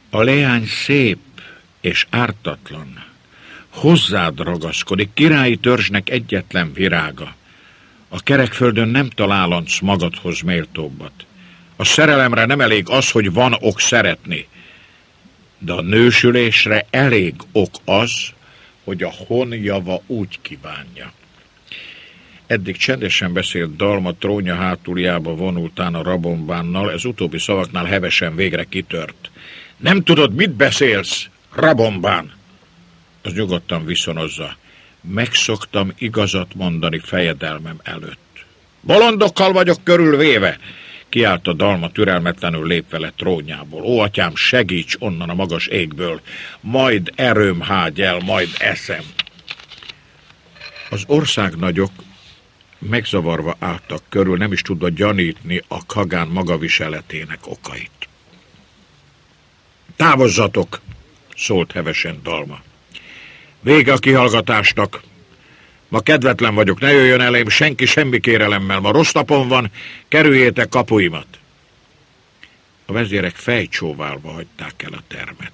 A leány szép és ártatlan. Hozzád ragaszkodik, királyi törzsnek egyetlen virága. A kerekföldön nem találhatsz magadhoz méltóbbat. A szerelemre nem elég az, hogy van ok szeretni, de a nősülésre elég ok az, hogy a honjava úgy kívánja. Eddig csendesen beszélt Dalma, trónja hátuljába vonultán a Rabombánnal, ez utóbbi szavaknál hevesen végre kitört. Nem tudod, mit beszélsz, Rabombán? Az nyugodtan viszonozza. Megszoktam igazat mondani fejedelmem előtt. Bolondokkal vagyok körülvéve, kiállt Dalma türelmetlenül lépve le trónjából. Ó, atyám, segíts onnan a magas égből, majd erőm hágy el, majd eszem. Az országnagyok megzavarva álltak körül, nem is tudva gyanítni a Kagán magaviseletének okait. Távozzatok, szólt hevesen Dalma. Vége a kihallgatásnak. Ma kedvetlen vagyok, ne jöjjön elém senki semmi kérelemmel. Ma rossz napon van, kerüljétek kapuimat. A vezérek fejcsóválva hagyták el a termet.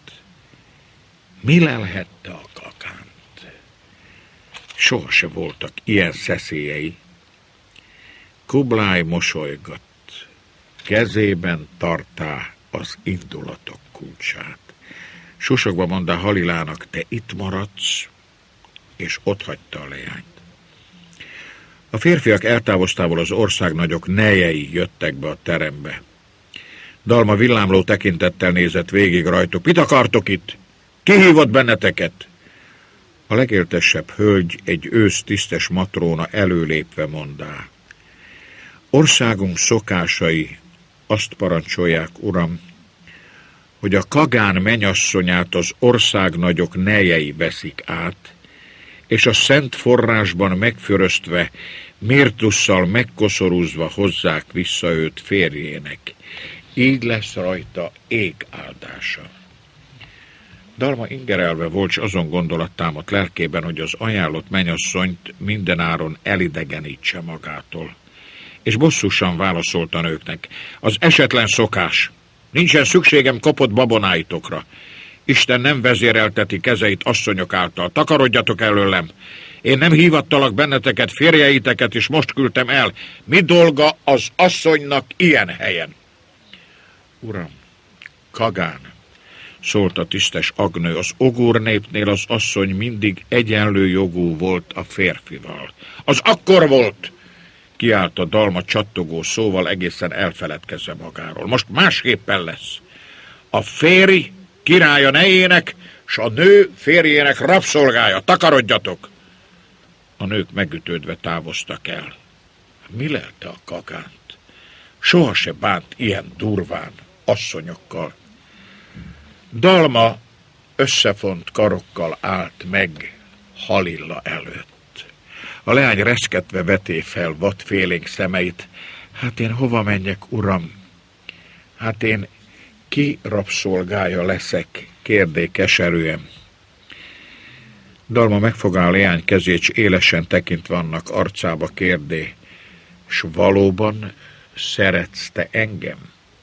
Mi lelhette a Kagánt? Soha se voltak ilyen szeszélyei. Kublai mosolygott. Kezében tartá az indulatok kulcsát. Susogva mondta Halilának, te itt maradsz, és otthagyta a leányt. A férfiak eltávoztából az országnagyok nejei jöttek be a terembe. Dalma villámló tekintettel nézett végig rajtuk. Mit akartok itt? Ki hívott benneteket? A legéltesebb hölgy, egy ősz tisztes matróna előlépve mondá. Országunk szokásai azt parancsolják, uram, hogy a Kagán menyasszonyát az országnagyok nejei veszik át, és a szent forrásban megfüröztve, mértusszal megkoszorúzva hozzák vissza őt férjének. Így lesz rajta ég áldása. Dalma ingerelve volt, s azon gondolat támadt lelkében, hogy az ajánlott menyasszonyt mindenáron elidegenítse magától. És bosszusan válaszolt a nőknek. Az esetlen szokás. Nincsen szükségem kopott babonáitokra. Isten nem vezérelteti kezeit asszonyok által. Takarodjatok előlem. Én nem hívattalak benneteket, férjeiteket, és most küldtem el. Mi dolga az asszonynak ilyen helyen? Uram, Kagán, szólt a tisztes agnő, az ogúr népnél az asszony mindig egyenlő jogú volt a férfival. Az akkor volt! Kiállt a Dalma csattogó szóval, egészen elfeledkezve magáról. Most másképpen lesz. A férj királya nejének, s a nő férjének rabszolgája. Takarodjatok! A nők megütődve távoztak el. Mi lelte a Kagánt? Soha se bánt ilyen durván asszonyokkal. Dalma összefont karokkal állt meg Halilla előtt. A leány reszketve veté fel vadfélénk szemeit. Hát én hova menjek, uram? Hát én ki rabszolgája leszek? Kérdé keserűen. Dalma megfogá a leány kezét, s élesen tekintve annak arcába kérdé. S valóban szeretsz te engem?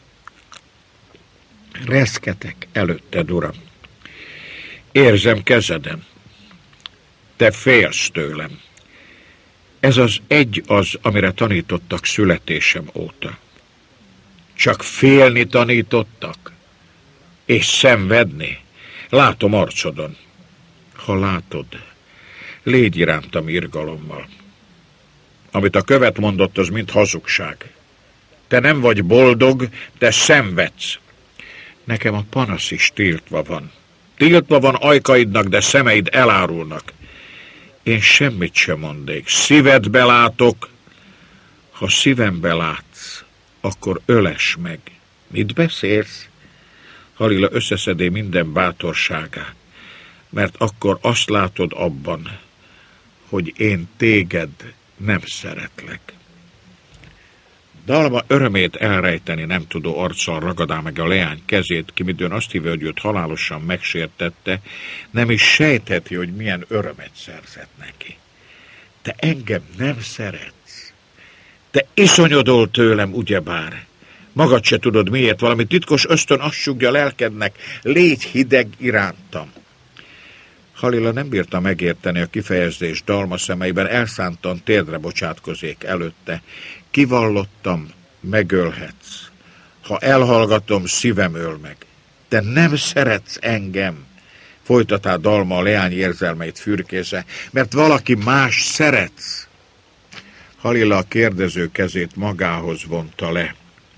Reszketek előtted, uram. Érzem kezeden. Te félsz tőlem. Ez az egy az, amire tanítottak születésem óta. Csak félni tanítottak? És szenvedni? Látom arcodon. Ha látod, légy irántam irgalommal. Amit a követ mondott, az mind hazugság. Te nem vagy boldog, te szenvedsz. Nekem a panasz is tiltva van. Tiltva van ajkaidnak, de szemeid elárulnak. Én semmit sem mondék. Szívedbe látok. Ha szívembe látsz, akkor öless meg. Mit beszélsz? Halila összeszedé minden bátorságát, mert akkor azt látod abban, hogy én téged nem szeretlek. Dalma örömét elrejteni nem tudó arccal ragadá meg a leány kezét, ki midőn azt hívja, hogy őt halálosan megsértette, nem is sejtheti, hogy milyen örömet szerzett neki. Te engem nem szeretsz. Te iszonyodol tőlem, ugyebár. Magad se tudod miért, valami titkos ösztön azt sugja lelkednek, légy hideg irántam. Halila nem bírta megérteni a kifejezést, Dalma szemeiben elszántan térdre bocsátkozék előtte. Kivallottam, megölhetsz. Ha elhallgatom, szívem öl meg. Te nem szeretsz engem, folytatá Dalma a leány érzelmeit fürkésze, mert valaki más szeretsz. Halila a kérdező kezét magához vonta le.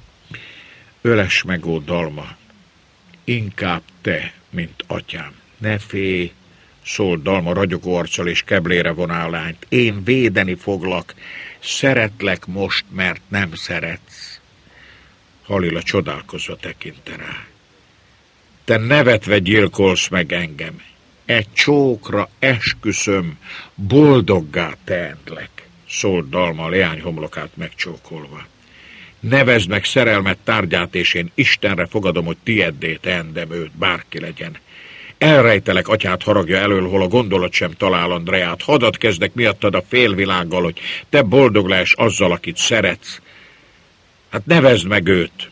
Öless meg, ó Dalma, inkább te, mint atyám. Ne félj, szólt Dalma ragyogó arccal és keblére voná a lányt. Én védeni foglak, szeretlek most, mert nem szeretsz. Halila csodálkozva tekinte rá. Te nevetve gyilkolsz meg engem. Egy csókra esküszöm, boldoggá tehetlek, szólt Dalma a leány homlokát megcsókolva. Nevezd meg szerelmet tárgyát, és én Istenre fogadom, hogy tiéddé teendem őt, bárki legyen. Elrejtelek atyád haragja elől, hol a gondolat sem talál Andreát. Hadat kezdek miattad a félvilággal, hogy te boldog lehess azzal, akit szeretsz. Hát nevezd meg őt!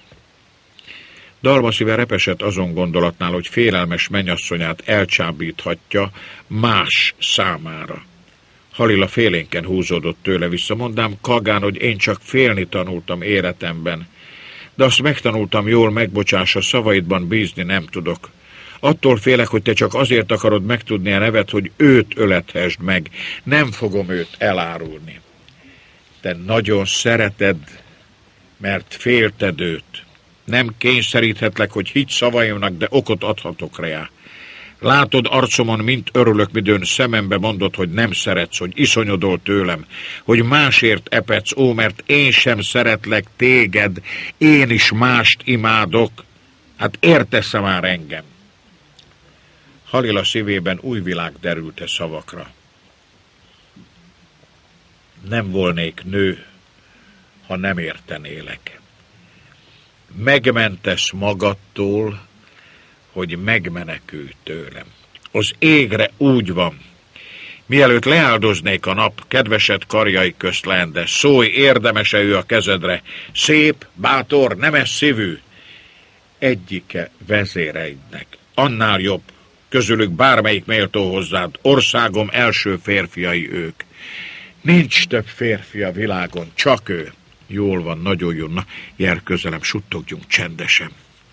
Dalma szíve repesett azon gondolatnál, hogy félelmes mennyasszonyát elcsábíthatja más számára. Halila félénken húzódott tőle vissza. Mondám Kagán, hogy én csak félni tanultam életemben. De azt megtanultam jól, megbocsáss, a szavaidban bízni nem tudok. Attól félek, hogy te csak azért akarod megtudni a nevet, hogy őt ölethesd meg. Nem fogom őt elárulni. Te nagyon szereted, mert félted őt. Nem kényszeríthetlek, hogy higgy szavaimnak, de okot adhatok rá. Látod arcomon, mint örülök, midőn szemembe mondod, hogy nem szeretsz, hogy iszonyodol tőlem, hogy másért epedsz, ó, mert én sem szeretlek téged, én is mást imádok. Hát értesz-e már engem? Halila szívében új világ derült szavakra. Nem volnék nő, ha nem értenélek. Megmentesz magadtól, hogy megmenekülj tőlem. Az égre úgy van. Mielőtt leáldoznék a nap, kedvesed karjai közt lende, szólj, érdemese ő a kezedre, szép, bátor, nemes szívű. Egyike vezéreidnek, annál jobb, közülük bármelyik méltó hozzád, országom első férfiai ők. Nincs több férfi a világon, csak ő. Jól van, nagyon jó, na, jár közelem, suttogjunk csendesen.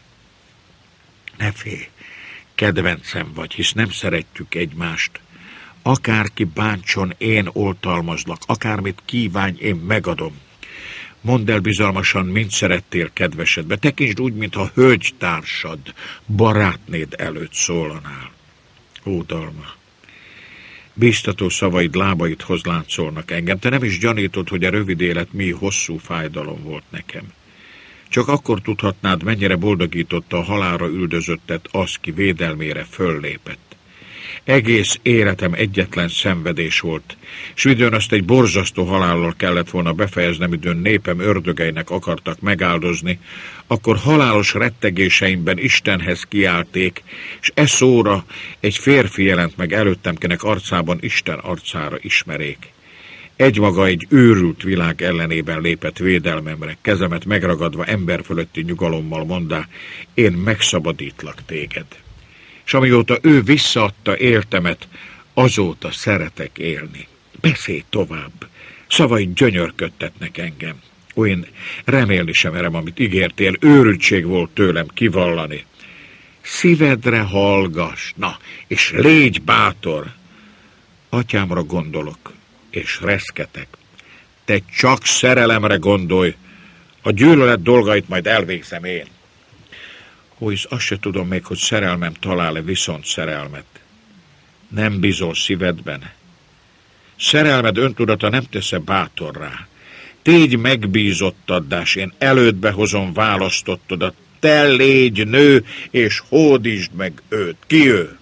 Ne félj, kedvencem vagy, hisz nem szeretjük egymást. Akárki bántson, én oltalmazlak, akármit kívánj, én megadom. Mondd el bizalmasan, mint szerettél kedvesedbe, tekintsd úgy, mintha hölgytársad, barátnéd előtt szólanál. Ó, Dalma, bíztató szavaid lábaidhoz láncolnak engem. Te nem is gyanítod, hogy a rövid élet mi hosszú fájdalom volt nekem. Csak akkor tudhatnád, mennyire boldogította a halálra üldözöttet az, ki védelmére föllépett. Egész életem egyetlen szenvedés volt, s midőn azt egy borzasztó halállal kellett volna befejeznem, midőn népem ördögeinek akartak megáldozni, akkor halálos rettegéseimben Istenhez kiálték, és e szóra egy férfi jelent meg előttem, kinek arcában Isten arcára ismerék. Egymaga egy őrült világ ellenében lépett védelmemre, kezemet megragadva ember fölötti nyugalommal mondá, én megszabadítlak téged. És amióta ő visszaadta éltemet, azóta szeretek élni. Beszélj tovább, szavaid gyönyörködtetnek engem. Ó, én remélni sem merem, amit ígértél, őrültség volt tőlem kivallani. Szívedre hallgass, na, és légy bátor. Atyámra gondolok, és reszketek. Te csak szerelemre gondolj, a gyűlölet dolgait majd elvégzem én. Hisz azt se tudom még, hogy szerelmem talál-e viszont szerelmet. Nem bízol szívedben. Szerelmed öntudata nem tesz-e bátorrá. Tégy megbízottaddá, s én elődbe hozom választottodat. Te légy nő, és hódítsd meg őt. Ki ő?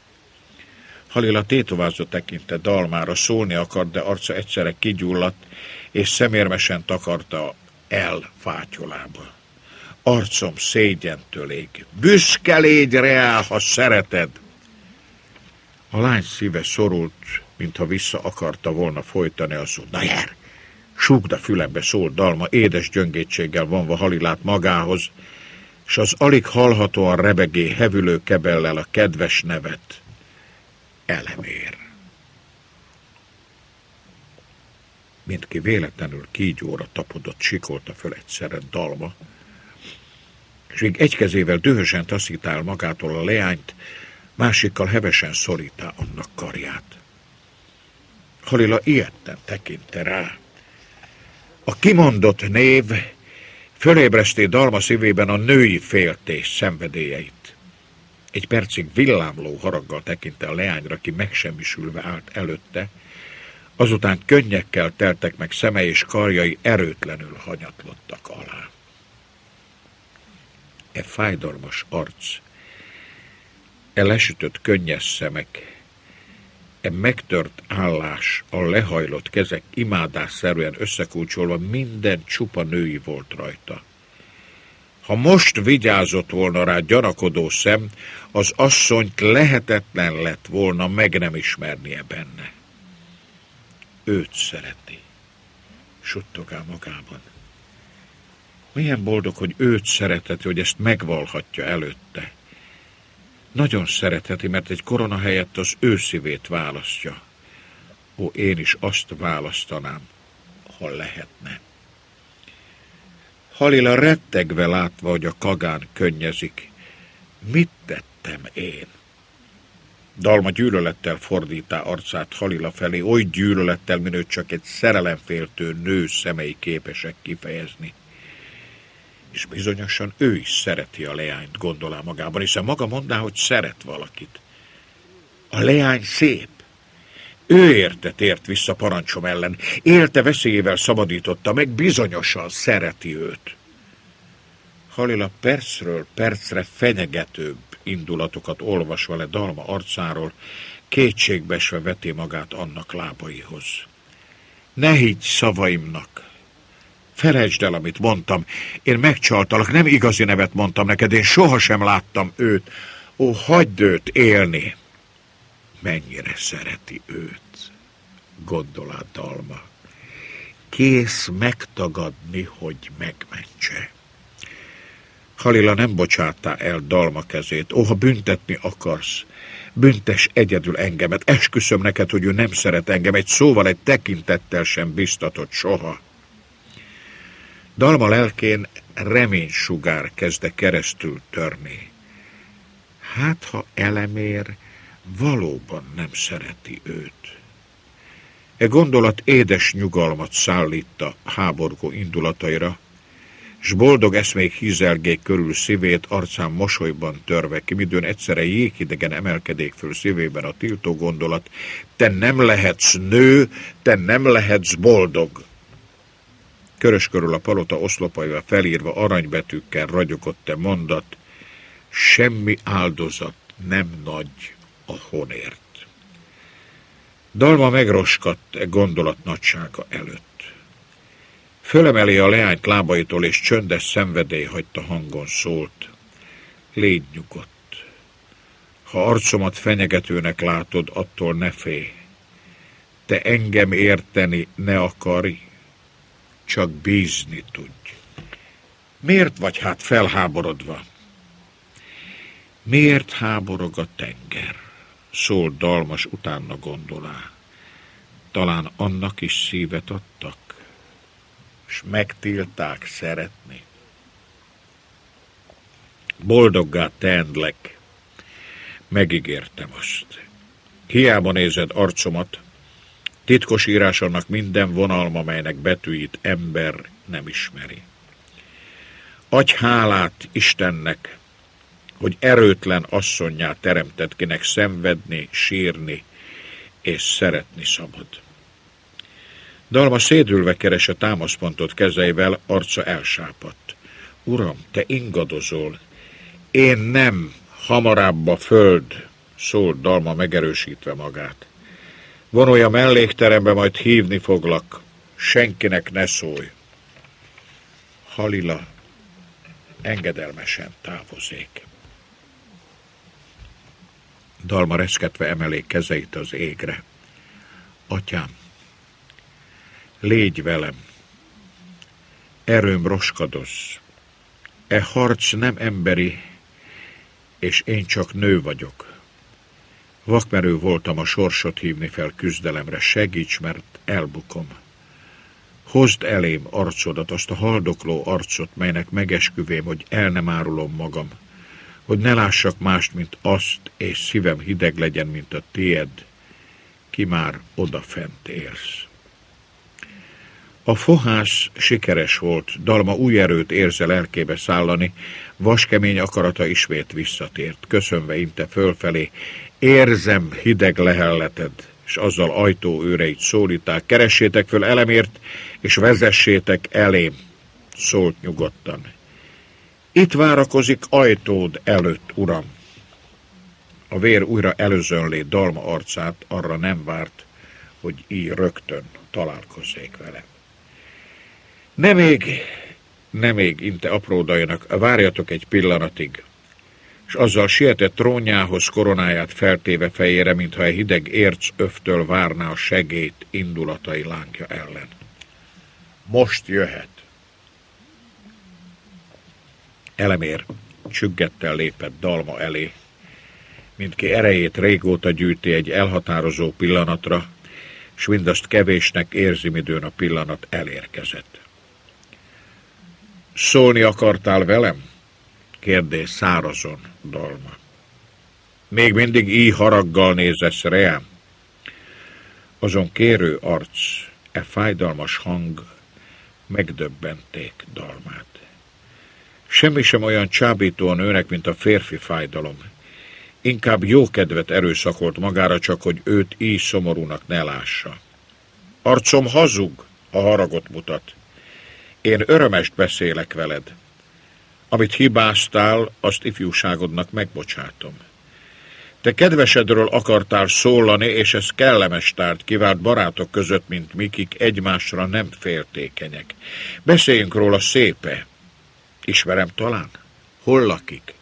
Halila tétovázva tekintett Dalmára, szólni akart, de arca egyszerre kigyulladt, és szemérmesen takarta el fátyolába. Arcom szégyentől ég. Büszke légy reál, ha szereted. A lány szíve szorult, mintha vissza akarta volna folytani a szót. Na jár, Súgd a fülembe, szólt Dalma, édes gyöngétséggel vonva Halilát magához, s az alig hallhatóan rebegé, hevülő kebellel a kedves nevet. Elemér. Mindki véletlenül kígyóra tapodott, sikolta föl egyszerre Dalma, és még egy kezével dühösen taszítál magától a leányt, másikkal hevesen szorítá annak karját. Halila ijedten tekinte rá. A kimondott név fölébreszté Dalma szívében a női féltés szenvedélyeit. Egy percig villámló haraggal tekinte a leányra, ki megsemmisülve állt előtte, azután könnyekkel teltek meg szeme és karjai erőtlenül hanyatlottak alá. E fájdalmas arc, e lesütött könnyes szemek, e megtört állás, a lehajlott kezek imádásszerűen összekulcsolva, minden csupa női volt rajta. Ha most vigyázott volna rá gyanakodó szem, az asszonyt lehetetlen lett volna meg nem ismernie benne. Őt szereti, suttogál magában. Milyen boldog, hogy őt szeretheti, hogy ezt megvalhatja előtte. Nagyon szeretheti, mert egy korona helyett az ő szívét választja. Ó, én is azt választanám, ha lehetne. Halila rettegve látva, hogy a kagán könnyezik. Mit tettem én? Dalma gyűlölettel fordítá arcát Halila felé, oly gyűlölettel, minőt csak egy szerelemféltő nő szemei képesek kifejezni. És bizonyosan ő is szereti a leányt, gondolá magában, hiszen maga mondná, hogy szeret valakit. A leány szép. Ő érte tért vissza parancsom ellen. Élte veszélyével szabadította meg, bizonyosan szereti őt. Halila percről percre fenyegetőbb indulatokat olvasva le Dalma arcáról, kétségbeesve veti magát annak lábaihoz. Ne higgy szavaimnak! Felejtsd el, amit mondtam. Én megcsaltalak, nem igazi nevet mondtam neked, én sohasem láttam őt. Ó, hagyd őt élni! Mennyire szereti őt, gondolá Dalma. Kész megtagadni, hogy megmentse. Halila nem bocsátá el Dalma kezét. Ó, ha büntetni akarsz, büntess egyedül engemet. Esküszöm neked, hogy ő nem szeret engem, egy szóval, egy tekintettel sem biztatott soha. Dalma lelkén reménysugár kezde keresztül törni. Hát, ha Elemér valóban nem szereti őt. E gondolat édes nyugalmat szállítta háborgó indulataira, s boldog eszmék hízelgék körül szívét, arcán mosolyban törve ki, midőn egyszerre jéghidegen emelkedék föl szívében a tiltó gondolat: te nem lehetsz nő, te nem lehetsz boldog. Körös körül a palota oszlopaival felírva aranybetűkkel ragyogott a mondat: semmi áldozat nem nagy a honért. Dalma megroskadt e gondolat nagysága előtt. Fölemeli a leányt lábaitól, és csöndes szenvedély hagyta hangon szólt: légy nyugodt. Ha arcomat fenyegetőnek látod, attól ne félj. Te engem érteni ne akarj, csak bízni tudj. Miért vagy hát felháborodva? Miért háborog a tenger? Szólt Dalmas, utána gondolá. Talán annak is szívet adtak, s megtilták szeretni. Boldoggá teendlek, megígértem azt. Hiába nézed arcomat, titkos írás annak minden vonalma, melynek betűit ember nem ismeri. Adj hálát Istennek, hogy erőtlen asszonnyá teremtett, kinek szenvedni, sírni és szeretni szabad. Dalma szédülve keresse támaszpontot kezeivel, arca elsápadt. Uram, te ingadozol. Én nem, hamarabb a föld, szólt Dalma megerősítve magát. Vonulj a mellékterembe, majd hívni foglak. Senkinek ne szólj. Halila engedelmesen távozik. Dalma reszketve emeli kezeit az égre. Atyám, légy velem, Erőm roskadoz. E harc nem emberi, és én csak nő vagyok. Vakmerő voltam a sorsot hívni fel küzdelemre, segíts, mert elbukom. Hozd elém arcodat, azt a haldokló arcot, melynek megesküvém, hogy el nem árulom magam, hogy ne lássak mást, mint azt, és szívem hideg legyen, mint a tied, ki már odafent élsz. A fohász sikeres volt, Dalma új erőt érzel lelkébe szállani, vaskemény akarata ismét visszatért, köszönve inte fölfelé, érzem hideg lehelleted, és azzal ajtóőreit szólíták, keressétek föl elemért, és vezessétek elém, szólt nyugodtan. Itt várakozik ajtód előtt, uram. A vér újra előzönlé Dalma arcát, arra nem várt, hogy így rögtön találkozzék vele. Nem még, inte apródainak, várjatok egy pillanatig, és azzal sietett trónjához koronáját feltéve fejére, mintha egy hideg érc öftől várná a segélyt indulatai lángja ellen. Most jöhet. Elemér csüggettel lépett Dalma elé, mindki erejét régóta gyűjti egy elhatározó pillanatra, s mindazt kevésnek érzi, midőn a pillanat elérkezett. Szólni akartál velem? Kérdés szárazon, Dalma. Még mindig így haraggal nézesz rám? Azon kérő arc, e fájdalmas hang megdöbbenték Dalmát. Semmi sem olyan csábító a nőnek, mint a férfi fájdalom. Inkább jókedvet erőszakolt magára, csak hogy őt így szomorúnak ne lássa. Arcom hazug, a haragot mutat. Én örömest beszélek veled. Amit hibáztál, azt ifjúságodnak megbocsátom. Te kedvesedről akartál szólani, és ez kellemes tárgy kivált barátok között, mint mikik egymásra nem féltékenyek. Beszéljünk róla szépe. Ismerem talán? Hol lakik?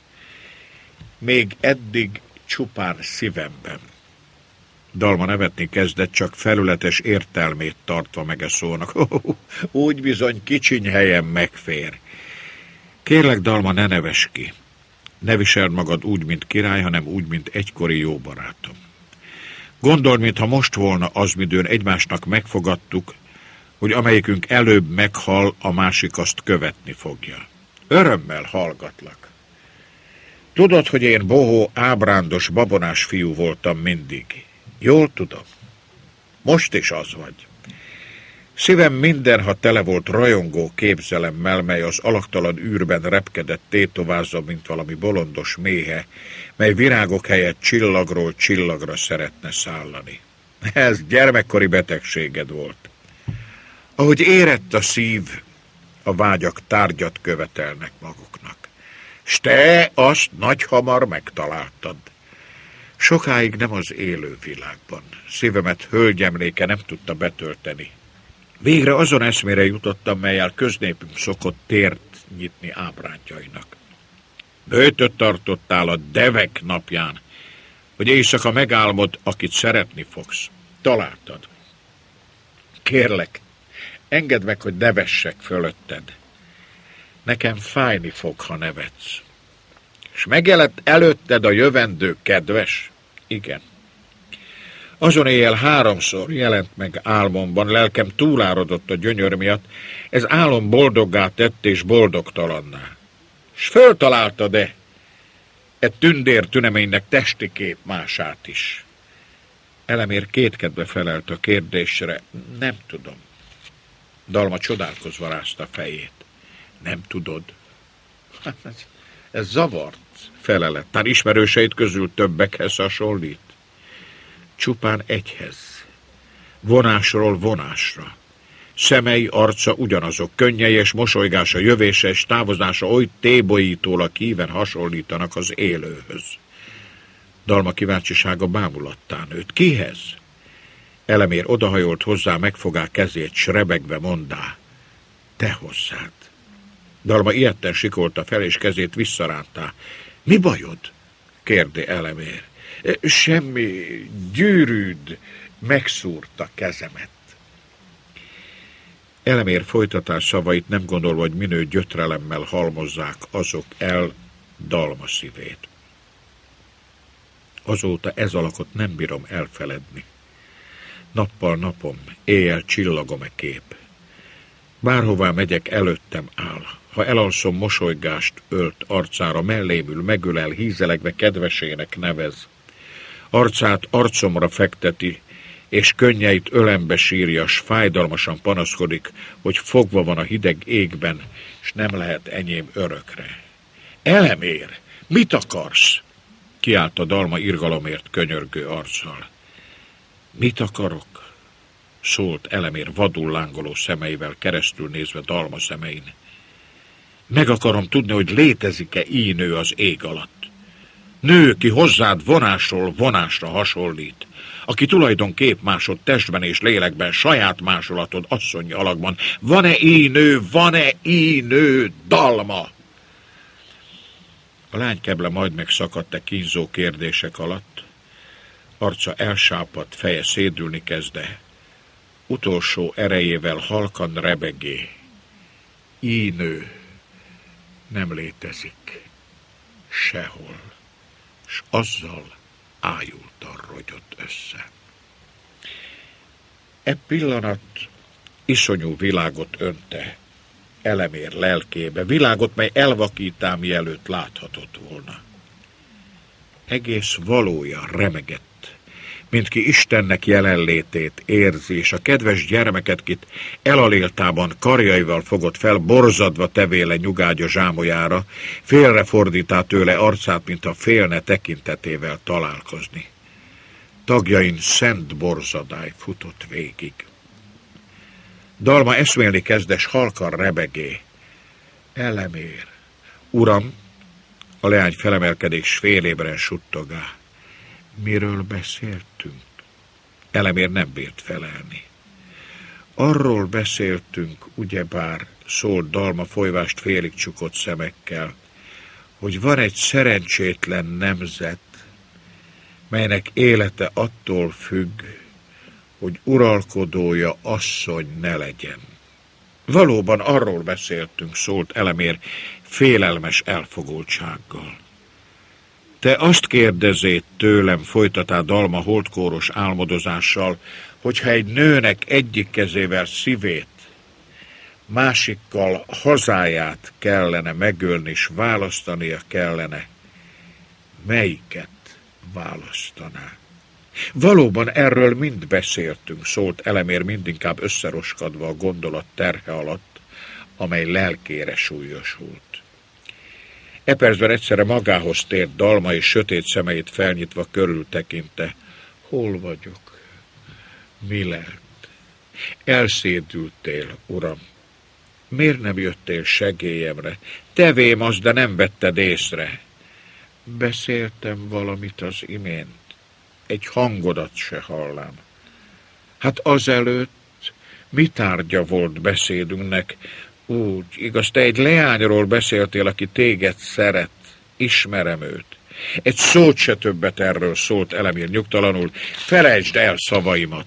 Még eddig csupán szívemben. Dalma nevetni kezdett, csak felületes értelmét tartva meg szónak. Úgy bizony kicsiny helyen megfér. Kérlek, Dalma, ne neves ki. Ne viseld magad úgy, mint király, hanem úgy, mint egykori jó barátom. Gondold, mintha most volna az, midőn egymásnak megfogadtuk, hogy amelyikünk előbb meghal, a másik azt követni fogja. Örömmel hallgatlak. Tudod, hogy én bohó, ábrándos, babonás fiú voltam mindig. Jól tudom. Most is az vagy. Szívem mindenha tele volt rajongó képzelemmel, mely az alaktalan űrben repkedett tétovázza, mint valami bolondos méhe, mely virágok helyett csillagról csillagra szeretne szállani. Ez gyermekkori betegséged volt. Ahogy érett a szív, a vágyak tárgyat követelnek maguknak. S te azt nagyhamar megtaláltad. Sokáig nem az élő világban. Szívemet hölgyemléke nem tudta betölteni. Végre azon eszmére jutottam, mellyel köznépünk szokott tért nyitni ábrándjainak. Böjtöt tartottál a devek napján, hogy éjszaka megálmod, akit szeretni fogsz. Találtad. Kérlek, engedd meg, hogy nevessek fölötted. Nekem fájni fog, ha nevetsz. És megjelent előtted a jövendő kedves? Igen. Azon éjjel 3-szor jelent meg álmomban, lelkem túláradott a gyönyör miatt, ez álom boldoggá tett és boldogtalanná. S föltaláltad-e tündér tüneménynek testi képmását is? Elemér kétkedve felelt a kérdésre. Nem tudom. Dalma csodálkozva rázta fejét. Nem tudod. Ez zavart, felelett. Tán ismerőseid közül többekhez hasonlít. Csupán egyhez. Vonásról vonásra. Szemei, arca ugyanazok, könnyei és mosolygása, jövése és távozása oly tébolyítólag híven hasonlítanak az élőhöz. Dalma kíváncsisága bámulattán nőtt. Kihez? Elemér odahajolt hozzá, megfogá kezét, s rebegve mondá. Te hozzád. Dalma ijedten sikolta fel, és kezét visszarántá. Mi bajod? Kérdi Elemér. Semmi, gyűrűd megszúrta kezemet. Elemér folytatás szavait nem gondolva, hogy minő gyötrelemmel halmozzák azok el Dalma szívét. Azóta ez alakot nem bírom elfeledni. Nappal napom, éjjel csillagom kép. Bárhová megyek, előttem áll. Ha elalszom, mosolygást ölt arcára, mellém ül, megölel, hízelegve kedvesének nevez. Arcát arcomra fekteti, és könnyeit ölembe sírja, s fájdalmasan panaszkodik, hogy fogva van a hideg égben, s nem lehet enyém örökre. Elemér, mit akarsz? Kiált a Dalma irgalomért könyörgő arccal. Mit akarok? Szólt Elemér vadul lángoló szemeivel keresztül nézve Dalma szemein. Meg akarom tudni, hogy létezik-e így nő az ég alatt. Nő, ki hozzád vonásról vonásra hasonlít, aki tulajdonképp másod testben és lélekben, saját másolatod asszonyi alakban. Van-e így nő, Dalma? A lány keble majd megszakadt kínzó kérdések alatt, arca elsápadt, feje szédülni kezde, utolsó erejével halkan rebegé. Így nő nem létezik sehol, s azzal ájultan rogyott össze. E pillanat iszonyú világot önte Elemér lelkébe, világot, mely elvakítám mielőtt láthatott volna. Egész valója remegett, mint ki Istennek jelenlétét érzi, és a kedves gyermeket, kit elaléltában karjaival fogott fel, borzadva tevéle nyugágya zsámolyára, félrefordítá tőle arcát, mintha félne tekintetével találkozni. Tagjain szent borzadály futott végig. Dalma eszmélni kezdes, halkan rebegé. Elemér. Uram, a leány felemelkedés félébren suttogá. Miről beszéltünk? Elemér nem bírt felelni. Arról beszéltünk, ugyebár, szólt Dalma folyvást félig csukott szemekkel, hogy van egy szerencsétlen nemzet, melynek élete attól függ, hogy uralkodója asszony ne legyen. Valóban arról beszéltünk, szólt Elemér félelmes elfogultsággal. Te azt kérdezét tőlem, folytatá Dalma holdkóros álmodozással, hogyha egy nőnek egyik kezével szívét, másikkal hazáját kellene megölni, és választania kellene, melyiket választaná? Valóban erről mind beszéltünk, szólt Elemér mindinkább összeroskadva a gondolat terhe alatt, amely lelkére súlyosult. E percben egyszerre magához tért Dalma, és sötét szemeit felnyitva körültekinte. Hol vagyok? Mi lett? Elszédültél, uram. Miért nem jöttél segélyemre? Tevém az, de nem vetted észre. Beszéltem valamit az imént. Egy hangodat se hallám. Hát azelőtt mi tárgya volt beszédünknek? Úgy, igaz, te egy leányról beszéltél, aki téged szeret. Ismerem őt. Egy szót se többet erről, szólt Elemér nyugtalanul. Felejtsd el szavaimat.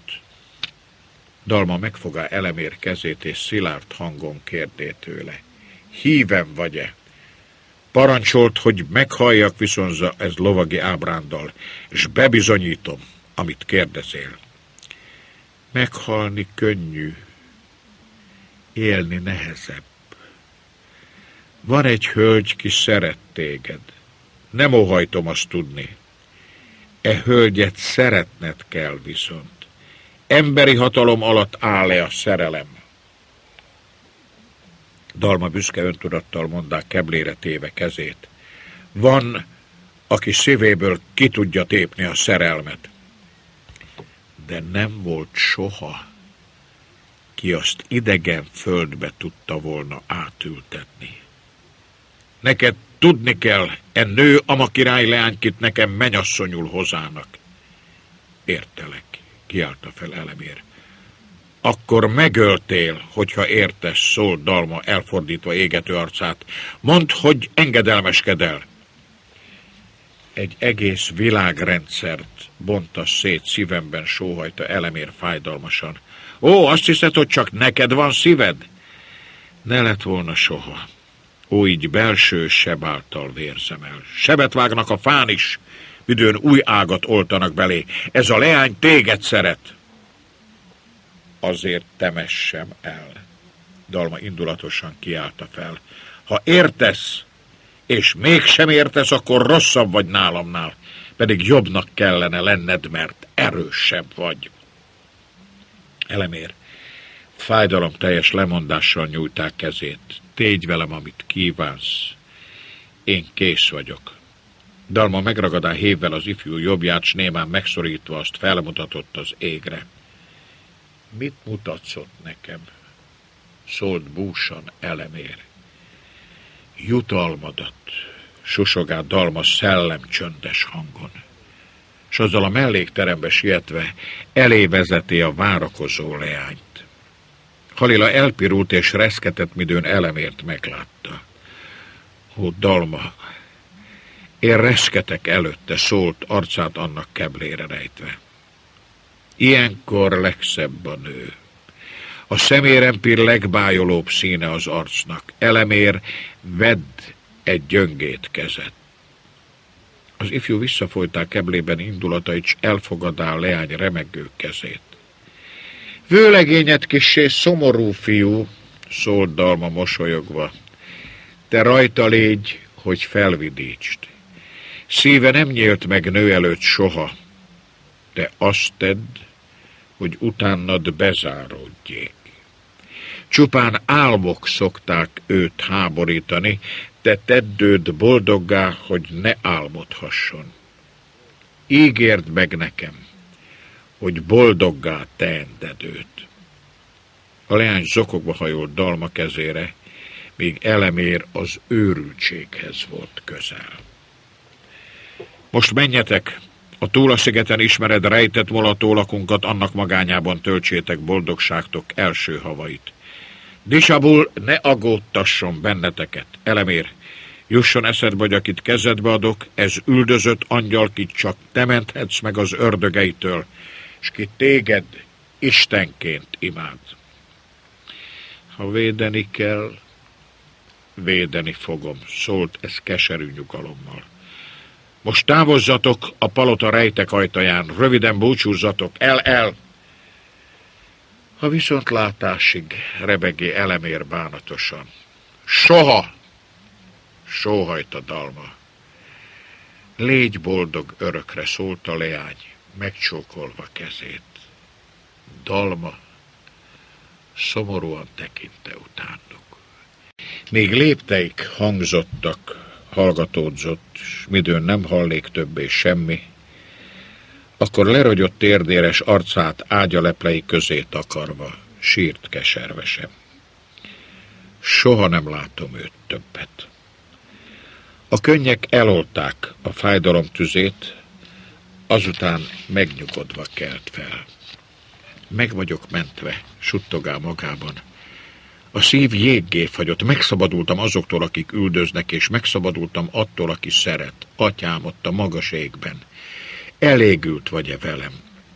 Dalma megfogá Elemér kezét, és szilárd hangon kérdé tőle. Hívem vagy-e? Parancsolt, hogy meghalljak viszonza ez lovagi ábrándal, és bebizonyítom, amit kérdezél. Meghalni könnyű, élni nehezebb. Van egy hölgy, ki szeret téged. Nem óhajtom azt tudni. E hölgyet szeretned kell viszont. Emberi hatalom alatt áll-e a szerelem? Dalma büszke öntudattal mondá keblére téve kezét. Van, aki szívéből ki tudja tépni a szerelmet. De nem volt soha, ki azt idegen földbe tudta volna átültetni. Neked tudni kell, e nő ama király leánykit nekem menyasszonyul hozának. Értelek, kiáltta fel Elemér. Akkor megöltél, hogyha értesz, szólt Dalma elfordítva égető arcát. Mondd, hogy engedelmeskedel. Egy egész világrendszert bontass szét szívemben, sóhajta Elemér fájdalmasan. Ó, azt hiszed, hogy csak neked van szíved? Ne lett volna soha. Ó, így belső seb által vérzem el. Sebet vágnak a fán is, midőn új ágat oltanak belé. Ez a leány téged szeret. Azért temessem el. Dalma indulatosan kiállta fel. Ha értesz, és mégsem értesz, akkor rosszabb vagy nálamnál. Pedig jobbnak kellene lenned, mert erősebb vagy. Elemér fájdalomteljes lemondással nyújták kezét. Tégy velem, amit kívánsz. Én kész vagyok. Dalma megragadá hévvel az ifjú jobbját, s némán megszorítva azt felmutatott az égre. Mit mutatsz ott nekem? Szólt búsan Elemér. Jutalmadat, susogát Dalma szellemcsöndes hangon, s azzal a mellékterembe sietve elévezeti a várakozó leányt. Halila elpirult és reszketett, midőn Elemért meglátta. Ó, Dalma, én reszketek előtte, szólt, arcát annak keblére rejtve. Ilyenkor legszebb a nő. A szemérempír legbájolóbb színe az arcnak. Elemér, vedd egy gyöngét kezet. Az ifjú visszafolytál keblében indulatait, s elfogadá a leány remegő kezét. Vőlegényed kissé szomorú fiú, szólt Dalma mosolyogva. Te rajta légy, hogy felvidítsd. Szíve nem nyílt meg nő előtt soha. Te azt tedd, hogy utánad bezáródjék. Csupán álmok szokták őt háborítani, te tedd őt boldoggá, hogy ne álmodhasson. Ígérd meg nekem, hogy boldoggá teended őt. A leány zokogva hajolt Dalma kezére, míg Elemér az őrültséghez volt közel. Most menjetek, a túlszigeten ismered rejtett molatólakunkat, annak magányában töltsétek boldogságtok első havait. Disabul ne aggódtasson benneteket. Elemér, jusson eszedbe, hogy akit kezedbe adok, ez üldözött angyal, kit csak te menthetsz meg az ördögeitől, s ki téged istenként imád. Ha védeni kell, védeni fogom, szólt ez keserű nyugalommal. Most távozzatok a palota rejtek ajtaján, röviden búcsúzzatok, el! A viszontlátásig, rebegé Elemér bánatosan. Soha! Sóhajta Dalma. Légy boldog örökre, szólt a leány, megcsókolva kezét. Dalma szomorúan tekinte utánuk. Még lépteik hangzottak, hallgatódzott, s midőn nem hallék többé semmi, akkor lerogyott térdéres arcát ágyaleplei közé takarva, sírt keservesen. Soha nem látom őt többet. A könnyek elolták a fájdalom tüzét, azután megnyugodva kelt fel. Meg vagyok mentve, suttogál magában. A szív jéggé fagyott, megszabadultam azoktól, akik üldöznek, és megszabadultam attól, aki szeret, atyám ott a magas égben. Elégült vagy-e velem?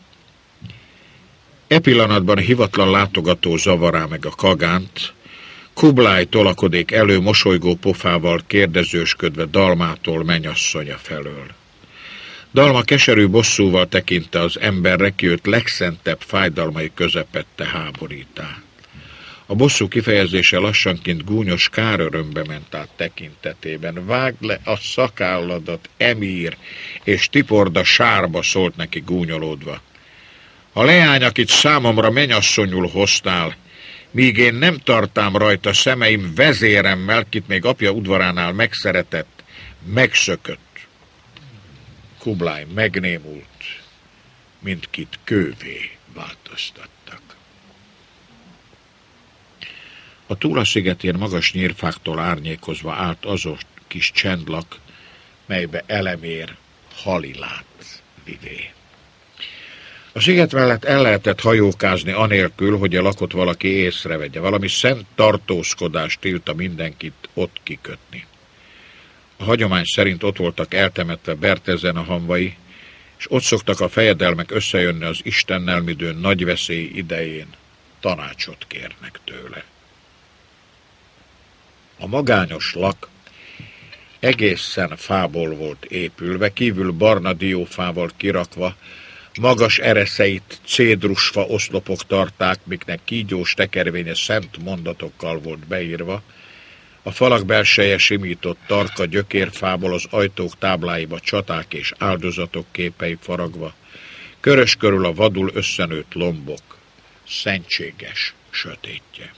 E pillanatban hivatlan látogató zavará meg a kagánt, Kublai tolakodik elő mosolygó pofával, kérdezősködve Dalmától menyasszonya felől. Dalma keserű bosszúval tekinte az emberre, ki őt legszentebb fájdalmai közepette háborítá. A bosszú kifejezése lassanként gúnyos kárörömbe ment át tekintetében. Vágd le a szakálladat, emír, és tipord a sárba, szólt neki gúnyolódva. A leány, akit számomra menyasszonyul hoztál, míg én nem tartám rajta szemeim vezéremmel, kit még apja udvaránál megszeretett, megszökött. Kublai megnémult, mint kit kővé változtattak. A túlaszigetén magas nyírfáktól árnyékozva állt azon kis csendlak, melybe Elemér Halilát vivé. A sziget mellett el lehetett hajókázni anélkül, hogy a lakot valaki észrevegye. Valami szent tartózkodás tilta mindenkit ott kikötni. A hagyomány szerint ott voltak eltemetve Bertezen a hamvai, és ott szoktak a fejedelmek összejönni az Istennel, midőn nagy veszély idején tanácsot kérnek tőle. A magányos lak egészen fából volt épülve, kívül barna diófával kirakva, magas ereszeit cédrusfa oszlopok tarták, miknek kígyós tekervénye szent mondatokkal volt beírva, a falak belseje simított tarka gyökérfából, az ajtók tábláiba csaták és áldozatok képei faragva, körös körül a vadul összenőtt lombok, szentséges sötétje.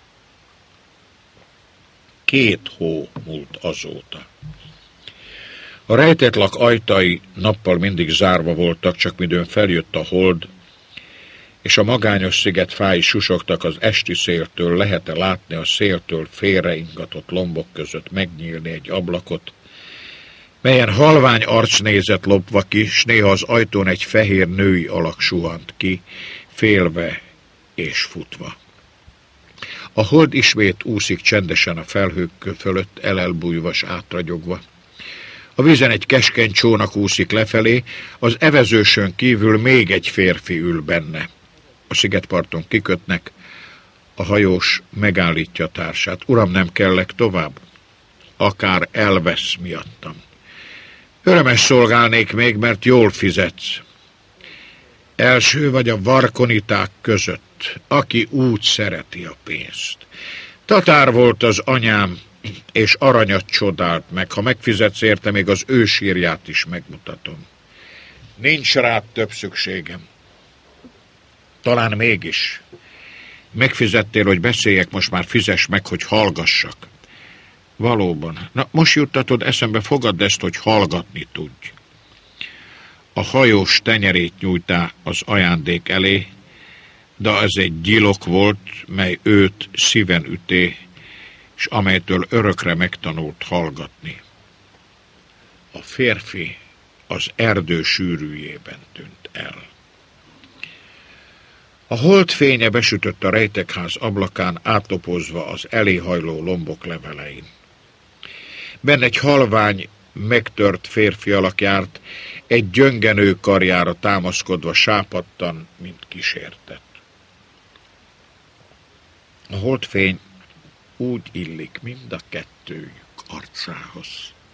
2 hó múlt azóta. A rejtetlak ajtai nappal mindig zárva voltak, csak midőn feljött a hold, és a magányos sziget fái susogtak az esti széltől, lehet-e látni a széltől félreingatott lombok között megnyílni egy ablakot, melyen halvány arcnézet lopva ki, s néha az ajtón egy fehér női alak suhant ki, félve és futva. A hold ismét úszik csendesen a felhők fölött, elelbújva s átragyogva. A vízen egy keskeny csónak úszik lefelé, az evezősön kívül még egy férfi ül benne. A szigetparton kikötnek, a hajós megállítja társát. Uram, nem kellek tovább? Akár elvesz miattam. Örömes szolgálnék még, mert jól fizetsz. Első vagy a varkoniták között, aki úgy szereti a pénzt. Tatár volt az anyám, és aranyat csodált meg. Ha megfizetsz érte, még az ő sírját is megmutatom. Nincs rád több szükségem. Talán mégis. Megfizettél, hogy beszéljek, most már fizess meg, hogy hallgassak. Valóban. Na, most juttatod eszembe, fogadd ezt, hogy hallgatni tudj. A hajós tenyerét nyújtá az ajándék elé, de ez egy gyilok volt, mely őt szíven üté, és amelytől örökre megtanult hallgatni. A férfi az erdő sűrűjében tűnt el. A holdfénye besütött a rejtekház ablakán, átlopozva az eléhajló lombok levelein. Benne egy halvány, megtört férfi alak járt, egy gyöngenő karjára támaszkodva sápadtan, mint kísértett. A holdfény úgy illik mind a kettőjük arcához.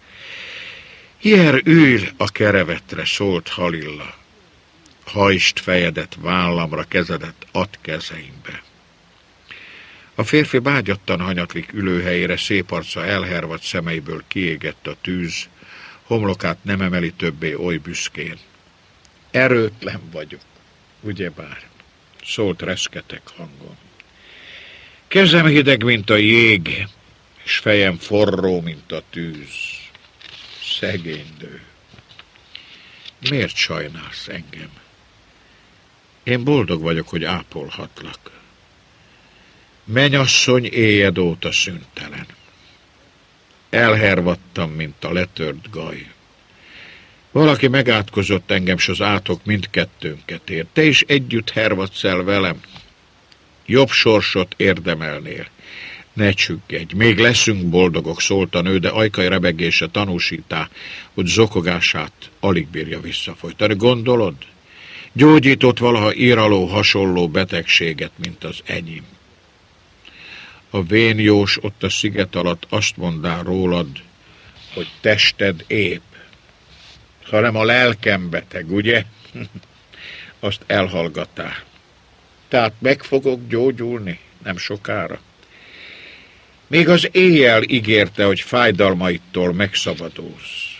Hier ülj a kerevetre, szólt Halilla. Hajtsd fejedet vállamra, kezedet add kezeimbe. A férfi bágyattan hanyatlik ülőhelyére, szép arca elhervadt, szemeiből kiégett a tűz, homlokát nem emeli többé oly büszkén. Erőtlen vagyok, ugyebár, szólt reszketek hangon. Kezem hideg, mint a jég, és fejem forró, mint a tűz. Szegény nő. Miért sajnálsz engem? Én boldog vagyok, hogy ápolhatlak. Mennyasszony éjjed óta szüntelen. Elhervadtam, mint a letört gaj. Valaki megátkozott engem, s az átok mindkettőnket ér. Te is együtt hervadsz el velem. Jobb sorsot érdemelnél. Ne csüggedj, még leszünk boldogok, szólt a nő, de ajkai rebegése tanúsítá, hogy zokogását alig bírja visszafolytani. Gondolod? Gyógyított valaha íraló hasonló betegséget, mint az enyém. A vénjós ott a sziget alatt azt mondá rólad, hogy tested ép, hanem a lelkem beteg, ugye? Azt elhallgattál. Tehát meg fogok gyógyulni, nem sokára. Még az éjjel ígérte, hogy fájdalmaittól megszabadulsz.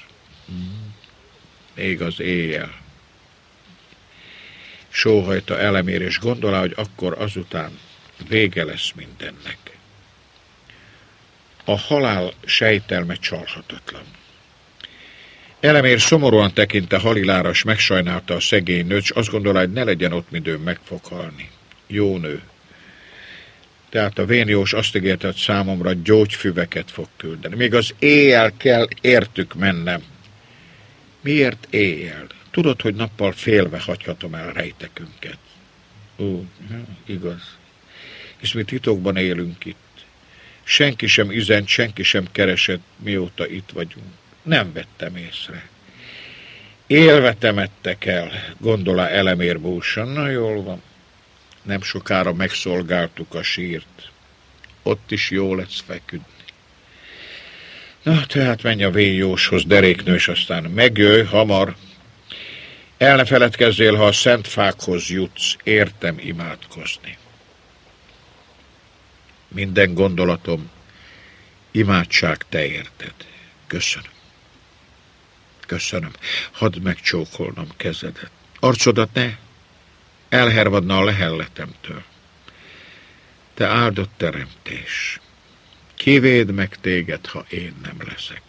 Még az éjjel. Sóhajta elemér, és gondolá, hogy akkor azután vége lesz mindennek. A halál sejtelme csalhatatlan. Elemér szomorúan tekinte Halilára, s megsajnálta a szegény nőt, s azt gondolá, hogy ne legyen ott, midőn meg fog halni. Jó nő. Tehát a vénjós azt ígérte, hogy számomra gyógyfüveket fog küldeni. Még az éjjel kell értük mennem. Miért éjjel? Tudod, hogy nappal félve hagyhatom el rejtekünket. Igaz. És mi titokban élünk itt. Senki sem üzent, senki sem keresett, mióta itt vagyunk. Nem vettem észre. Élve temettek el, gondolá Elemér búsan. Na jól van. Nem sokára megszolgáltuk a sírt. Ott is jó lesz feküdni. Na, tehát menj a vénjóshoz, deréknő, és aztán megjöjj hamar. El ne feledkezzél, ha a szent fákhoz jutsz, értem imádkozni. Minden gondolatom, imádság te érted. Köszönöm. Köszönöm. Hadd megcsókolnom kezedet. Arcodat ne elhervadna a lehelletemtől. Te áldott teremtés. Kivéd meg téged, ha én nem leszek.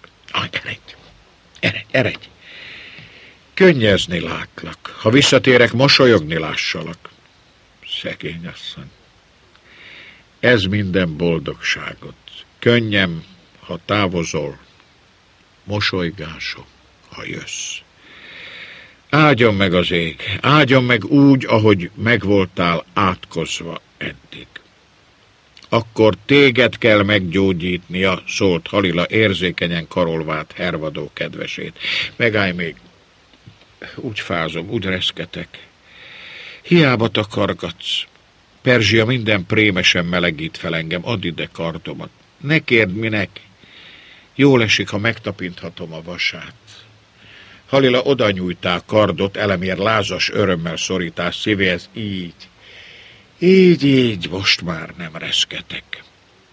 Eredj! Könnyezni látlak. Ha visszatérek, mosolyogni lássalak. Szegény asszony. Ez minden boldogságot. Könnyem, ha távozol. Mosolygásom, ha jössz. Áldjon meg az ég. Áldjon meg úgy, ahogy megvoltál átkozva eddig. Akkor téged kell meggyógyítnia, szólt Halila érzékenyen karolvát hervadó kedvesét. Megállj még. Úgy fázom, úgy reszketek. Hiába takargatsz. Perzsia minden prémesen melegít fel engem, add ide kardomat. Ne kérd minek. Jól esik, ha megtapinthatom a vasát. Halila odanyújtál kardot, Elemér lázas örömmel szorítás szívéhez, így, most már nem reszketek.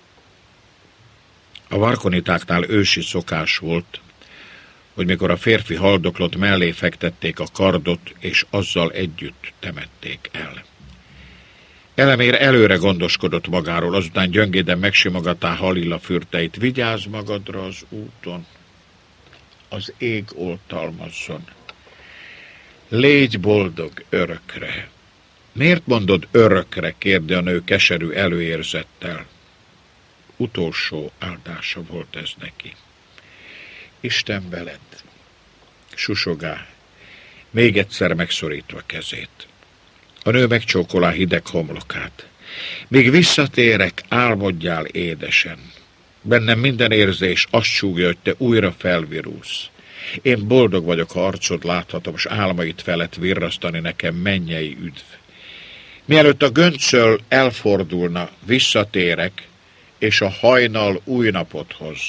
A varkonitáknál ősi szokás volt, hogy mikor a férfi haldoklott, mellé fektették a kardot, és azzal együtt temették el. Elemér előre gondoskodott magáról, azután gyöngéden megsimogatá Halila fürteit. Vigyázz magadra az úton, az ég oltalmazzon. Légy boldog örökre. Miért mondod örökre? Kérde a nő keserű előérzettel. Utolsó áldása volt ez neki. Isten veled, susogá, még egyszer megszorítva kezét. A nő megcsókolá hideg homlokát. Míg visszatérek, álmodjál édesen. Bennem minden érzés azt súgja, hogy te újra felvirulsz. Én boldog vagyok, ha arcod láthatom, s álmait felett virrasztani nekem mennyei üdv. Mielőtt a göncöl elfordulna, visszatérek, és a hajnal új napot hoz.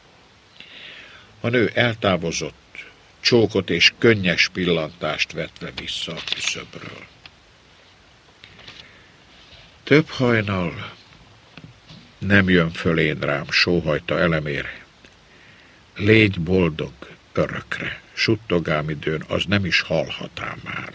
A nő eltávozott, csókot és könnyes pillantást vetve vissza a küszöbről. Több hajnal nem jön fölén rám, sóhajta Elemér. Légy boldog örökre, suttogám időn, az nem is hallhatám már.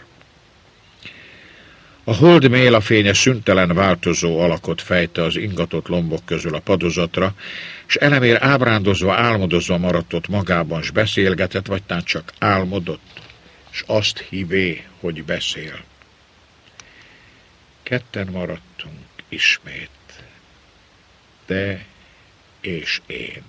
A hold mélafénye szüntelen változó alakot fejte az ingatott lombok közül a padozatra, s Elemér ábrándozva, álmodozva maradt ott magában, s beszélgetett, vagy tán csak álmodott, s azt hívé, hogy beszél. Ketten maradtunk ismét, te és én.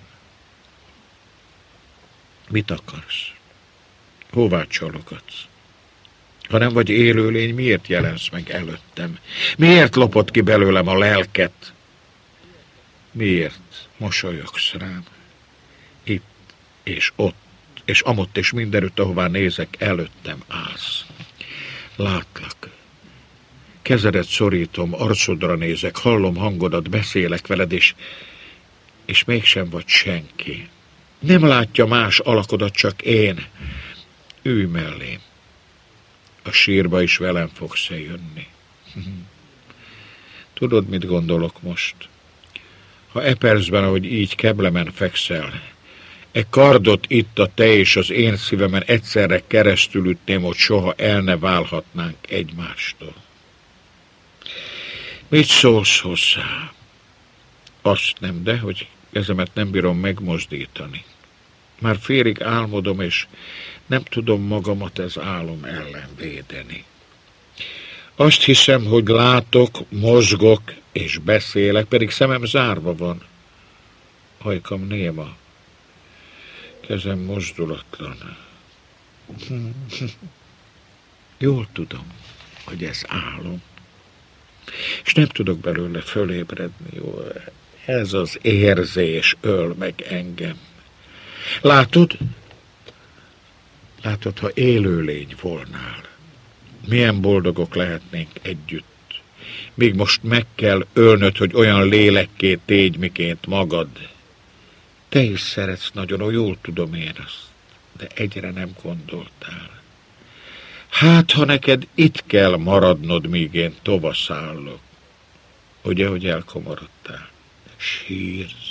Mit akarsz? Hová csalogatsz? Ha nem vagy élőlény, miért jelensz meg előttem? Miért lopott ki belőlem a lelket? Miért mosolyogsz rám? Itt és ott, és amott és mindenütt, ahová nézek, előttem állsz. Látlak. Kezedet szorítom, arcodra nézek, hallom hangodat, beszélek veled, és mégsem vagy senki. Nem látja más alakodat, csak én. Ülj mellém. A sírba is velem fogsz-e jönni? Tudod, mit gondolok most? Ha e percben, ahogy így keblemen fekszel, e kardot itt a te és az én szívemen egyszerre keresztül ütném, hogy soha el ne válhatnánk egymástól. Mit szólsz hozzá? Azt nem, de hogy kezemet nem bírom megmozdítani. Már félig álmodom, és nem tudom magamat ez álom ellen védeni. Azt hiszem, hogy látok, mozgok és beszélek, pedig szemem zárva van. Ajkam néma, kezem mozdulatlan. Jól tudom, hogy ez álom, és nem tudok belőle fölébredni. Jó, Ez az érzés öl meg engem. Látod, ha élőlény volnál, milyen boldogok lehetnénk együtt. Míg most meg kell ölnöd, hogy olyan lélekké tégy, miként magad. Te is szeretsz nagyon, jól tudom én azt, de egyre nem gondoltál. Hát, ha neked itt kell maradnod, míg én tovaszállok. Ugye, hogy elkomorodtál? Sírsz.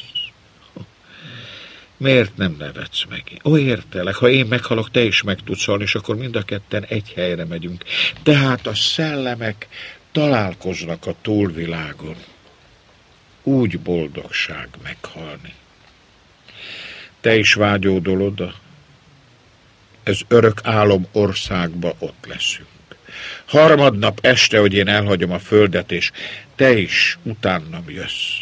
Miért nem nevetsz meg? Értelek, ha én meghalok, te is meg tudsz halni, és akkor mind a ketten egy helyre megyünk. Tehát a szellemek találkoznak a túlvilágon. Úgy boldogság meghalni. Te is vágyódol oda? Ez örök álom országba ott leszünk. Harmadnap este, hogy én elhagyom a földet, és te is utánam jössz.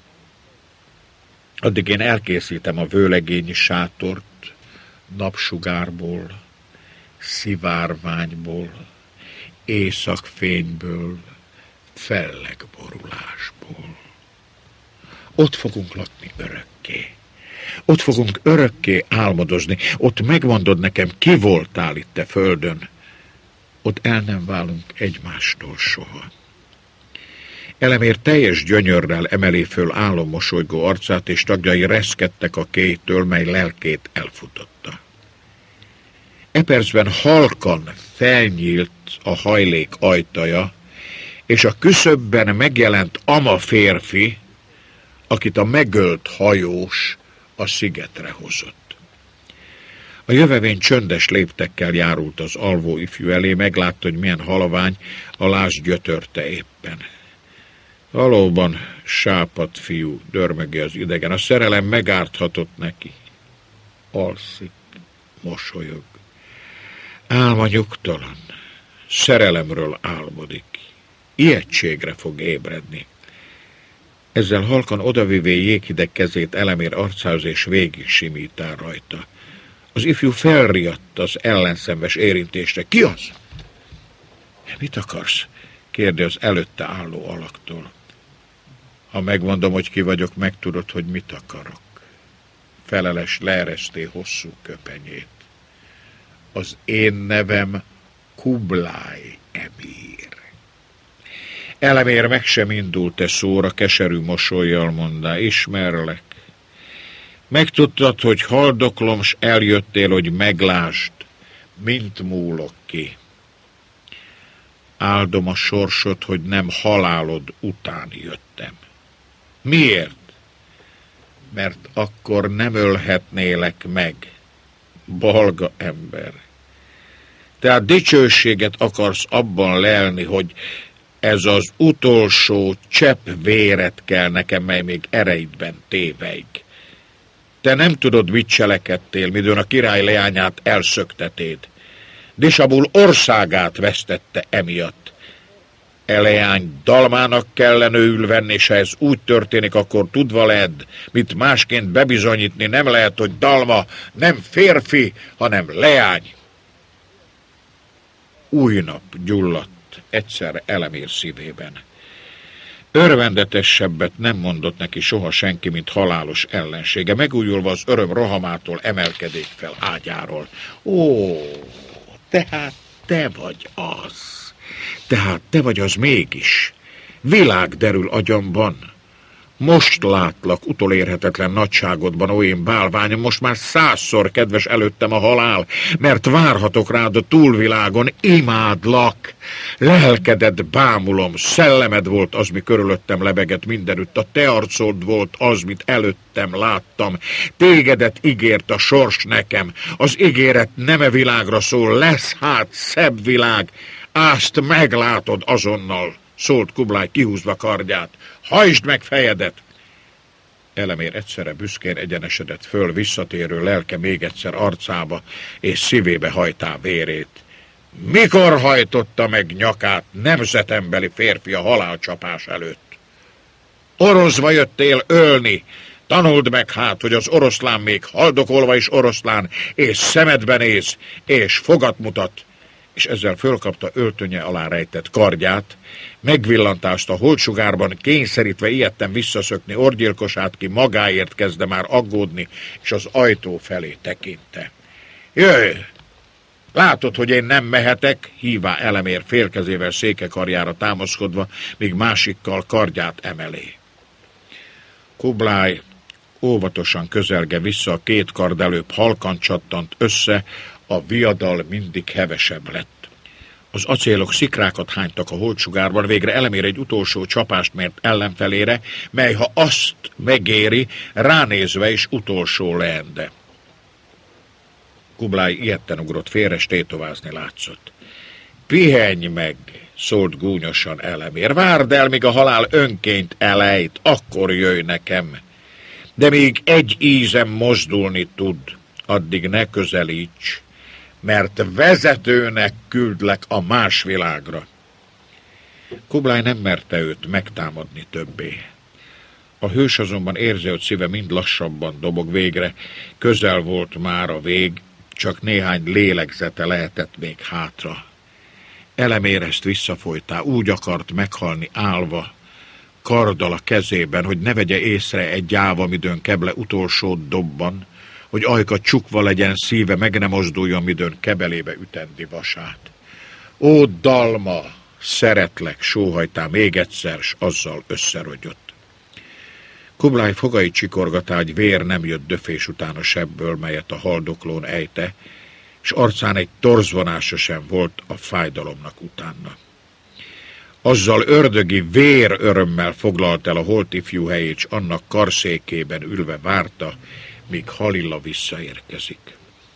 Addig én elkészítem a vőlegényi sátort napsugárból, szivárványból, éjszakfényből, fellegborulásból. Ott fogunk lakni örökké. Ott fogunk örökké álmodozni. Ott megmondod nekem, ki voltál itt a földön. Ott el nem válunk egymástól soha. Elemér teljes gyönyörrel emeli föl álommosolygó arcát, és tagjai reszkedtek a kétől, mely lelkét elfutotta. E percben halkan felnyílt a hajlék ajtaja, és a küszöbben megjelent ama férfi, akit a megölt hajós a szigetre hozott. A jövevény csöndes léptekkel járult az alvó ifjú elé, meglátta, hogy milyen halvány, a láz gyötörte éppen. Valóban sápadt fiú, dörmögi az idegen. A szerelem megárthatott neki. Alszik, mosolyog. Álma nyugtalan. Szerelemről álmodik. Ijegységre fog ébredni. Ezzel halkan odavivé jéghideg kezét Elemér arcához, és végig simítál rajta. Az ifjú felriadt az ellenszenves érintésre. Ki az? Mit akarsz? Kérdi az előtte álló alaktól. Ha megmondom, hogy ki vagyok, megtudod, hogy mit akarok. Feleles leereszté hosszú köpenyét. Az én nevem Kublai Emír. Elemér meg sem indult szóra, keserű mosollyal mondá, ismerlek. Megtudtad, hogy haldoklom, s eljöttél, hogy meglásd, mint múlok ki. Áldom a sorsot, hogy nem halálod után jöttem. Miért? Mert akkor nem ölhetnélek meg, balga ember. Tehát dicsőséget akarsz abban lelni, hogy ez az utolsó csepp véret kell nekem, mely még ereidben téveig. Te nem tudod, mit cselekedtél, midőn a király leányát elszöktetéd. Disabul országát vesztette emiatt. Leány dalmának kellene ülvenni, és ha ez úgy történik, akkor tudva ledd, mit másként bebizonyítni nem lehet, hogy dalma nem férfi, hanem leány. Új nap gyulladt egyszer Elemér szívében. Örvendetesebbet nem mondott neki soha senki, mint halálos ellensége. Megújulva az öröm rohamától emelkedik fel ágyáról. Ó, tehát te vagy az. Tehát te vagy az mégis. Világ derül agyamban. Most látlak utolérhetetlen nagyságodban, ó én bálványom, most már 100-szor kedves előttem a halál, mert várhatok rád a túlvilágon, imádlak. Lelkedet bámulom, szellemed volt az, mi körülöttem lebegett mindenütt, a te arcod volt az, mit előttem láttam. Tégedet ígért a sors nekem, az ígéret nem e világra szól, lesz hát szebb világ, azt meglátod azonnal, szólt Kublai kihúzva kardját. Hajtsd meg fejedet! Elemér egyszerre büszkén egyenesedett föl, visszatérő lelke még egyszer arcába, és szívébe hajtá vérét. Mikor hajtotta meg nyakát nemzetembeli férfi a halálcsapás előtt? Oroszba jöttél ölni, tanuld meg hát, hogy az oroszlán még haldokolva is oroszlán, és szemedbe néz, és fogat mutat. és ezzel fölkapta öltönye alá rejtett kardját, megvillantást a holtsugárban, kényszerítve ijedten visszaszökni orgyilkosát, ki magáért kezdte már aggódni, és az ajtó felé tekinte. Jöjj! Látod, hogy én nem mehetek, hívá Elemér félkezével székekarjára támaszkodva, míg másikkal kardját emelé. Kublai óvatosan közelge vissza, a két kard előbb halkan csattant össze, a viadal mindig hevesebb lett. Az acélok szikrákat hánytak a holtsugárban, végre Elemér egy utolsó csapást mért ellenfelére, mely, ha azt megéri, ránézve is utolsó leende. Kublai ijedten ugrott félre, s tétovázni látszott. Pihenj meg, szólt gúnyosan Elemér. Várd el, míg a halál önként elejt, akkor jöjj nekem. De még egy ízem mozdulni tud, addig ne közelíts, mert vezetőnek küldlek a más világra. Kublai nem merte őt megtámadni többé. A hős azonban érzi, hogy szíve mind lassabban dobog, végre. Közel volt már a vég, csak néhány lélegzete lehetett még hátra. Elemér ezt visszafolytá, úgy akart meghalni állva, karddal a kezében, hogy ne vegye észre egy gyáva, midőn keble utolsót dobban, hogy ajka csukva legyen, szíve meg ne mozduljon, midőn kebelébe ütendi vasát. Ó, dalma, szeretlek, sóhajtá még egyszer, s azzal összerogyott. Kublai fogai csikorgatá, hogy vér nem jött döfés után a sebből, melyet a haldoklón ejte, s arcán egy torzvonása sem volt a fájdalomnak utána. Azzal ördögi vér örömmel foglalt el a holt ifjú helyét, s annak karszékében ülve várta, míg Halila visszaérkezik.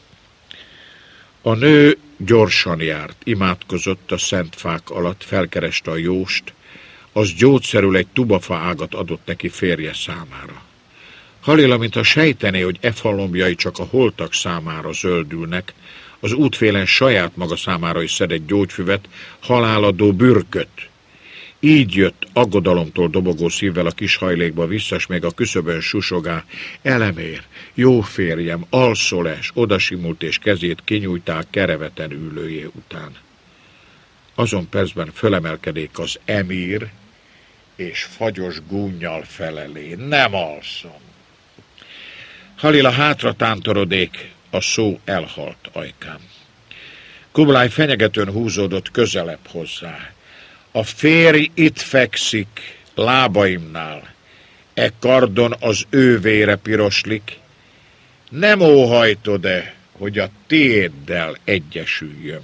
A nő gyorsan járt, imádkozott a szent fák alatt, felkereste a jóst, az gyógyszerül egy tubafa ágat adott neki férje számára. Halila, mintha sejtené, hogy fallombjai csak a holtak számára zöldülnek, az útfélen saját maga számára is szed egy gyógyfüvet, haláladó bürköt. Így jött aggodalomtól dobogó szívvel a kis hajlékba vissza, s még a küszöbön susogá. Elemér, jó férjem, alszol-es, odasimult és kezét kinyújták kereveten ülőjé után. Azon percben fölemelkedék az emír, és fagyos gúnnyal felelé. Nem alszom. Halila hátra tántorodék, a szó elhalt ajkán. Kublai fenyegetőn húzódott közelebb hozzá. A férj itt fekszik, lábaimnál. E kardon az ő vére piroslik. Nem óhajtod-e, hogy a tiéddel egyesüljön?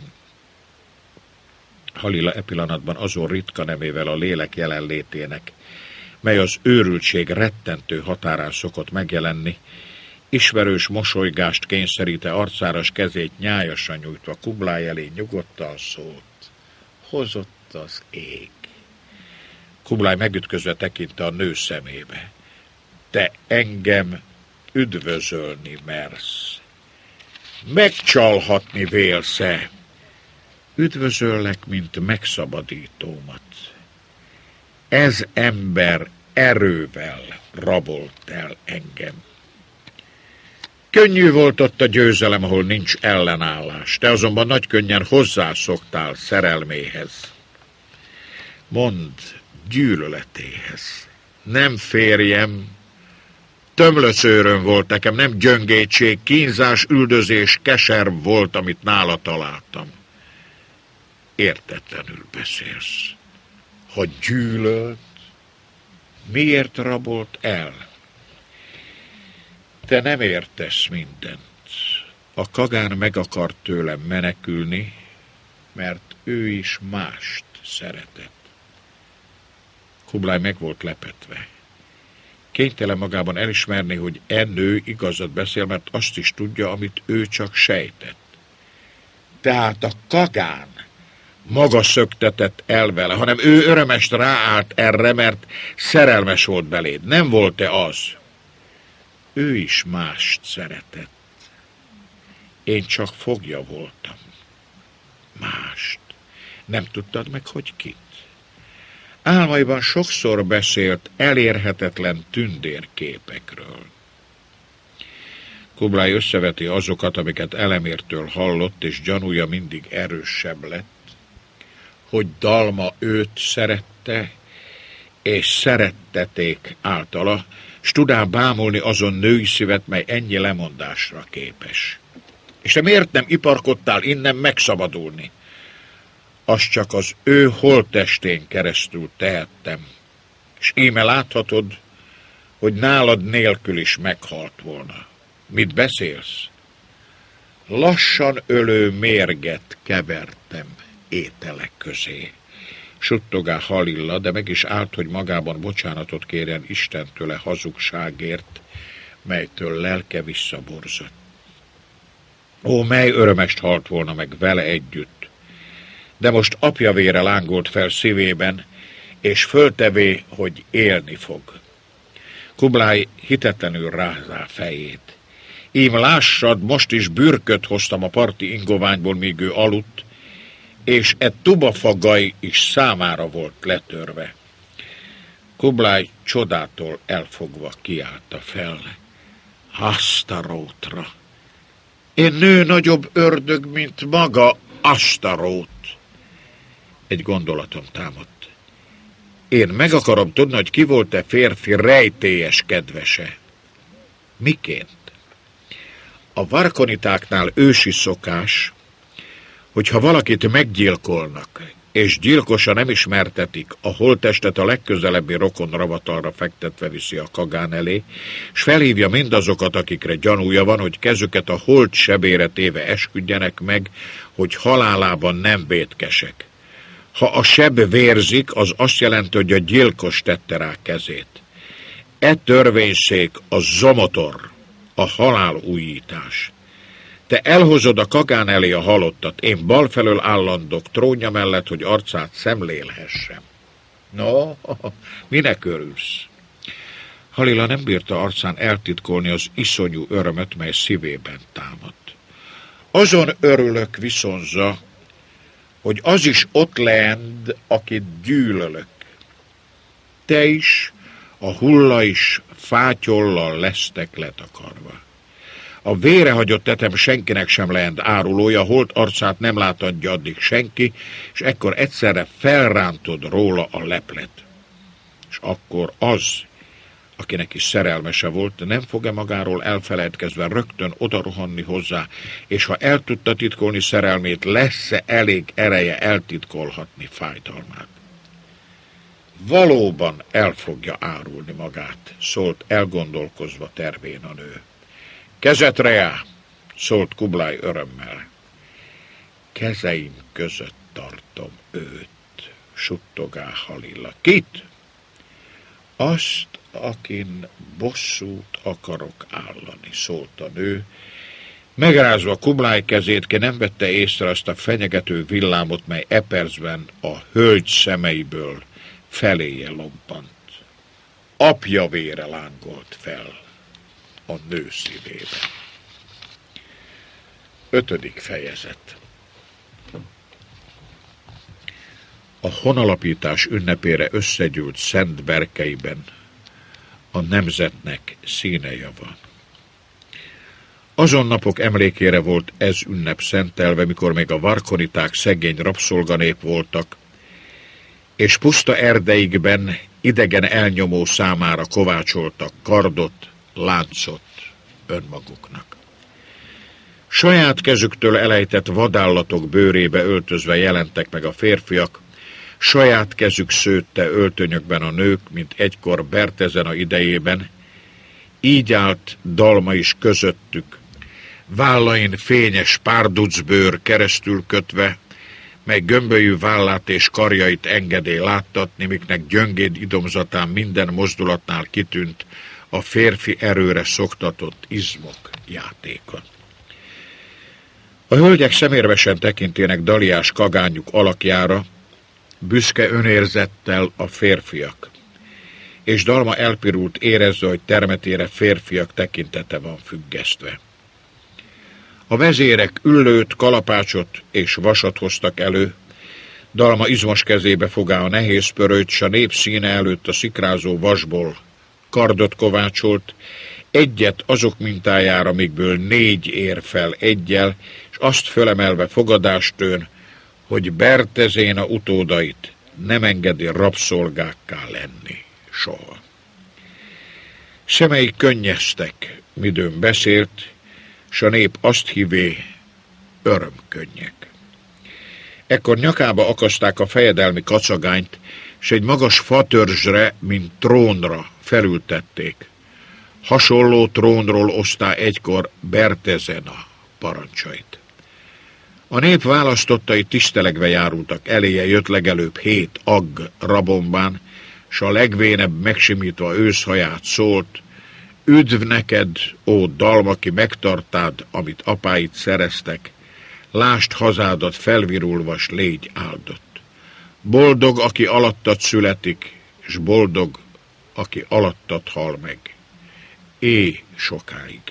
Halila e pillanatban azon ritka nevével a lélek jelenlétének, mely az őrültség rettentő határán szokott megjelenni, ismerős mosolygást kényszeríte arcára, s kezét nyájasan nyújtva Kublai elé nyugodtan szólt. Hozott az ég. Kublai megütközve tekinte a nő szemébe. Te engem üdvözölni mersz. Megcsalhatni vélsz-e? Üdvözöllek, mint megszabadítómat. Ez ember erővel rabolt el engem. Könnyű volt ott a győzelem, ahol nincs ellenállás. Te azonban nagykönnyen hozzászoktál szerelméhez. Mondd, gyűlöletéhez. Nem férjem, tömlöcőröm volt nekem, nem gyöngétség, kínzás, üldözés, keser volt, amit nála találtam. Értetlenül beszélsz. Ha gyűlölt, miért rabolt el? Te nem értesz mindent. A kagán meg akart tőlem menekülni, mert ő is mást szeretett. Kublai meg volt lepetve. Kénytelen magában elismerni, hogy nő igazat beszél, mert azt is tudja, amit ő csak sejtett. Tehát a kagán maga szöktetett el vele, hanem ő örömest ráállt erre, mert szerelmes volt beléd. Nem volt-e az? Ő is mást szeretett. Én csak fogja voltam. Mást. Nem tudtad meg, hogy kit? Álmaiban sokszor beszélt elérhetetlen tündérképekről. Kublai összeveti azokat, amiket Elemértől hallott, és gyanúja mindig erősebb lett, hogy Dalma őt szerette, és szeretteték általa, s tudál bámulni azon női szívet, mely ennyi lemondásra képes. És te miért nem iparkodtál innen megszabadulni? Azt csak az ő holttestén keresztül tehettem, és íme láthatod, hogy nálad nélkül is meghalt volna. Mit beszélsz? Lassan ölő mérget kevertem ételek közé. Suttogál Halila, de meg is állt, hogy magában bocsánatot kérjen Istentől hazugságért, melytől lelke visszaborzott. Ó, mely örömest halt volna meg vele együtt! De most apja vére lángolt fel szívében, és föltevé, hogy élni fog. Kublai hitetlenül rázá fejét. Ím lássad, most is bürköt hoztam a parti ingoványból, míg ő aludt, és tubafagaj is számára volt letörve. Kublai csodától elfogva kiállta fel. Astarótra! Én nő nagyobb ördög, mint maga Astarót! Egy gondolatom támadt. Én meg akarom tudni, hogy ki volt-e férfi rejtélyes kedvese. Miként? A varkonitáknál ősi szokás, hogyha valakit meggyilkolnak, és gyilkosa nem ismertetik, a holttestet a legközelebbi rokon ravatalra fektetve viszi a kagán elé, s felhívja mindazokat, akikre gyanúja van, hogy kezüket a holt sebére téve esküdjenek meg, hogy halálában nem vétkesek. Ha a seb vérzik, az azt jelenti, hogy a gyilkos tette rá kezét. Törvényszék a zomotor, a halálújítás. Te elhozod a kagán elé a halottat, én bal felől állandok trónja mellett, hogy arcát szemlélhessem. No, minek örülsz? Halila nem bírta arcán eltitkolni az iszonyú örömöt, mely szívében támadt. Azon örülök viszonza, hogy az is ott lend, akit gyűlölök. Te is, a hulla is fátyollal lesztek letakarva. A vérehagyott tetem senkinek sem lehet árulója, holt arcát nem látadja addig senki, és ekkor egyszerre felrántod róla a leplet. És akkor az, akinek is szerelmese volt, nem fog-e magáról elfelejtkezve rögtön odarohanni hozzá, és ha el tudta titkolni szerelmét, lesz-e elég ereje eltitkolhatni fájdalmát? Valóban el fogja árulni magát, szólt elgondolkozva tervén a nő. Kezetre já, szólt Kublai örömmel. Kezeim között tartom őt, suttogál Halila. Kit? Azt, akin bosszút akarok állani, szólt a nő. Megrázva Kublai kezét, ki nem vette észre azt a fenyegető villámot, mely percben a hölgy szemeiből feléje lobbant. Apja vére lángolt fel a nő szívében. 5. fejezet. A honalapítás ünnepére összegyűlt szent berkeiben a nemzetnek színejava. Azon napok emlékére volt ez ünnep szentelve, mikor még a varkoniták szegény rabszolganép voltak, és puszta erdeikben idegen elnyomó számára kovácsoltak kardot, láncot önmaguknak. Saját kezüktől elejtett vadállatok bőrébe öltözve jelentek meg a férfiak, saját kezük szőtte öltönyökben a nők, mint egykor Bertezena idejében, így állt Dalma is közöttük, vállain fényes párducbőr keresztül kötve, mely gömbölyű vállát és karjait engedély láttatni, miknek gyöngéd idomzatán minden mozdulatnál kitűnt a férfi erőre szoktatott izmok játéka. A hölgyek szemérmesen tekintének daliás kagányuk alakjára, büszke önérzettel a férfiak, és Dalma elpirult érezve, hogy termetére férfiak tekintete van függesztve. A vezérek üllőt, kalapácsot és vasat hoztak elő, Dalma izmos kezébe fogá a nehéz pörőt, s a nép színe előtt a szikrázó vasból kardot kovácsolt, egyet azok mintájára, mikből 4 ér fel eggyel, és azt fölemelve fogadástőn, hogy Bertezéna utódait nem engedi rabszolgákká lenni soha. Szemei könnyeztek, midőn beszélt, s a nép azt hívé, örömkönnyek. Ekkor nyakába akaszták a fejedelmi kacagányt, s egy magas fatörzsre, mint trónra felültették. Hasonló trónról osztá egykor Bertezena parancsait. A nép választottai tisztelegve járultak, eléje jött legelőbb 7 agg rabombán, s a legvénebb megsimítva őszhaját szólt, üdv neked, ó dalma, ki megtartád, amit apáid szereztek, lásd hazádat felvirulva, s légy áldott. Boldog, aki alattad születik, és boldog, aki alattad hal meg. Éj sokáig.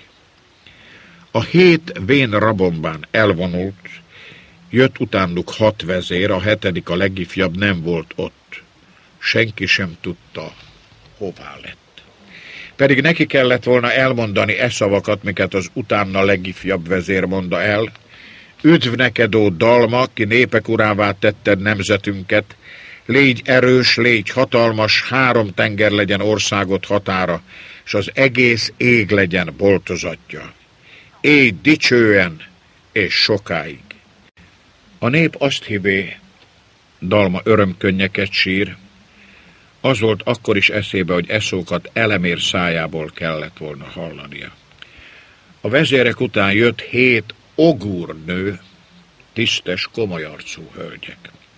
A 7 vén rabombán elvonult, jött utánuk 6 vezér, a 7. a legifjabb nem volt ott. Senki sem tudta, hová lett. Pedig neki kellett volna elmondani szavakat, miket az utána legifjabb vezér mondta el. Üdv neked, ó dalma, ki népek urává tetted nemzetünket, légy erős, légy hatalmas, 3 tenger legyen országot határa, s az egész ég legyen boltozatja. Élj dicsően és sokáig. A nép azt hívé, dalma örömkönnyeket sír, az volt akkor is eszébe, hogy eszókat elemér szájából kellett volna hallania. A vezérek után jött 7 ogúrnő, tisztes, komoly arcú hölgyek.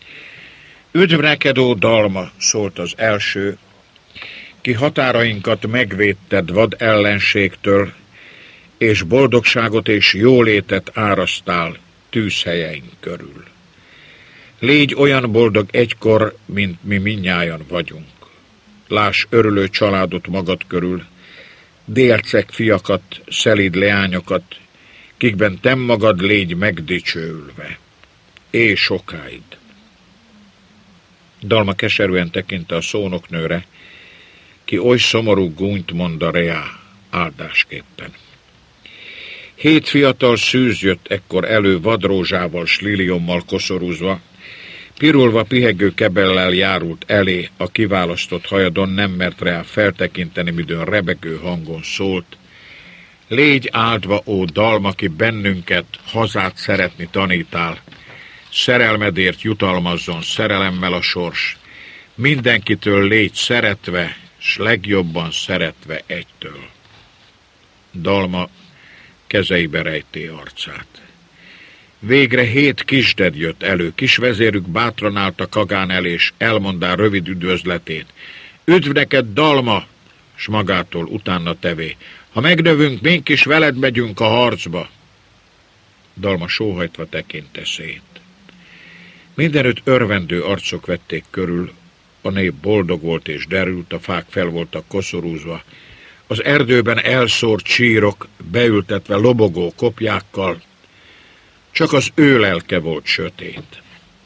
Üdv neked, ó dalma, szólt az első, ki határainkat megvédted vad ellenségtől, és boldogságot és jólétet árasztál tűzhelyeink körül. Légy olyan boldog egykor, mint mi mindnyájan vagyunk. Láss örülő családot magad körül, délceg fiakat, szelíd leányokat, kikben te magad légy megdicsőülve. Éj sokáig. Dalma keserűen tekinte a szónoknőre, ki oly szomorú gúnyt mond a reá áldásképpen. 7 fiatal szűz jött ekkor elő vadrózsával s liliommal koszorúzva, pirulva pihegő kebellel járult elé, a kiválasztott hajadon nem mert rá feltekinteni, midőn rebegő hangon szólt. Légy áldva, ó dalma, ki bennünket, hazát szeretni tanítál, szerelmedért jutalmazzon szerelemmel a sors, mindenkitől légy szeretve, s legjobban szeretve egytől. Dalma kezeibe rejté arcát. Végre 7 kisded jött elő, kisvezérük bátran állt a kagán el, és elmondá rövid üdvözletét. Üdv neked, dalma, s magától utána tevé. Ha megnövünk, mink is veled megyünk a harcba. Dalma sóhajtva tekinte szét. Mindenütt örvendő arcok vették körül, a nép boldog volt és derült, a fák fel voltak koszorúzva, az erdőben elszórt sírok, beültetve lobogó kopjákkal, csak az ő lelke volt sötét.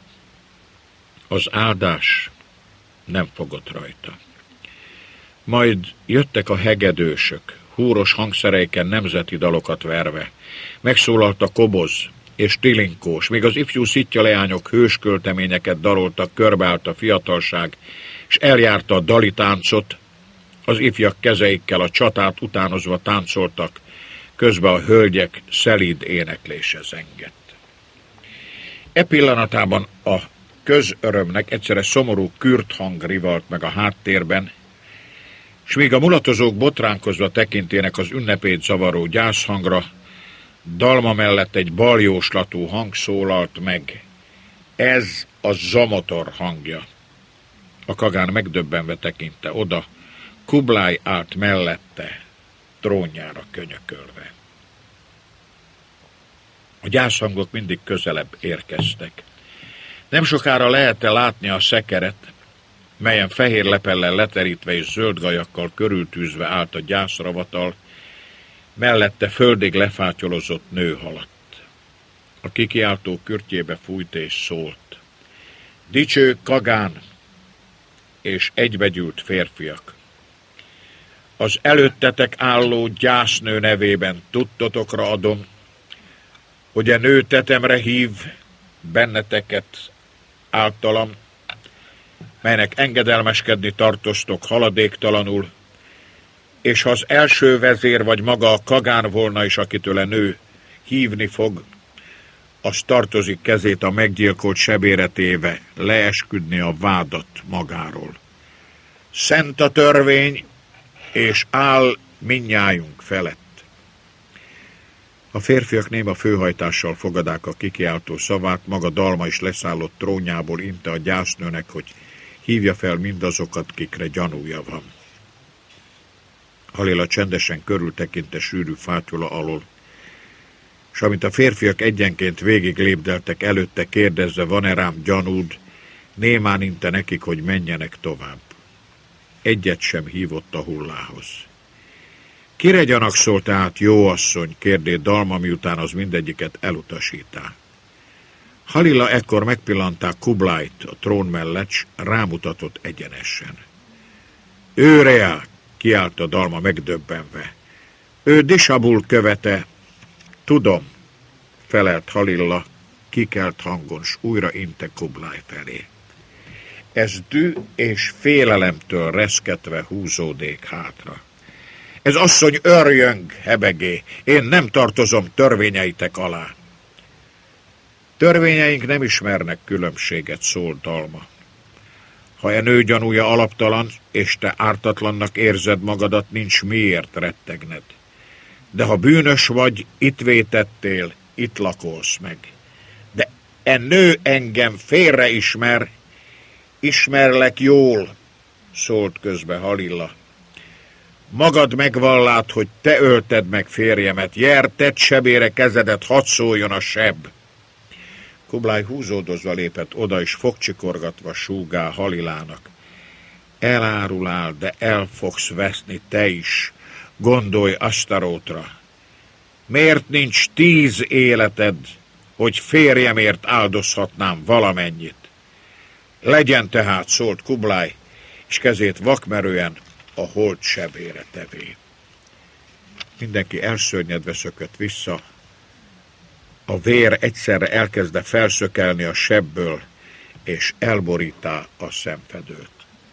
Az áldás nem fogott rajta. Majd jöttek a hegedősök, húros hangszereiken nemzeti dalokat verve. Megszólalt a koboz és tilinkós, míg az ifjú szitja leányok hőskölteményeket daloltak, körbeállt a fiatalság, és eljárta a dalitáncot, az ifjak kezeikkel a csatát utánozva táncoltak, közben a hölgyek szelíd éneklése zengett. E pillanatában a közörömnek egyszerre szomorú kürthang rivalt meg a háttérben, s míg a mulatozók botránkozva tekintének az ünnepét zavaró gyászhangra, dalma mellett egy baljóslatú hang szólalt meg. Ez a zamotor hangja. A kagán megdöbbenve tekinte oda, Kublai állt mellette, trónjára könyökölve. A gyászhangok mindig közelebb érkeztek. Nem sokára lehet-e látni a szekeret, melyen fehér lepellel leterítve és zöld gajakkal körültűzve állt a gyászravatal, mellette földig lefátyolozott nő haladt. A kikiáltó kürtjébe fújt és szólt. Dicső kagán és egybegyűlt férfiak! Az előttetek álló gyásznő nevében tudtotokra adom, hogy a nő tetemre hív benneteket általam, melynek engedelmeskedni tartoztok haladéktalanul, és ha az első vezér vagy maga a kagán volna is, akitől a nő hívni fog, az tartozik kezét a meggyilkolt sebére téve leesküdni a vádat magáról. Szent a törvény, és áll mindnyájunk felett. A férfiak néma főhajtással fogadák a kikiáltó szavát, maga Dalma is leszállott trónjából inte a gyásznőnek, hogy hívja fel mindazokat, kikre gyanúja van. Halila csendesen körültekinte sűrű fátyula alól, s amint a férfiak egyenként végig lépdeltek előtte, kérdezve, van-e rám gyanúd, némán inte nekik, hogy menjenek tovább. Egyet sem hívott a hullához. Kire gyanakszol tehát, jó asszony, kérdé Dalma, miután az mindegyiket elutasítá. Halila ekkor megpillantták Kublájt a trón mellett, s rámutatott egyenesen. Őre, kiáltta Dalma megdöbbenve. Ő Disabul követe. Tudom, felelt Halila kikelt hangon, s újra inte Kubláj felé. Ez dű és félelemtől reszketve húzódék hátra. Ez asszony örjöng, hebegé, én nem tartozom törvényeitek alá. Törvényeink nem ismernek különbséget, szólt Dalma. Ha e nő gyanúja alaptalan, és te ártatlannak érzed magadat, nincs miért rettegned. De ha bűnös vagy, itt vétettél, itt lakolsz meg. De e nő engem félre ismer, ismerlek jól, szólt közbe Halila. Magad megvallád, hogy te ölted meg férjemet, jár, tedd sebére kezedet, hadd szóljon a seb. Kubláj húzódozva lépett oda, és fogcsikorgatva súgál Halilának. Elárulál, de el fogsz veszni te is, gondolj Asztarótra. Miért nincs 10 életed, hogy férjemért áldozhatnám valamennyit? Legyen tehát, szólt Kubláj, és kezét vakmerően a hold sebére tevé. Mindenki elszörnyedve szökött vissza, a vér egyszerre elkezdte felszökelni a sebből, és elborítá a szemfedőt.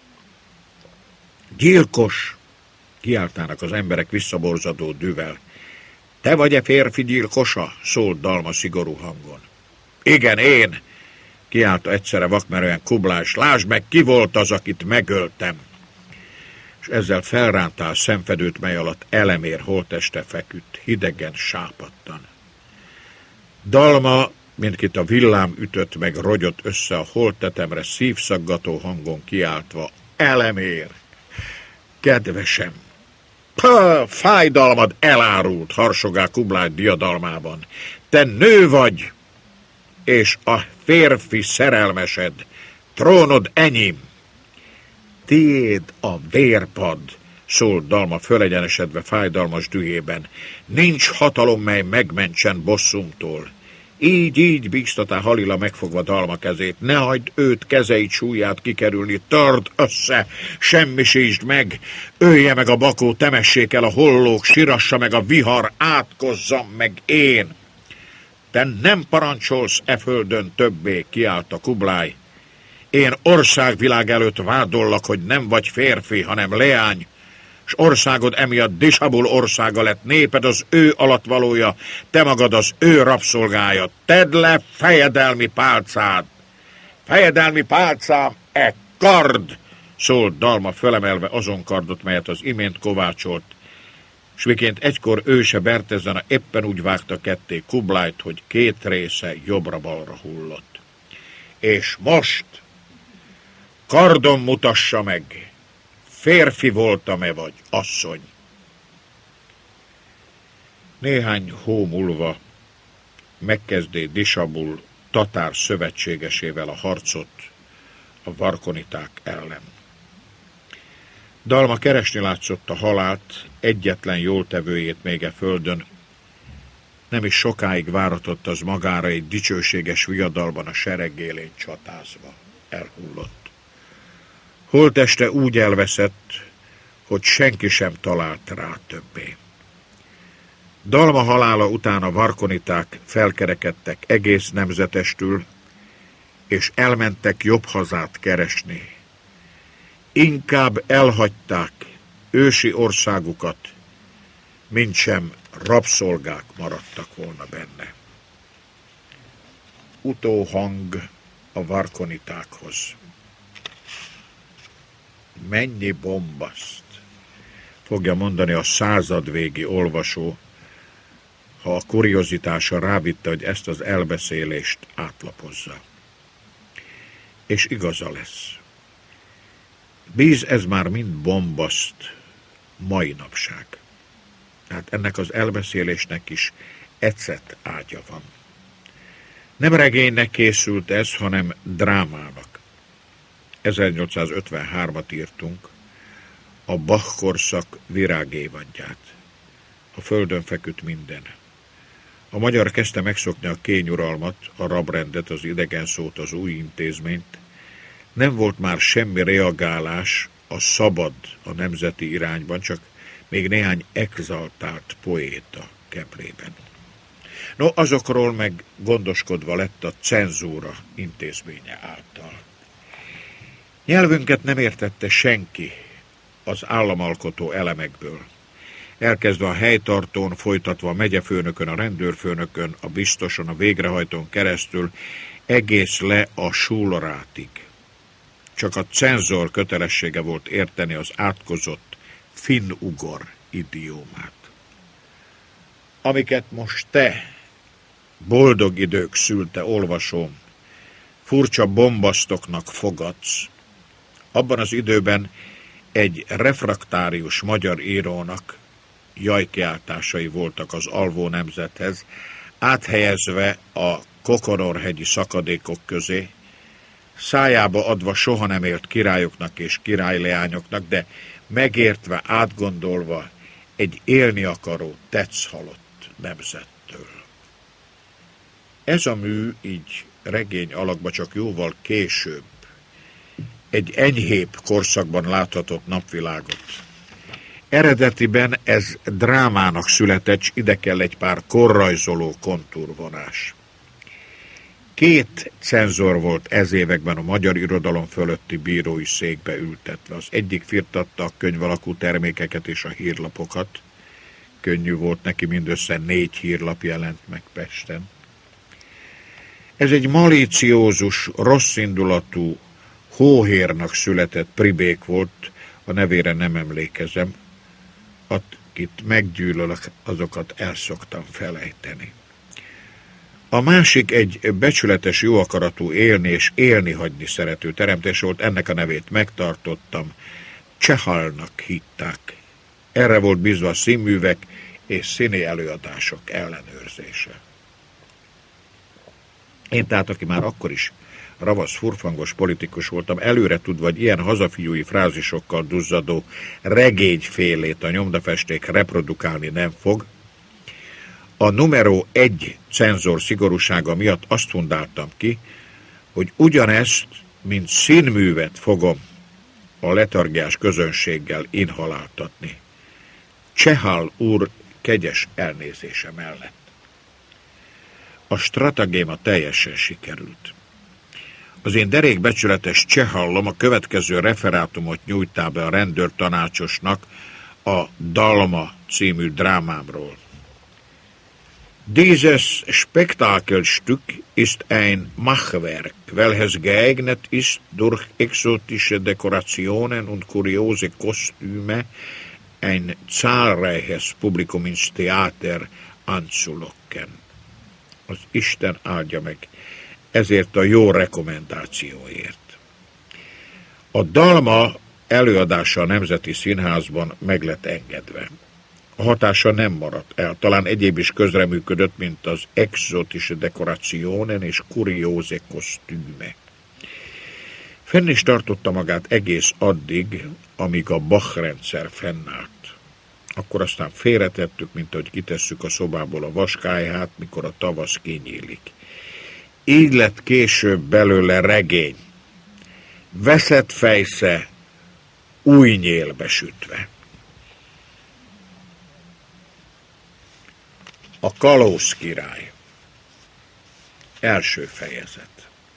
Gyilkos! Kiáltának az emberek visszaborzadó düvel. Te vagy-e férfi gyilkosa? Szólt Dalma szigorú hangon. Igen, én! Kiáltta egyszerre vakmerően Kubláj, s lásd meg, ki volt az, akit megöltem! És ezzel felrántál a szemfedőt, mely alatt elemér holtteste feküdt, hidegen, sápadtan. Dalma, mindkit a villám ütött meg, rogyott össze a holttetemre szívszaggató hangon kiáltva. Elemér! Kedvesem! Fájdalmad elárult, harsogál Kubláj diadalmában. Te nő vagy, és a férfi szerelmesed, trónod enyém. Tiéd a vérpad, szólt Dalma fölegyenesedve fájdalmas dühében. Nincs hatalom, mely megmentsen bosszunktól. Így bíztatá Halila megfogva Dalma kezét. Ne hagyd őt kezeit súlyát kikerülni, tard össze, semmisítsd meg, ölje meg a bakó, temessék el a hollók, sirassa meg a vihar, átkozzam meg én. Te nem parancsolsz e földön többé, kiáltta Kubláj. Én országvilág előtt vádollak, hogy nem vagy férfi, hanem leány, s országod emiatt Disabul országa lett, néped az ő alattvalója, te magad az ő rabszolgája. Tedd le fejedelmi pálcád! Fejedelmi pálcám, e kard! Szólt Dalma fölemelve azon kardot, melyet az imént kovácsolt, s miként egykor őse Bertezena éppen úgy vágta ketté Kublájt, hogy 2 része jobbra-balra hullott. És most kardon mutassa meg, férfi voltam-e vagy, asszony. Néhány hó múlva megkezdé Disabul tatár szövetségesével a harcot a varkoniták ellen. Dalma keresni látszott a halált, egyetlen jóltevőjét még e földön. Nem is sokáig váratott az magára, egy dicsőséges viadalban a seregélén csatázva elhullott. Holtteste úgy elveszett, hogy senki sem talált rá többé. Dalma halála után a varkoniták felkerekedtek egész nemzetestül, és elmentek jobb hazát keresni. Inkább elhagyták ősi országukat, mintsem rabszolgák maradtak volna benne. Utóhang a varkonitákhoz. Mennyi bombaszt, fogja mondani a századvégi olvasó, ha a kuriozitása rávitte, hogy ezt az elbeszélést átlapozza. És igaza lesz. Bíz ez már mind bombaszt mai napság. Tehát ennek az elbeszélésnek is ecet ágya van. Nem regénynek készült ez, hanem drámának. 1853-at írtunk, a Bach-korszak virágévadját. A földön feküdt minden. A magyar kezdte megszokni a kényuralmat, a rabrendet, az idegen szót, az új intézményt. Nem volt már semmi reagálás a szabad, a nemzeti irányban, csak még néhány exaltált poéta Kemplében. No, azokról meg gondoskodva lett a cenzúra intézménye által. Nyelvünket nem értette senki az államalkotó elemekből. Elkezdve a helytartón, folytatva a megyefőnökön, a rendőrfőnökön, a biztoson, a végrehajtón keresztül, egész le a súlorátig. Csak a cenzor kötelessége volt érteni az átkozott finn-ugor idiómát. Amiket most te, boldog idők szülte olvasóm, furcsa bombasztoknak fogadsz, abban az időben egy refraktárius magyar írónak jajkiáltásai voltak az alvó nemzethez, áthelyezve a Kokoror-hegyi szakadékok közé, szájába adva soha nem élt királyoknak és királyleányoknak, de megértve, átgondolva egy élni akaró, tetszhalott nemzettől. Ez a mű így regény alakba csak jóval később, egy enyhébb korszakban láthatott napvilágot. Eredetiben ez drámának született, s ide kell egy pár korrajzoló kontúrvonás. 2 cenzor volt ez években a magyar irodalom fölötti bírói székbe ültetve. Az egyik firtatta a könyv alakú termékeket és a hírlapokat. Könnyű volt neki, mindössze 4 hírlap jelent meg Pesten. Ez egy malíciózus, rosszindulatú, hóhérnak született pribék volt, a nevére nem emlékezem. Akit meggyűlölök, azokat el szoktam felejteni. A másik egy becsületes, jóakaratú, élni és élni hagyni szerető teremtés volt, ennek a nevét megtartottam, Csehalnak hitták. Erre volt bízva a színművek és színi előadások ellenőrzése. Én tehát, aki már akkor is ravasz, furfangos politikus voltam, előre tudva, hogy ilyen hazafiúi frázisokkal duzzadó regényfélét a nyomdafesték reprodukálni nem fog, a numero 1 cenzor szigorúsága miatt azt fundáltam ki, hogy ugyanezt, mint színművet fogom a letargiás közönséggel inhaláltatni. Csehal úr kegyes elnézése mellett. A stratagéma teljesen sikerült. Az én derékbecsületes Csehallom a következő referátumot nyújtá be a rendőrtanácsosnak a Dalma című drámámról. Dieses Spektakelstück ist ein Machwerk, welches geeignet ist, durch exotische Dekorationen und kuriose Kostüme ein zahlreiches Publikum ins Theater anzulocken. Az Isten áldja meg ezért a jó rekommendációért. A Dalma előadása a Nemzeti Színházban meg lett engedve. A hatása nem maradt el, talán egyéb is közreműködött, mint az exotische Dekorationen és kuriose Kostüme. Fenn is tartotta magát egész addig, amíg a Bach-rendszer fennállt. Akkor aztán félretettük, mint ahogy kitesszük a szobából a vaskályhát, mikor a tavasz kinyílik. Így lett később belőle regény. Veszett fejsze, új nyélbe sütve. A kalóz király. Első fejezet.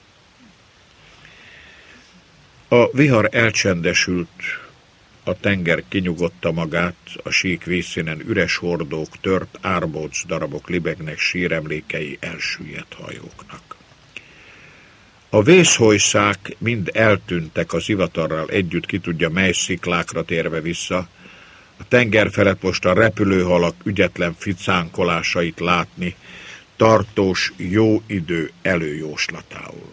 A vihar elcsendesült, a tenger kinyugodta magát, a sík vízszínen üres hordók, tört árbóc darabok libegnek síremlékei elsüllyedt hajóknak. A vészhojszák mind eltűntek a zivatarral együtt, ki tudja mely sziklákra térve vissza, a tenger felett most a repülőhalak ügyetlen ficánkolásait látni, tartós jó idő előjóslatául.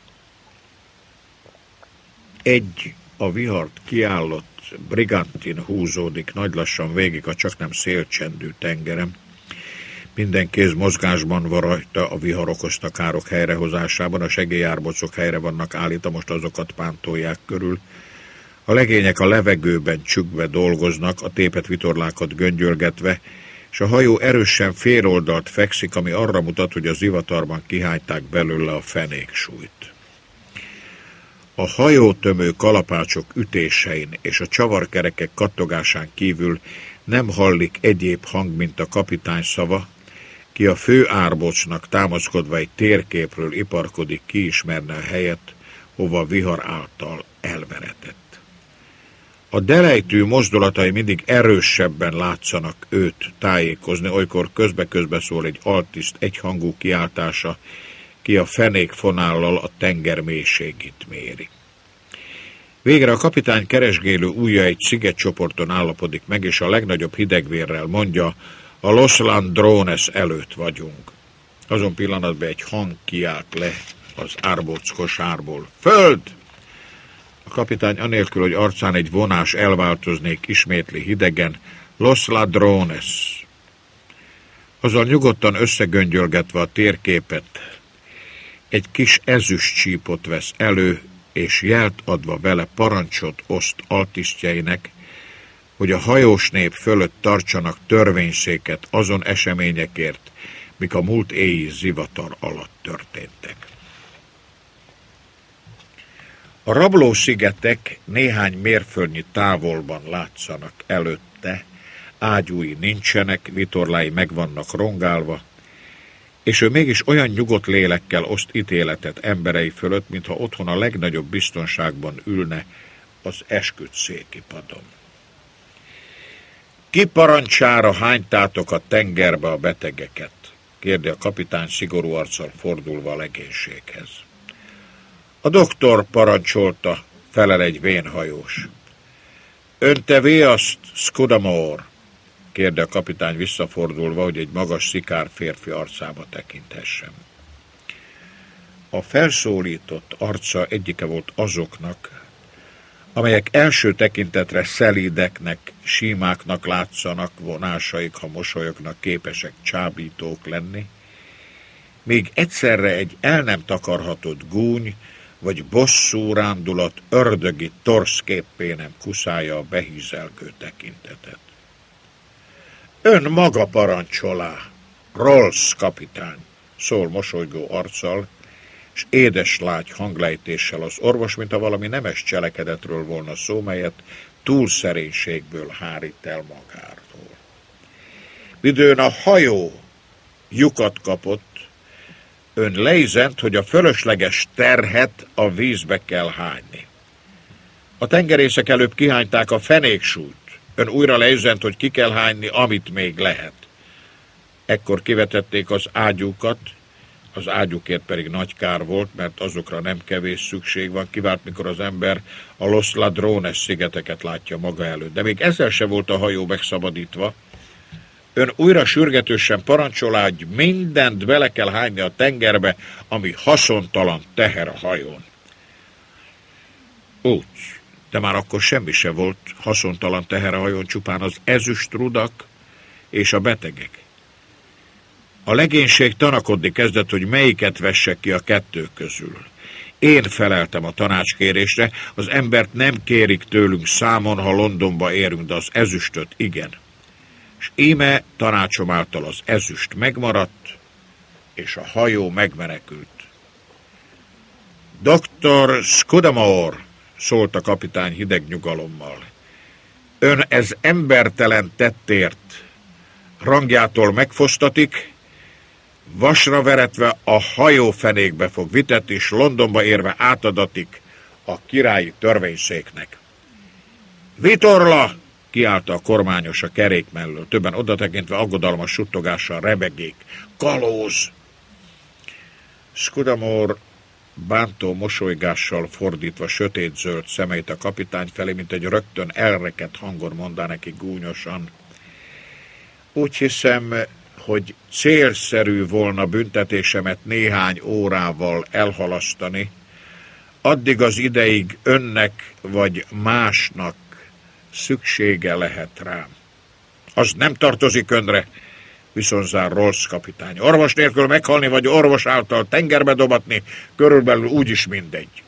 Egy a vihart kiállott brigantin húzódik nagylassan végig a csaknem szélcsendű tengerem. Minden kéz mozgásban van rajta a vihar okozta károk helyrehozásában, a segélyárbocok helyre vannak állítva, most azokat pántolják körül. A legények a levegőben csüggve dolgoznak, a tépet vitorlákat göngyölgetve, és a hajó erősen féloldalt fekszik, ami arra mutat, hogy a zivatarban kihányták belőle a fenéksúlyt. A hajótömő kalapácsok ütésein és a csavarkerekek kattogásán kívül nem hallik egyéb hang, mint a kapitány szava, ki a fő árbocnak támaszkodva egy térképről iparkodik, kiismerne a helyet, hova a vihar által elveretett. A delejtű mozdulatai mindig erősebben látszanak őt tájékozni, olykor közbe-közbe szól egy altiszt egyhangú kiáltása, ki a fenékfonállal a tenger mélységét méri. Végre a kapitány keresgélő ujja egy szigetcsoporton állapodik meg, és a legnagyobb hidegvérrel mondja, a Los Ladrones előtt vagyunk. Azon pillanatban egy hang kiált le az árbóc kosárból. Föld! A kapitány anélkül, hogy arcán egy vonás elváltoznék, ismétli hidegen, Los Ladrones. Azzal nyugodtan összegöngyölgetve a térképet, egy kis ezüst csípot vesz elő, és jelt adva vele parancsot oszt altisztjeinek, hogy a hajós nép fölött tartsanak törvényszéket azon eseményekért, mik a múlt éji zivatar alatt történtek. A rablószigetek néhány mérföldnyi távolban látszanak előtte, ágyúi nincsenek, vitorlái meg vannak rongálva, és ő mégis olyan nyugodt lélekkel oszt ítéletet emberei fölött, mintha otthon a legnagyobb biztonságban ülne az esküdtszéki padon. Ki parancsára hánytátok a tengerbe a betegeket? Kérdi a kapitány szigorú arccal fordulva a legénységhez. A doktor parancsolta, felel egy vénhajós. Ön tevé azt, Scudamore? Kérdi a kapitány visszafordulva, hogy egy magas szikár férfi arcába tekinthessen. A felszólított arca egyike volt azoknak, amelyek első tekintetre szelídeknek, símáknak látszanak, vonásaik, ha mosolyognak, képesek csábítók lenni, még egyszerre egy el nem takarhatott gúny, vagy bosszú rándulat ördögi torszképpé nem kuszálja a behízelgő tekintetet. Ön maga parancsolá, Rolls kapitány, szól mosolygó arccal, és édes lágy hanglejtéssel az orvos, mintha valami nemes cselekedetről volna szó, melyet túlszerénységből hárít el magáról. Midőn a hajó lyukat kapott, ön leizent, hogy a fölösleges terhet a vízbe kell hányni. A tengerészek előbb kihányták a fenéksúlyt, ön újra leizent, hogy ki kell hányni, amit még lehet. Ekkor kivetették az ágyúkat, az ágyúkért pedig nagy kár volt, mert azokra nem kevés szükség van, kivált, mikor az ember a Los Ladrones szigeteket látja maga előtt. De még ezzel se volt a hajó megszabadítva. Ön újra sürgetősen parancsolá, hogy mindent bele kell hányni a tengerbe, ami haszontalan teher a hajón. Úgy, de már akkor semmi se volt haszontalan teher a hajón, csupán az ezüstrudak és a betegek. A legénység tanakodni kezdett, hogy melyiket vesse ki a kettő közül. Én feleltem a tanácskérésre, az embert nem kérik tőlünk számon, ha Londonba érünk, de az ezüstöt igen. És íme tanácsom által az ezüst megmaradt, és a hajó megmenekült. Dr. Scudamore, szólt a kapitány hideg nyugalommal. Ön ez embertelen tettért rangjától megfosztatik, vasra veretve a hajófenékbe fog vitet, és Londonba érve átadatik a királyi törvényszéknek. Vitorla! Kiállta a kormányos a kerék mellől, többen odatekintve aggodalmas suttogással rebegék. Kalóz! Scudamore bántó mosolygással fordítva sötétzöld szemeit a kapitány felé, mint egy rögtön elrekedt hangon mondá neki gúnyosan. Úgy hiszem, hogy célszerű volna büntetésemet néhány órával elhalasztani, addig az ideig önnek vagy másnak szüksége lehet rám. Az nem tartozik önre, viszontzár Rolls kapitány. Orvos nélkül meghalni, vagy orvos által tengerbe dobatni, körülbelül úgyis mindegy.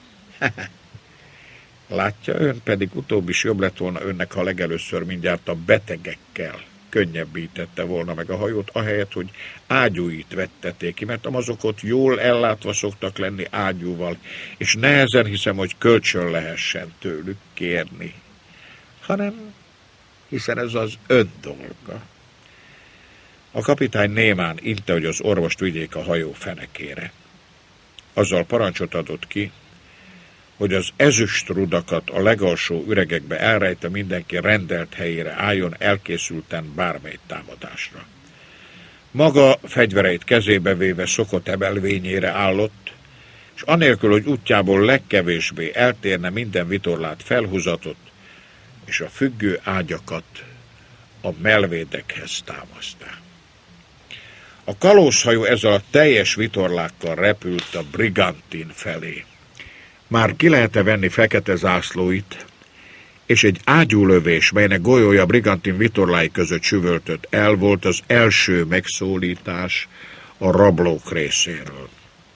Látja, ön pedig utóbb is jobb lett volna önnek, ha legelőször mindjárt a betegekkel könnyebbítette volna meg a hajót, ahelyett, hogy ágyúit vetteték ki, mert azok ott jól ellátva szoktak lenni ágyúval, és nehezen hiszem, hogy kölcsön lehessen tőlük kérni. Hanem, hiszen ez az ön dolga. A kapitány némán inte, hogy az orvost vigyék a hajó fenekére. Azzal parancsot adott ki, hogy az ezüstrudakat a legalsó üregekbe elrejtve mindenki rendelt helyére álljon elkészülten bármely támadásra. Maga fegyvereit kezébe véve szokott emelvényére állott, és anélkül, hogy útjából legkevésbé eltérne, minden vitorlát felhúzatott, és a függő ágyakat a mellvédekhez támasztá. A kalózhajó ezzel a teljes vitorlákkal repült a Brigantin felé. Már ki lehet-e venni fekete zászlóit, és egy ágyúlövés, melynek golyója Brigantin vitorlái között süvöltött el, volt az első megszólítás a rablók részéről.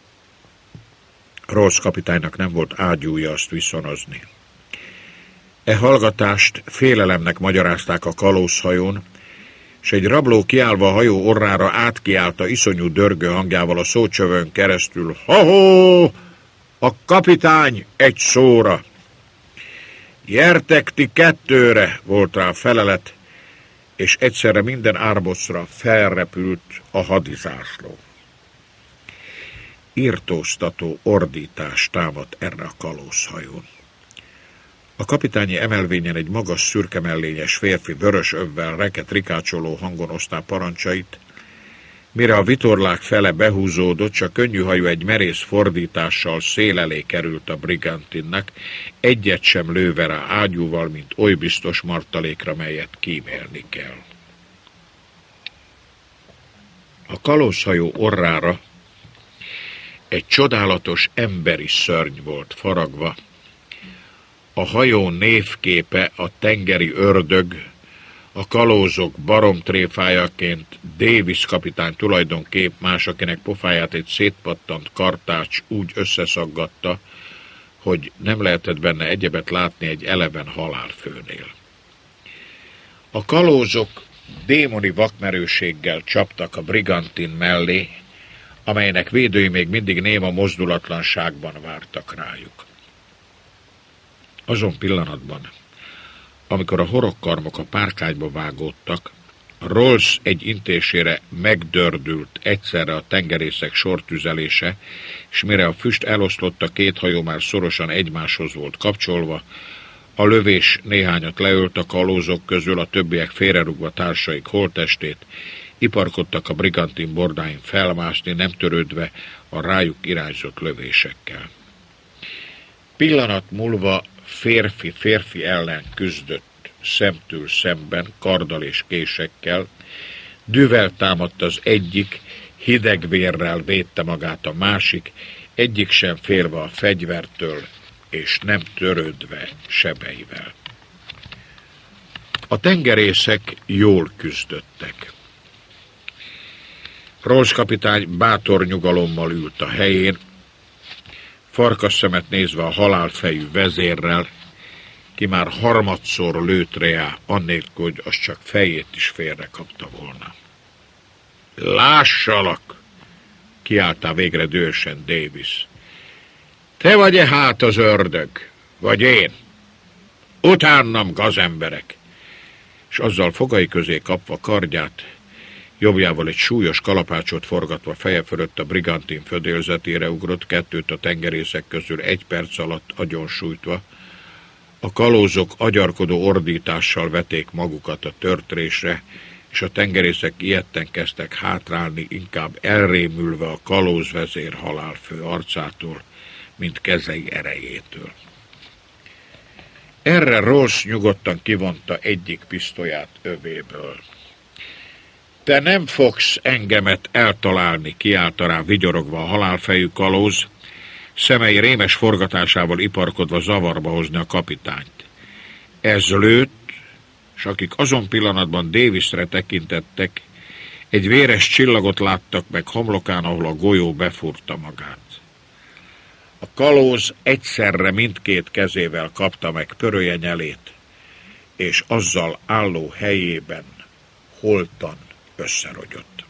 Rolls kapitánynak nem volt ágyúja azt viszonozni. E hallgatást félelemnek magyarázták a kalózhajón, és egy rabló kiállva a hajó orrára átkiálta iszonyú dörgő hangjával a szócsövön keresztül: Ha-hó! A kapitány egy szóra! Gyertek ti kettőre, volt rá a felelet, és egyszerre minden árbocra felrepült a hadizászló. Irtóztató ordítás támadt erre a kalózhajón. A kapitányi emelvényen egy magas szürkemellényes férfi vörös övvel reket rikácsoló hangon osztá parancsait, mire a vitorlák fele behúzódott, csak könnyűhajú egy merész fordítással szél elé került a Brigantinnak, egyet sem lőve rá ágyúval, mint oly biztos martalékra, melyet kímélni kell. A kalózhajó orrára egy csodálatos emberi szörny volt faragva, a hajó névképe a tengeri ördög, a kalózok baromtréfájaként Davis kapitány tulajdonképp, más akinek pofáját egy szétpattant kartács úgy összeszaggatta, hogy nem lehetett benne egyebet látni egy eleven halálfőnél. A kalózok démoni vakmerőséggel csaptak a Brigantin mellé, amelynek védői még mindig néma mozdulatlanságban vártak rájuk. Azon pillanatban, amikor a horogkarmok a párkányba vágódtak, Rolls egy intésére megdördült egyszerre a tengerészek sortüzelése, és mire a füst eloszlott, a két hajó már szorosan egymáshoz volt kapcsolva, a lövés néhányat leölt a kalózok közül, a többiek félrerúgva társaik holttestét, iparkodtak a Brigantin bordáin felmászni, nem törődve a rájuk irányzott lövésekkel. Pillanat múlva férfi ellen küzdött szemtől szemben, karddal és késekkel, dühvel támadt az egyik, hideg vérrel védte magát a másik, egyik sem félve a fegyvertől, és nem törődve sebeivel. A tengerészek jól küzdöttek. Rolls kapitány bátor nyugalommal ült a helyén, farkasszemet nézve a halálfejű vezérrel, ki már harmadszor lőtt rá, annélkül, hogy az csak fejét is félre kapta volna. Lássalak! Kiáltál végre dühösen Davis. Te vagy-e hát az ördög? Vagy én? Utánam, gazemberek! és azzal fogai közé kapva kardját, jobbjával egy súlyos kalapácsot forgatva feje fölött a brigantin födélzetére ugrott, kettőt a tengerészek közül 1 perc alatt agyonsújtva. A kalózok agyarkodó ordítással veték magukat a törtrésre, és a tengerészek ijedten kezdtek hátrálni, inkább elrémülve a kalózvezér halálfő arcától, mint kezei erejétől. Erre Rawls nyugodtan kivonta egyik pisztolyát övéből. Te nem fogsz engemet eltalálni, kiálta rá vigyorogva a halálfejű kalóz, szemei rémes forgatásával iparkodva zavarba hozni a kapitányt. Ez lőtt, s akik azon pillanatban Davisre tekintettek, egy véres csillagot láttak meg homlokán, ahol a golyó befúrta magát. A kalóz egyszerre mindkét kezével kapta meg pörölye nyelét, és azzal álló helyében holtan összerogyott.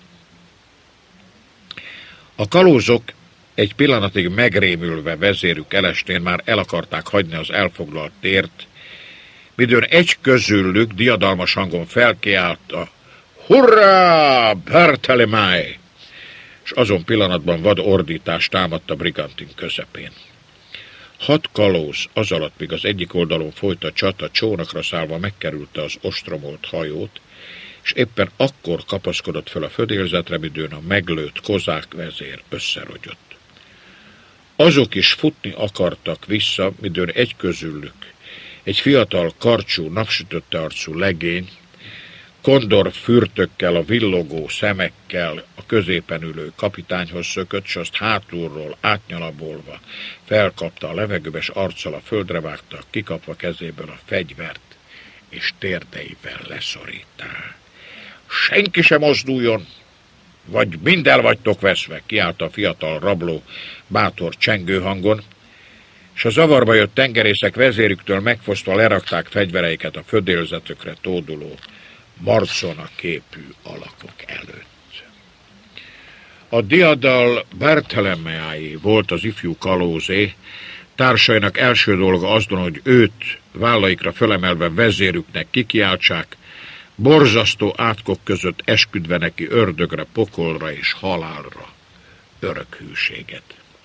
A kalózok egy pillanatig megrémülve vezérük elestén már el akarták hagyni az elfoglalt tért, midőn egy közülük diadalmas hangon felkiáltta: Hurrá, Barthélemy! És azon pillanatban vad ordítás támadt a brigantin közepén. 6 kalóz az alatt, míg az egyik oldalon folyt a csata, csónakra szállva megkerülte az ostromolt hajót, és éppen akkor kapaszkodott fel a födélzetre, midőn a meglőtt kozák vezér összerogyott. Azok is futni akartak vissza, midőn egy közülük, egy fiatal, karcsú, napsütötte arcú legény, kondor fürtökkel, a villogó szemekkel a középen ülő kapitányhoz szökött, s azt hátulról átnyalabolva felkapta a levegőbe, s arccal a földre vágta, kikapva kezéből a fegyvert, és térdeivel leszorítá. Senki sem mozduljon, vagy mind el vagytok veszve, kiállt a fiatal rabló bátor csengő hangon, és a zavarba jött tengerészek vezérüktől megfosztva lerakták fegyvereiket a födélzetükre tóduló marcona képű alakok előtt. A diadal Barthélemy volt az ifjú kalózé, társainak első dolga azon, hogy őt vállaikra fölemelve vezérüknek kikiáltsák, borzasztó átkok között esküdve neki ördögre, pokolra és halálra örök hűséget.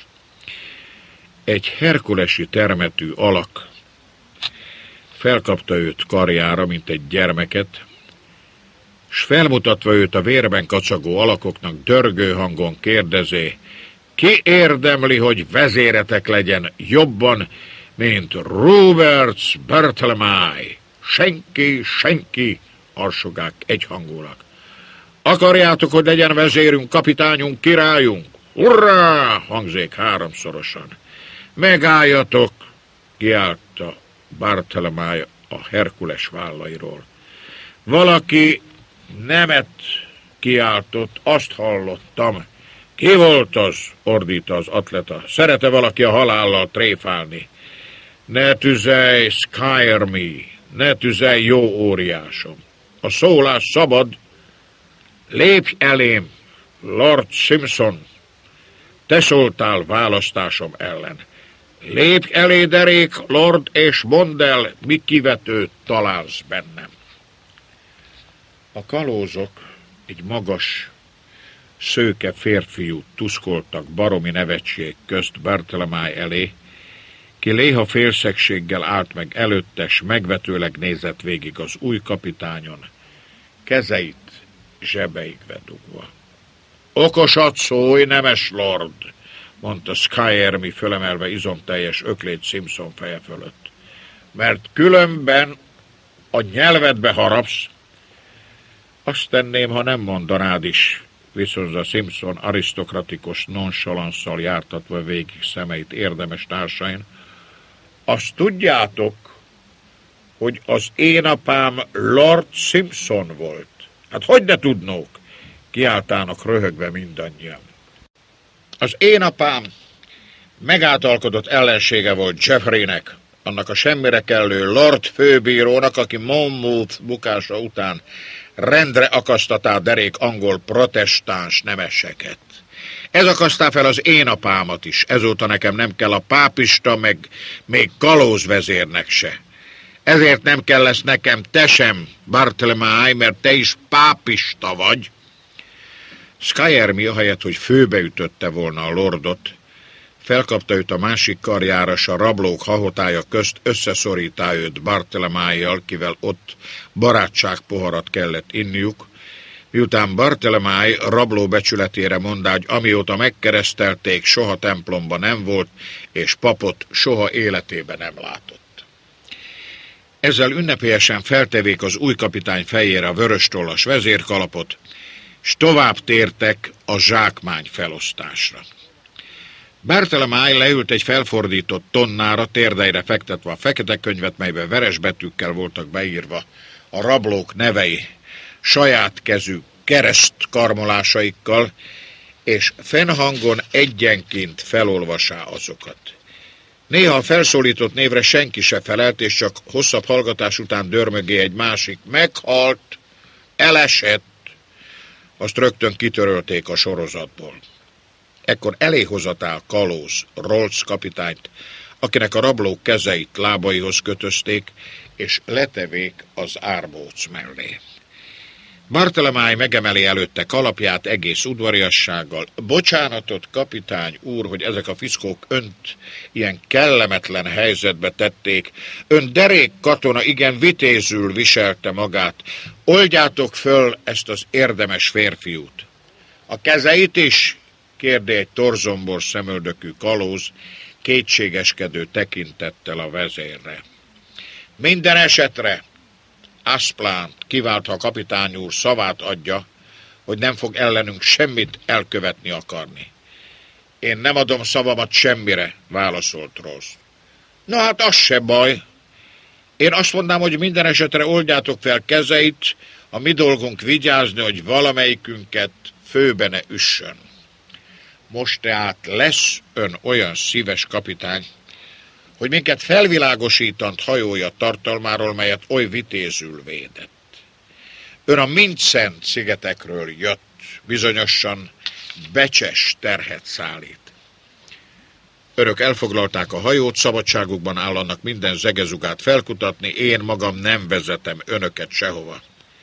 Egy herkulesi termetű alak felkapta őt karjára, mint egy gyermeket, s felmutatva őt a vérben kacagó alakoknak dörgő hangon kérdezé: ki érdemli, hogy vezéretek legyen jobban, mint Roberts Barthélemy? Senki, senki, harsogák egyhangulag. Akarjátok, hogy legyen vezérünk, kapitányunk, királyunk? Hurrá! Hangzék háromszorosan. Megálljatok, kiáltta Barthélemy a Herkules vállairól. Valaki nemet kiáltott, azt hallottam. Ki volt az? Ordítta az atleta. Szerete valaki a halállal tréfálni? Ne tüzelj, Skyermy, ne tüzelj, jó óriásom. A szólás szabad. Lépj elém, Lord Simpson. Te szóltál választásom ellen. Lépj elé, derék, Lord, és mondd el, mi kivetőt találsz bennem. A kalózok egy magas, szőke férfiút tuszkoltak baromi nevetség közt Barthélemy elé, ki léha félszegséggel állt meg előtte, s megvetőleg nézett végig az új kapitányon, kezeit zsebeikbe dugva. Okosat szólj, nemes lord, mondta Skyermy fölemelve izomteljes öklét Simpson feje fölött, mert különben a nyelvedbe harapsz. Azt tenném, ha nem mondanád is, viszonza Simpson arisztokratikus nonchalanszal jártatva végig szemeit érdemes társain. Azt tudjátok, hogy az én apám Lord Simpson volt. Hát hogy ne tudnók? Kiáltának röhögve mindannyian. Az én apám megátalkodott ellensége volt Jeffreynek, annak a semmire kellő Lord főbírónak, aki Monmouth bukása után rendre akasztatá derék angol protestáns nemeseket. Ez akasztá fel az én apámat is, ezóta nekem nem kell a pápista, meg még kalózvezérnek se. Ezért nem kell lesz nekem, te sem, Barthélemy, mert te is pápista vagy. Skyermi ahelyett, hogy főbeütötte volna a lordot, felkapta őt a másik karjára, s a rablók hahotája közt összeszorítá őt Barthélemy-jal, kivel ott barátságpoharat kellett inniuk, miután Barthélemy rabló becsületére mondá, hogy amióta megkeresztelték, soha templomba nem volt, és papot soha életében nem látott. Ezzel ünnepélyesen feltevék az új kapitány fejére a vöröstollas vezérkalapot, s tovább tértek a zsákmány felosztásra. Barthélemy leült egy felfordított tonnára, térdeire fektetve a fekete könyvet, melyben veres betűkkel voltak beírva a rablók nevei, saját kezű keresztkarmolásaikkal, és fennhangon egyenként felolvasá azokat. Néha a felszólított névre senki se felelt, és csak hosszabb hallgatás után dörmögé egy másik. Meghalt, elesett. Azt rögtön kitörölték a sorozatból. Ekkor eléhozatál kalóz, Rolls kapitányt, akinek a rablók kezeit lábaihoz kötözték, és letevék az árbóc mellé. Barthélemy megemeli előtte kalapját egész udvariassággal. Bocsánatot, kapitány úr, hogy ezek a fiszkók önt ilyen kellemetlen helyzetbe tették. Ön derék katona igen vitézül viselte magát. Oldjátok föl ezt az érdemes férfiút. A kezeit is? Kérdé egy torzombor szemöldökű kalóz, kétségeskedő tekintettel a vezérre. Minden esetre Asplant kivált, ha a kapitány úr szavát adja, hogy nem fog ellenünk semmit elkövetni akarni. Én nem adom szavamat semmire, válaszolt Ross. Na hát az se baj. Én azt mondám, hogy minden esetre oldjátok fel kezeit, a mi dolgunk vigyázni, hogy valamelyikünket főbe ne üssön. Most tehát lesz ön olyan szíves, kapitány, hogy minket felvilágosítant hajója tartalmáról, melyet oly vitézül védett. Ön a Mindszent szigetekről jött, bizonyosan becses terhet szállít. Önök elfoglalták a hajót, szabadságukban áll annak minden zegezugát felkutatni, én magam nem vezetem önöket sehova.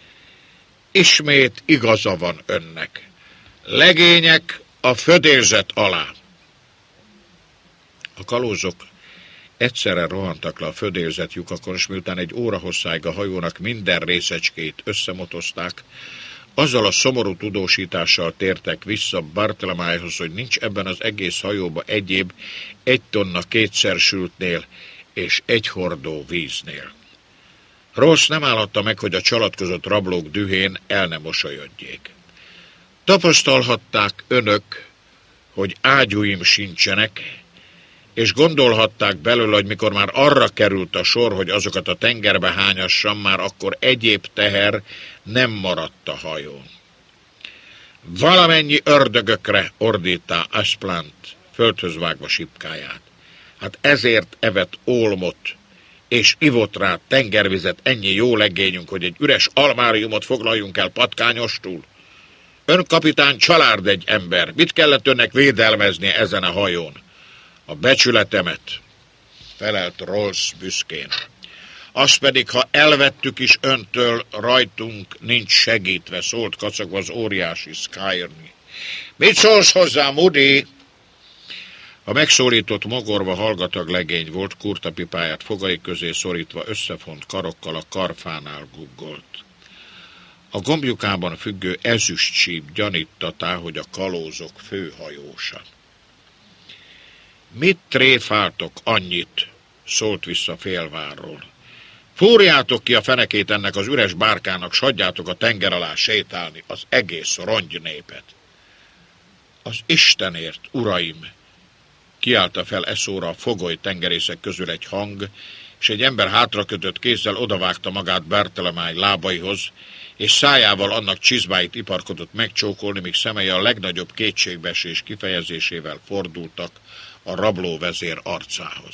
Ismét igaza van önnek. Legények a födérzet alá. A kalózok egyszerre rohantak le a födérzet lyukakon, és miután egy óra hosszáig a hajónak minden részecskét összemotozták, azzal a szomorú tudósítással tértek vissza Barthélemyhoz, hogy nincs ebben az egész hajóba egyéb 1 tonna 2-szer sültnél és 1 hordó víznél. Ross nem állhatta meg, hogy a csalatkozott rablók dühén el ne mosolyodjék. Tapasztalhatták önök, hogy ágyúim sincsenek, és gondolhatták belőle, hogy mikor már arra került a sor, hogy azokat a tengerbe hányassam, már akkor egyéb teher nem maradt a hajón. Valamennyi ördögökre, ordítá Asplant, földhöz vágva sipkáját. Hát ezért evett ólmot, és ivott rá tengervizet ennyi jó legényünk, hogy egy üres almáriumot foglaljunk el patkányostul. Ön kapitány család egy ember, mit kellett önnek védelmeznie ezen a hajón? A becsületemet, felelt Rolls büszkén. Azt pedig, ha elvettük is öntől, rajtunk nincs segítve, szólt kacagva az óriási Skyermi. Mit szólsz hozzá, Moody? A megszólított mogorva hallgatag legény volt, kurtapipáját fogai közé szorítva összefont karokkal a karfánál guggolt. A gombjukában függő ezüstcsíp gyaníttatá, hogy a kalózok főhajósa. Mit tréfáltok annyit? Szólt vissza félvárról. Fúrjátok ki a fenekét ennek az üres bárkának, s hagyjátok a tenger alá sétálni az egész rongynépet. Az Istenért, uraim! Kiállta fel eszóra a fogoly tengerészek közül egy hang, és egy ember hátrakötött kézzel odavágta magát Barthélemy lábaihoz, és szájával annak csizmáit iparkodott megcsókolni, míg szemei a legnagyobb kétségbeesés kifejezésével fordultak a rablóvezér arcához.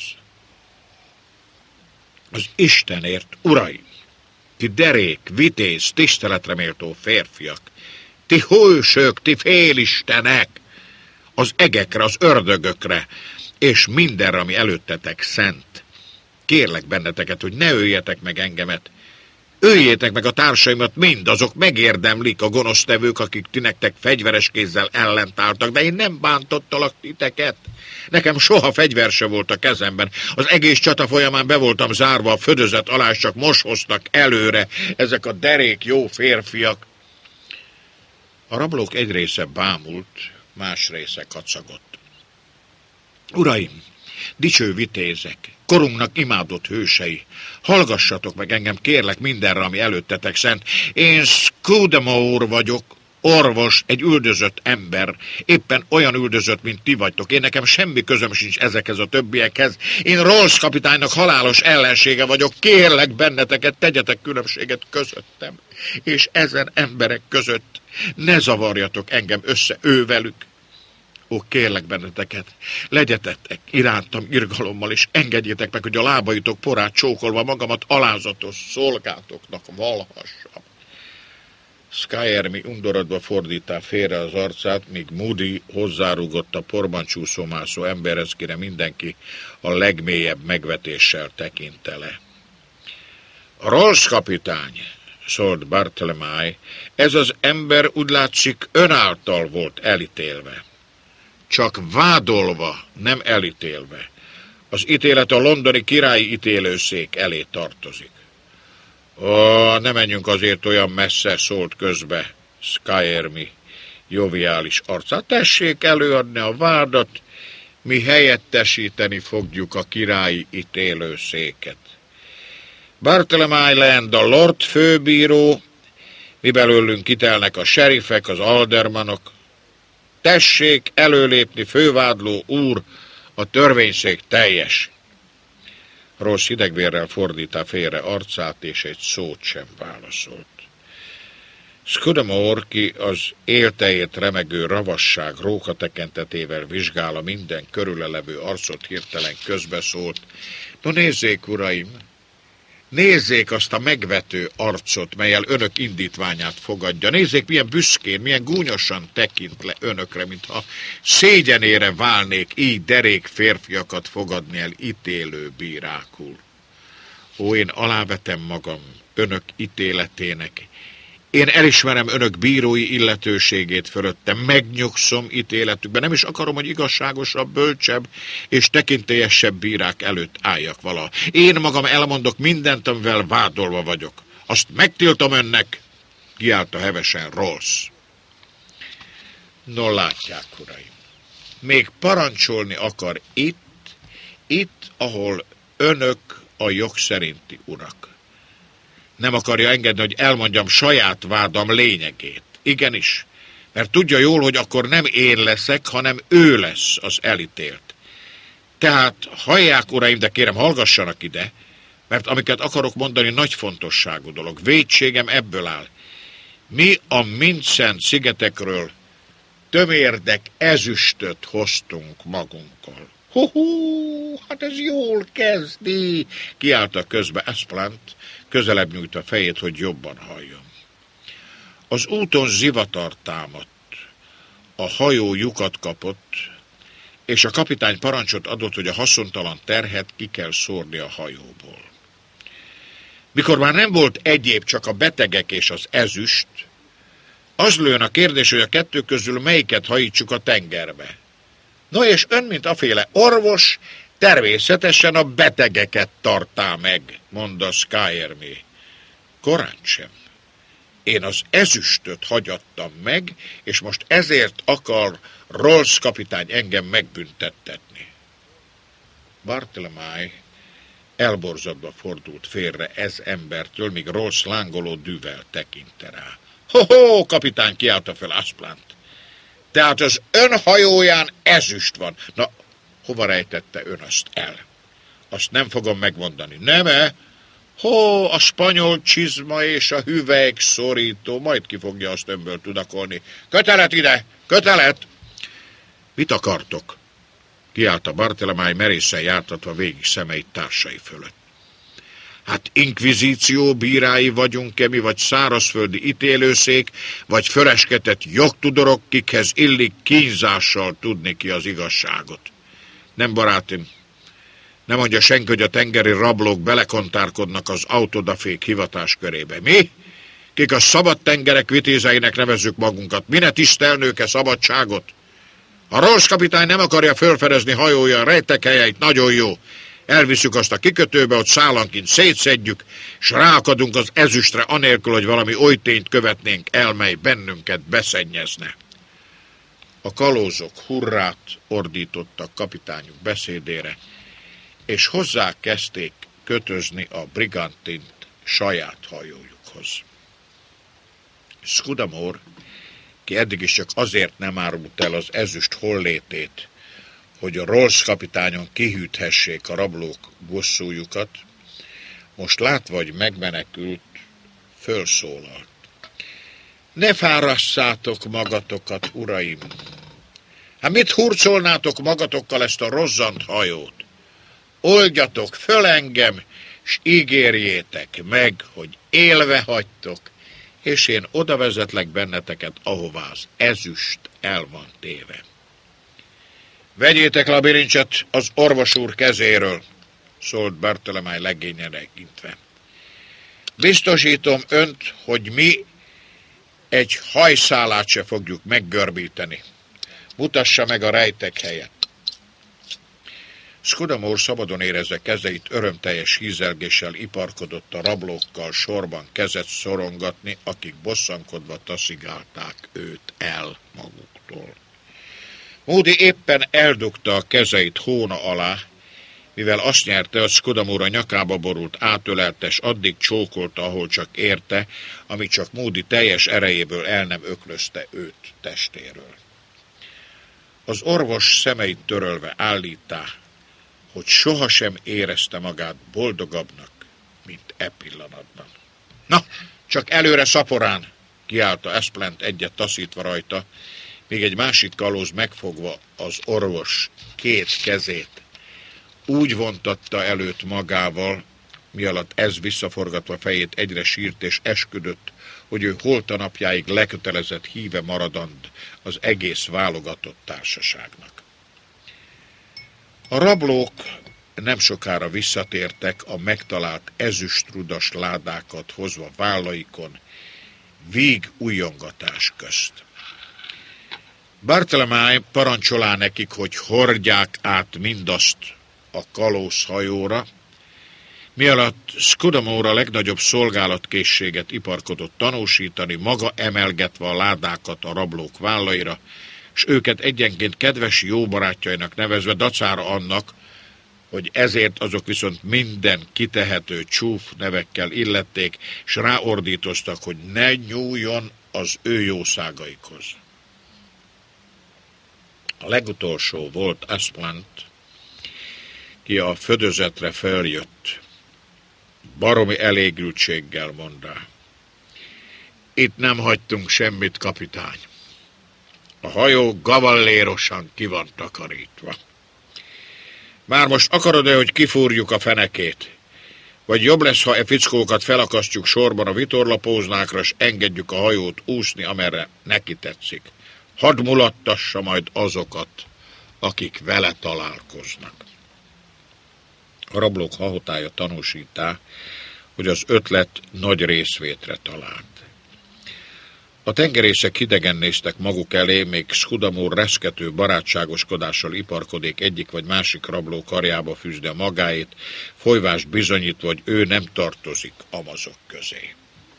Az Istenért, uraim! Ti derék, vitéz, tiszteletre méltó férfiak! Ti hősök, ti félistenek! Az egekre, az ördögökre, és mindenre, ami előttetek szent. Kérlek benneteket, hogy ne öljetek meg engemet. Öljétek meg a társaimat mind, azok megérdemlik, a gonosztevők, akik ti nektek fegyveres kézzel ellentálltak, de én nem bántottalak titeket. Nekem soha fegyver se volt a kezemben. Az egész csata folyamán be voltam zárva a födözet alá, csak most hoztak előre ezek a derék jó férfiak. A rablók egy része bámult, más része kacagott. Uraim, dicső vitézek, korunknak imádott hősei, hallgassatok meg engem, kérlek, mindenre, ami előttetek szent. Én Scudamore vagyok, orvos, egy üldözött ember, éppen olyan üldözött, mint ti vagytok. Én nekem semmi közöm sincs ezekhez a többiekhez. Én Rolls kapitánynak halálos ellensége vagyok. Kérlek benneteket, tegyetek különbséget közöttem és ezen emberek között. Ne zavarjatok engem össze ővelük. Ó, kérlek benneteket, legyetek irántam irgalommal, és engedjétek meg, hogy a lábaitok porát csókolva magamat alázatos szolgátoknak valhassam. Skyermi undorodva fordítá félre az arcát, míg Moody hozzárúgott a porban csúszómászó emberhez, kire mindenki a legmélyebb megvetéssel tekintele. Rolls kapitány, szólt Barthélemy, ez az ember úgy látszik ön által volt elítélve. Csak vádolva, nem elítélve. Az ítélet a londoni királyi ítélőszék elé tartozik. Ó, ne menjünk azért olyan messze, szólt közbe Skyermi joviális arcát. Tessék előadni a vádat, mi helyettesíteni fogjuk a királyi ítélőszéket. Barthélemy Land a Lord főbíró, mi belőlünk kitelnek a serifek, az aldermanok. Tessék előlépni, fővádló úr, a törvényszék teljes. Ross hidegvérrel fordítá félre arcát, és egy szót sem válaszolt. Scudamore, ki az éltejét remegő ravasság róka tekintetével vizsgálva minden körülelevő arcot hirtelen közbeszólt. No nézzék, uraim! Nézzék azt a megvető arcot, melyel önök indítványát fogadja. Nézzék, milyen büszkén, milyen gúnyosan tekint le önökre, mintha szégyenére válnék így derék férfiakat fogadni el ítélő bírákul. Ó, én alávetem magam önök ítéletének. Én elismerem önök bírói illetőségét fölöttem, megnyugszom ítéletükben, nem is akarom, hogy igazságosabb, bölcsebb és tekintélyesebb bírák előtt álljak vala. Én magam elmondok mindent, amivel vádolva vagyok. Azt megtiltom önnek, kiáltta hevesen Rolls. No, látják, uraim, még parancsolni akar itt, ahol önök a jog szerinti urak. Nem akarja engedni, hogy elmondjam saját vádam lényegét. Igenis, mert tudja jól, hogy akkor nem én leszek, hanem ő lesz az elítélt. Tehát hallják, uraim, de kérem, hallgassanak ide, mert amiket akarok mondani, nagy fontosságú dolog. Vétségem ebből áll. Mi a Mindszent szigetekről tömérdek ezüstöt hoztunk magunkkal. Hú, hát ez jól kezdi, kiáltta közbe Esplant, közelebb nyújt a fejét, hogy jobban halljon. Az úton zivatar támadt, a hajó lyukat kapott, és a kapitány parancsot adott, hogy a haszontalan terhet ki kell szórni a hajóból. Mikor már nem volt egyéb, csak a betegek és az ezüst, az lőn a kérdés, hogy a kettő közül melyiket hajítsuk a tengerbe. No és ön, mint aféle orvos, természetesen a betegeket tartá meg, mondta Skyermi. Korán sem. Én az ezüstöt hagyattam meg, és most ezért akar Rolls kapitány engem megbüntettetni. Barthélemy elborzadva fordult félre ez embertől, míg Rolls lángoló dűvel tekinte rá. Ho-ho, kapitány, kiáltta fel Asplant. Tehát az ön hajóján ezüst van. Na, hova rejtette ön azt el? Azt nem fogom megmondani. Nem-e? A spanyol csizma és a hüvelyk szorító, majd ki fogja azt önből tudakolni. Kötelet ide! Kötelet! Mit akartok? Kiállt a Barthélemy merészen jártatva végig szemeit társai fölött. Hát inkvizíció bírái vagyunk-e mi, vagy szárazföldi ítélőszék, vagy fölesketett jogtudorok, kikhez illik kínzással tudni ki az igazságot. Nem, barátim, Nem mondja senki, hogy a tengeri rablók belekontárkodnak az autodafék hivatás körébe. Mi? Kik a szabad tengerek vitézeinek nevezzük magunkat. Mi ne tisztelnők-e szabadságot? A Rolls kapitány nem akarja fölfedezni hajója rejtekhelyeit, nagyon jó. Elviszük azt a kikötőbe, ott szállanként szétszedjük, s ráakadunk az ezüstre anélkül, hogy valami oly tényt követnénk el, mely bennünket beszennyezne. A kalózok hurrát ordítottak kapitányuk beszédére, és hozzá kezdték kötözni a brigantint saját hajójukhoz. Scudamore, ki eddig is csak azért nem árult el az ezüst hollétét, hogy a Rolls kapitányon kihűthessék a rablók bosszújukat, most látva, hogy megmenekült, fölszólalt. Ne fárasszátok magatokat, uraim! Hát mit hurcolnátok magatokkal ezt a rozzant hajót? Oldjatok föl engem, s ígérjétek meg, hogy élve hagytok, és én oda vezetlek benneteket, ahová az ezüst el van téve. Vegyétek le a bilincset az orvos úr kezéről, szólt Bartholomew legényre intve. Biztosítom önt, hogy mi egy hajszálát se fogjuk meggörbíteni. Mutassa meg a rejtek helyet. Scudamore szabadon érezve kezeit örömteljes hízelgéssel iparkodott a rablókkal sorban kezet szorongatni, akik bosszankodva taszigálták őt el maguktól. Moody éppen eldugta a kezeit hóna alá, mivel azt nyerte, hogy Scudamore a nyakába borult, átölelte, s addig csókolta, ahol csak érte, amíg csak Moody teljes erejéből el nem öklözte őt testéről. Az orvos szemeit törölve állítá, hogy sohasem érezte magát boldogabbnak, mint e pillanatban. Na, csak előre szaporán, kiálta Esplent egyet taszítva rajta, míg egy másik kalóz megfogva az orvos két kezét úgy vontatta előtt magával, mi alatt ez visszaforgatva fejét egyre sírt és esküdött, hogy ő holtanapjáig lekötelezett híve maradand az egész válogatott társaságnak. A rablók nem sokára visszatértek a megtalált ezüstrudas ládákat hozva vállaikon, víg ujjongatás közt. Bartholomew parancsolá nekik, hogy hordják át mindazt a kalóz hajóra, mi alatt Scudamore a legnagyobb szolgálatkészséget iparkodott tanúsítani, maga emelgetve a ládákat a rablók vállaira, s őket egyenként kedves jó barátjainak nevezve dacára annak, hogy ezért azok viszont minden kitehető csúf nevekkel illették, s ráordítoztak, hogy ne nyúljon az ő jószágaikhoz. A legutolsó volt Esplent, ki a födözetre feljött. Baromi elégültséggel mondá. Itt nem hagytunk semmit, kapitány. A hajó gavallérosan ki van takarítva. Már most akarod-e, hogy kifúrjuk a fenekét? Vagy jobb lesz, ha e fickókat felakasztjuk sorban a vitorlapóznákra, s engedjük a hajót úszni, amerre neki tetszik. Hadd mulattassa majd azokat, akik vele találkoznak. A rablók hahotája tanúsítá, hogy az ötlet nagy részvétre talált. A tengerészek hidegen néztek maguk elé, még Scudamore reszkető barátságoskodással iparkodék egyik vagy másik rabló karjába fűzde magáét, folyvást bizonyítva, hogy ő nem tartozik amazok közé.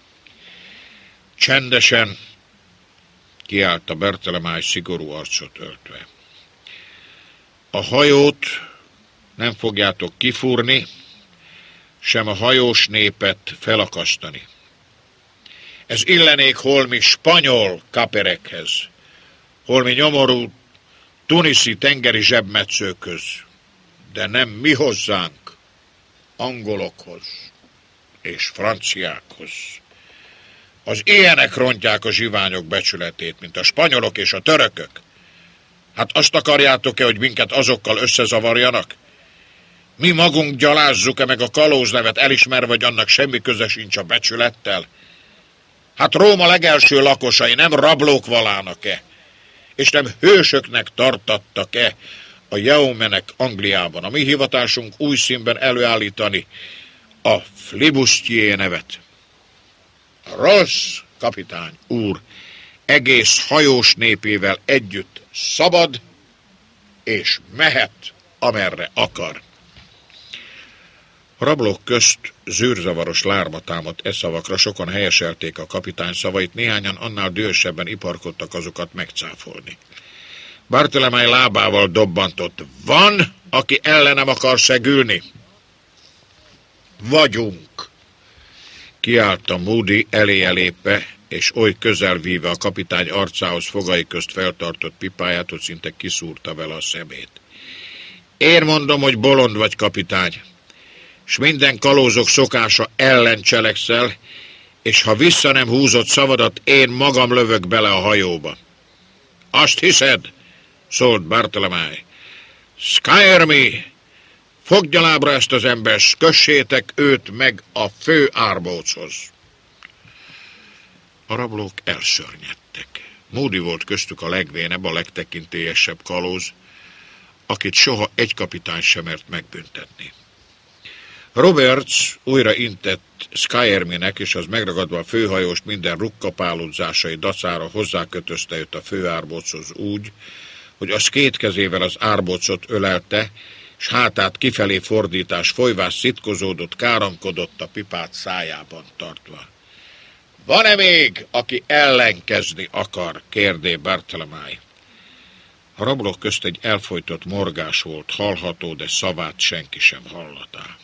Csendesen, kiállt a Bartholomew szigorú arcot öltve. A hajót nem fogjátok kifúrni, sem a hajós népet felakasztani. Ez illenék holmi spanyol kaperekhez, holmi nyomorú tuniszi tengeri zsebmetszőköz, de nem mi hozzánk, angolokhoz és franciákhoz. Az ilyenek rontják a zsiványok becsületét, mint a spanyolok és a törökök. Hát azt akarjátok-e, hogy minket azokkal összezavarjanak? Mi magunk gyalázzuk-e meg a kalóz nevet, elismerve, hogy annak semmi köze sincs a becsülettel? Hát Róma legelső lakosai nem rablók valának-e? És nem hősöknek tartattak-e, a Yeomanek Angliában. A mi hivatásunk új színben előállítani a flibustier nevet. Ross kapitány úr egész hajós népével együtt szabad, és mehet, amerre akar. A rablók közt zűrzavaros lárma támadt e szavakra, sokan helyeselték a kapitány szavait, néhányan annál dühösebben iparkodtak azokat megcáfolni. Bartholomew lábával dobbantott. Van, aki ellenem akar szegülni? Vagyunk! Kiállta Moody eléje lépve, és oly közel víve a kapitány arcához fogai közt feltartott pipáját, hogy szinte kiszúrta vele a szemét. Én mondom, hogy bolond vagy, kapitány, s minden kalózok szokása ellen cselekszel, és ha vissza nem húzott szavadat, én magam lövök bele a hajóba. Azt hiszed? Szólt Bartholomew. Skyermi, fogja lábra ezt az embert, s kössétek őt meg a fő árbóchoz. A rablók elszörnyedtek. Moody volt köztük a legvénebb, a legtekintélyesebb kalóz, akit soha egy kapitány sem mert megbüntetni. Roberts újra intett Skyerminek, és az megragadva a főhajóst minden rukkapálódzásai dacára hozzákötözte őt a főárbóchoz úgy, hogy az két kezével az árbócot ölelte, s hátát kifelé fordítás folyvás szitkozódott, káromkodott a pipát szájában tartva. Van-e még, aki ellenkezni akar? Kérdé Bartholomew. A rablók közt egy elfojtott morgás volt hallható, de szavát senki sem hallatá.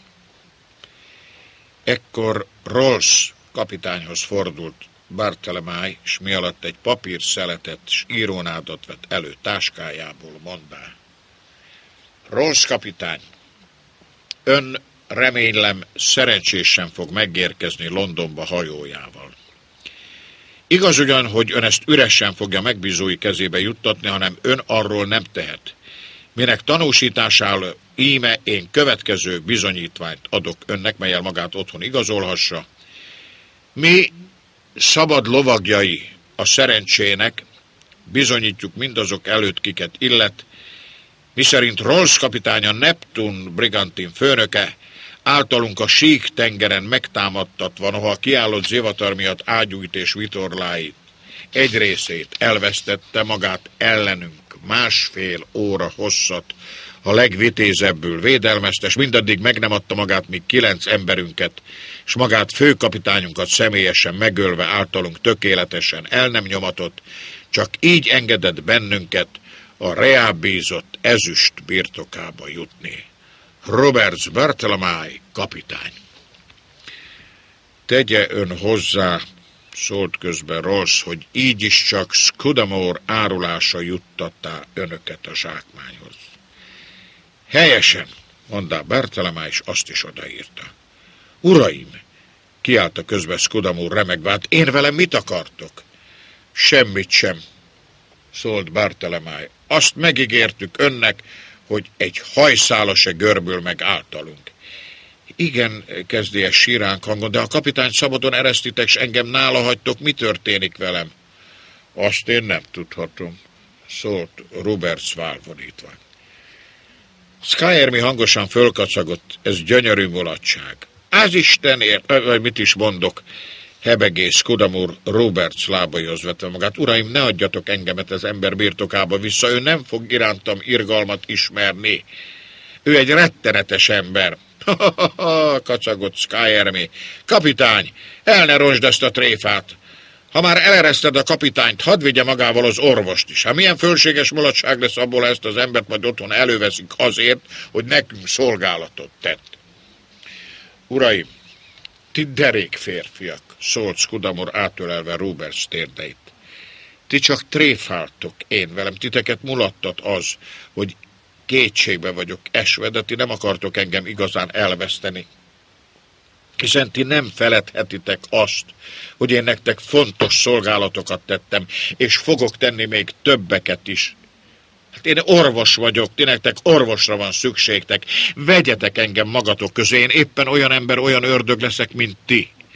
Ekkor Rolls kapitányhoz fordult Bartholomew, s mi alatt egy papírszeletet s írónádat vett elő táskájából, mondá. Rolls kapitány, ön remélem szerencsésen fog megérkezni Londonba hajójával. Igaz ugyan, hogy ön ezt üresen fogja megbízói kezébe juttatni, hanem ön arról nem tehet. Minek tanúsításául íme én következő bizonyítványt adok önnek, mellyel magát otthon igazolhassa. Mi szabad lovagjai a szerencsének bizonyítjuk mindazok előtt, kiket illet, miszerint Rolls kapitány, a Neptune brigantin főnöke általunk a sík tengeren megtámadtatva, noha a kiállott zivatar miatt ágyújt és vitorláit egy részét elvesztette, magát ellenünk másfél óra hosszat a legvitézebbül védelmezte, s mindaddig meg nem adta magát, míg 9 emberünket, s magát főkapitányunkat személyesen megölve általunk tökéletesen el nem nyomatott, csak így engedett bennünket a reábízott ezüst birtokába jutni. Roberts Bartholomew kapitány. Tegye ön hozzá, szólt közben Rolls, hogy így is csak Scudamore árulása juttattá önöket a zsákmányhoz. Helyesen, mondta Bartholomew, és azt is odaírta. Uraim, kiállta közben Scudamore remegve, hát én velem mit akartok? Semmit sem, szólt Bartholomew. Azt megígértük önnek, hogy egy hajszála se görbül meg általunk. Igen, kezdi ez síránk hangon, de a kapitány szabadon eresztitek, s engem nála hagytok, mi történik velem? Azt én nem tudhatom, szólt Roberts válvonítva. Skyermi hangosan fölkacagott, ez gyönyörű mulatság. Az Istenért, vagy mit is mondok, hebegé Scudamore Roberts lábaihoz vetve magát. Uraim, ne adjatok engemet az ember birtokába vissza, ő nem fog irántam irgalmat ismerni. Ő egy rettenetes ember. Kacagott Skyermi. Kapitány, el ne rosd ezt a tréfát. Ha már elereszted a kapitányt, hadd vigye magával az orvost is. Hát milyen fölséges mulatság lesz abból, ha ezt az embert majd otthon előveszik azért, hogy nekünk szolgálatot tett. Uraim, ti derék férfiak, szólt Scudamore átölelve Roberts térdeit. Ti csak tréfáltok én velem, titeket mulattat az, hogy kétségbe vagyok esve, de ti nem akartok engem igazán elveszteni. Hiszen ti nem feledhetitek azt, hogy én nektek fontos szolgálatokat tettem, és fogok tenni még többeket is. Hát én orvos vagyok, ti nektek orvosra van szükségtek. Vegyetek engem magatok közé, én éppen olyan ember, olyan ördög leszek, mint ti.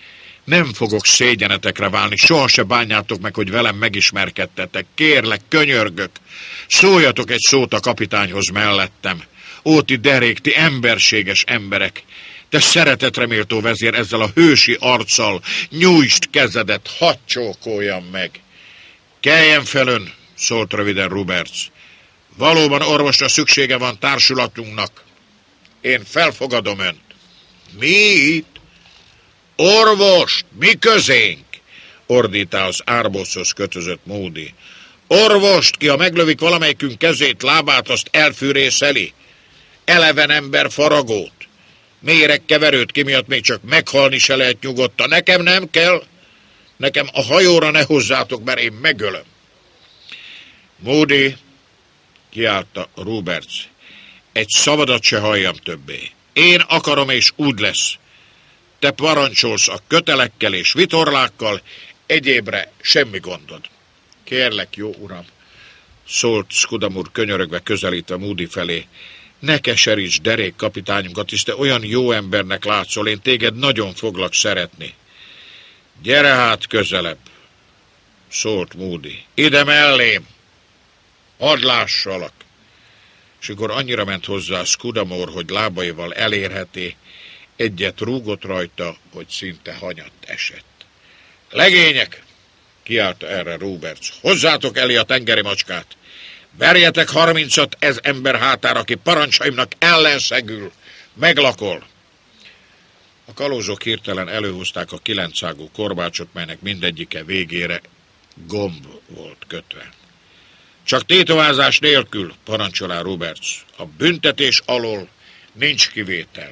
Nem fogok szégyenetekre válni, soha se bánjátok meg, hogy velem megismerkedtetek. Kérlek, könyörgök, szóljatok egy szót a kapitányhoz mellettem. Ó, ti derék, ti emberséges emberek! Te szeretetreméltó vezér, ezzel a hősi arccal nyújtsd kezedet, hadd csókoljam meg! Keljen fel ön, szólt röviden Roberts. Valóban orvosra szüksége van társulatunknak. Én felfogadom önt. Mit? Orvost? Mi közénk? Ordítál az árbóchoz kötözött Moody. Orvost, ki ha meglövik valamelyikünk kezét, lábát, azt elfűrészeli. Eleven ember faragót. Méregkeverőt, ki miatt még csak meghalni se lehet nyugodtan. Nekem nem kell. Nekem a hajóra ne hozzátok, mert én megölöm. Moody, kiáltta Roberts, egy szavadat se halljam többé. Én akarom, és úgy lesz. Te parancsolsz a kötelekkel és vitorlákkal, egyébre semmi gondod. Kérlek, jó uram, szólt Scudamore könyörögve közelítve Moody felé. Ne keseríts derék kapitányunkat is, te olyan jó embernek látszol, én téged nagyon foglak szeretni. Gyere hát közelebb, szólt Moody. Ide mellém, hadd lássalak. És akkor annyira ment hozzá Scudamore, hogy lábaival elérheti, egyet rúgott rajta, hogy szinte hanyatt esett. Legények, kiáltta erre Roberts, hozzátok elé a tengeri macskát. Verjetek 30-at ez ember hátára, aki parancsaimnak ellenszegül, meglakol. A kalózok hirtelen előhozták a 9 ágú korbácsot, melynek mindegyike végére gomb volt kötve. Csak tétovázás nélkül, parancsolá Roberts, a büntetés alól nincs kivétel.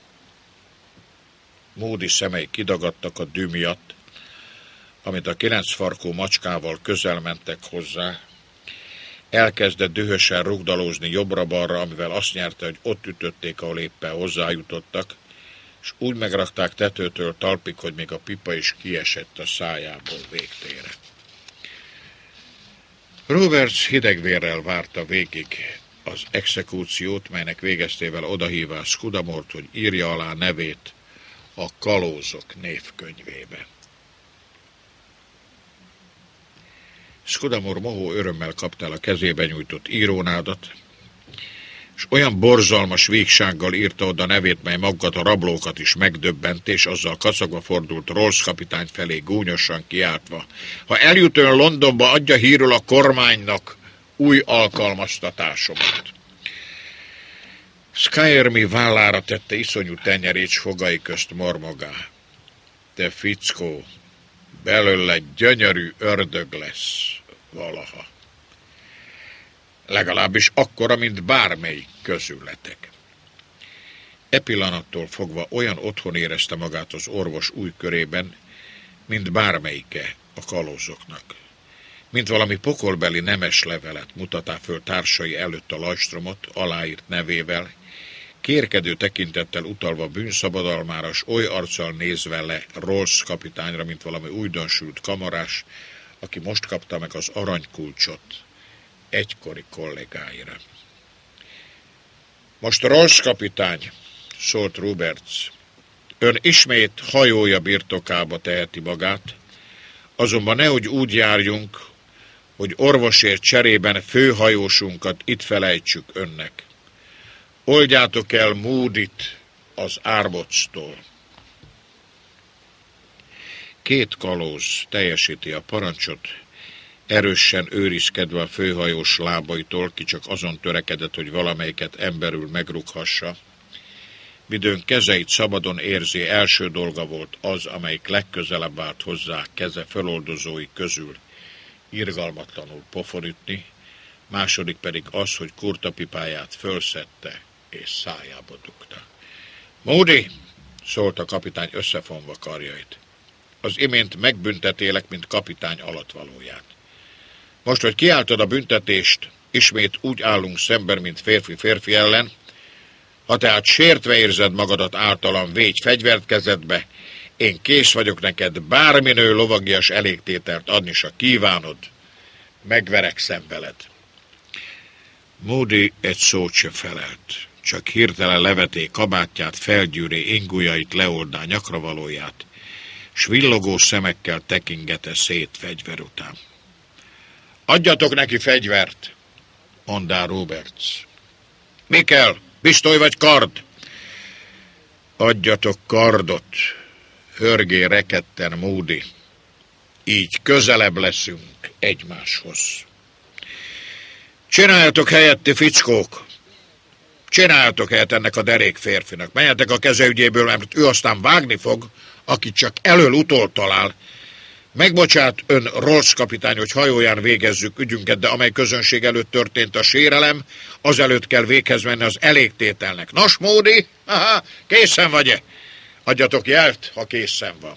Moody szemei kidagadtak a dű miatt, amit a 9 farkú macskával közel mentek hozzá. Elkezdett dühösen rugdalózni jobbra-balra, amivel azt nyerte, hogy ott ütötték, ahol éppen hozzájutottak, és úgy megrakták tetőtől talpig, hogy még a pipa is kiesett a szájából végtére. Roberts hidegvérrel várta végig az exekúciót, melynek végeztével odahívá Scudamore-t, hogy írja alá nevét a kalózok névkönyvébe. Scudamore mohó örömmel kapta el a kezébe nyújtott írónádat, és olyan borzalmas végsággal írta oda nevét, mely magukat a rablókat is megdöbbent, és azzal kacagva fordult Rolls kapitány felé gúnyosan kiáltva. Ha eljut ön Londonba, adja hírül a kormánynak új alkalmaztatásomat. Skyermi vállára tette iszonyú tenyerét, s fogai közt mormogá. Te fickó, belőle gyönyörű ördög lesz valaha. Legalábbis akkora, mint bármelyik közületek. E pillanattól fogva olyan otthon érezte magát az orvos új körében, mint bármelyike a kalózoknak. Mint valami pokolbeli nemes levelet mutatá föl társai előtt a lajstromot, aláírt nevével, kérkedő tekintettel utalva bűnszabadalmára, s oly arccal nézve le Rolls kapitányra, mint valami újdonsült kamarás, aki most kapta meg az aranykulcsot egykori kollégáira. Most Rolls kapitány, szólt Roberts, ön ismét hajója birtokába teheti magát, azonban nehogy úgy járjunk, hogy orvosért cserében főhajósunkat itt felejtsük önnek. Oldjátok el Moodyt az árboctól. 2 kalóz teljesíti a parancsot, erősen őrizkedve a főhajós lábaitól, ki csak azon törekedett, hogy valamelyiket emberül megrughassa. Midőn kezeit szabadon érzi, első dolga volt az, amelyik legközelebb állt hozzá keze feloldozói közül irgalmatlanul pofonütni, második pedig az, hogy kurtapipáját fölszedte és szájába dugta. Moody, szólt a kapitány összefonva karjait, az imént megbüntetélek, mint kapitány alatvalóját. Most, hogy kiáltod a büntetést, ismét úgy állunk szemben, mint férfi ellen. Ha tehát sértve érzed magadat általam, végy fegyvert kezedbe, én kész vagyok neked bárminő lovagias elégtételt adni, s ha kívánod, megverekszem veled. Moody egy szót se felelt, csak hirtelen leveté kabátját, felgyűré ingujjait, leoldá nyakravalóját, s villogó szemekkel tekingete szét fegyver után. Adjatok neki fegyvert, mondá Roberts. Mi kell? Pisztoly vagy kard? Adjatok kardot, hörgé rekedten Moody. Így közelebb leszünk egymáshoz. Csináljatok helyet, ti fickók! Csináljatok helyet ennek a derék férfinak. Menjetek a keze ügyéből, mert ő aztán vágni fog, akit csak elől-utol talál. Megbocsát ön Rolls kapitány, hogy hajóján végezzük ügyünket, de amely közönség előtt történt a sérelem, azelőtt kell véghez menni az elégtételnek. Nos, Moody, készen vagy-e? Adjatok jelt, ha készen van.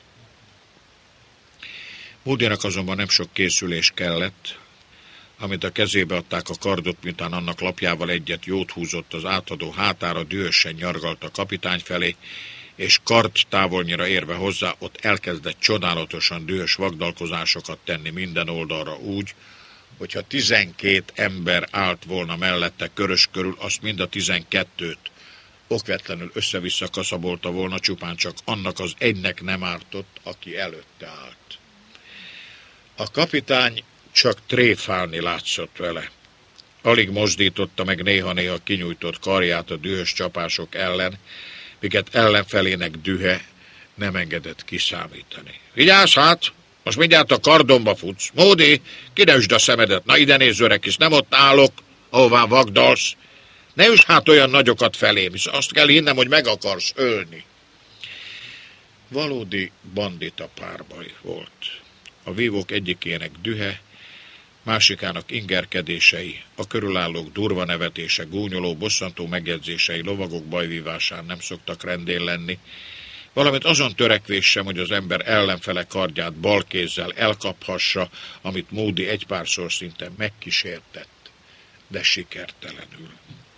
Moodynak azonban nem sok készülés kellett. Amit a kezébe adták a kardot, miután annak lapjával egyet jót húzott az átadó hátára, dühösen nyargalt a kapitány felé, és kard távolnyira érve hozzá, ott elkezdett csodálatosan dühös vagdalkozásokat tenni minden oldalra úgy, hogyha 12 ember állt volna mellette körös körül, azt mind a 12-t okvetlenül össze-vissza kaszabolta volna, csupán csak annak az egynek nem ártott, aki előtte állt. A kapitány csak tréfálni látszott vele. Alig mozdította meg néha-néha kinyújtott karját a dühös csapások ellen, miket ellenfelének dühe nem engedett kiszámítani. Vigyázz hát! Most mindjárt a kardomba futsz. Moody, kineüsd a szemedet. Na ide nézz, öreg kis, nem ott állok, ahová vagdalsz. Ne üss hát olyan nagyokat felém, hisz azt kell hinnem, hogy meg akarsz ölni. Valódi bandita párbaj volt. A vívók egyikének dühe, másikának ingerkedései, a körülállók durva nevetése, gúnyoló, bosszantó megjegyzései lovagok bajvívásán nem szoktak rendén lenni, valamint azon törekvés sem, hogy az ember ellenfele kardját balkézzel elkaphassa, amit Moody egy párszor szinte megkísértett, de sikertelenül.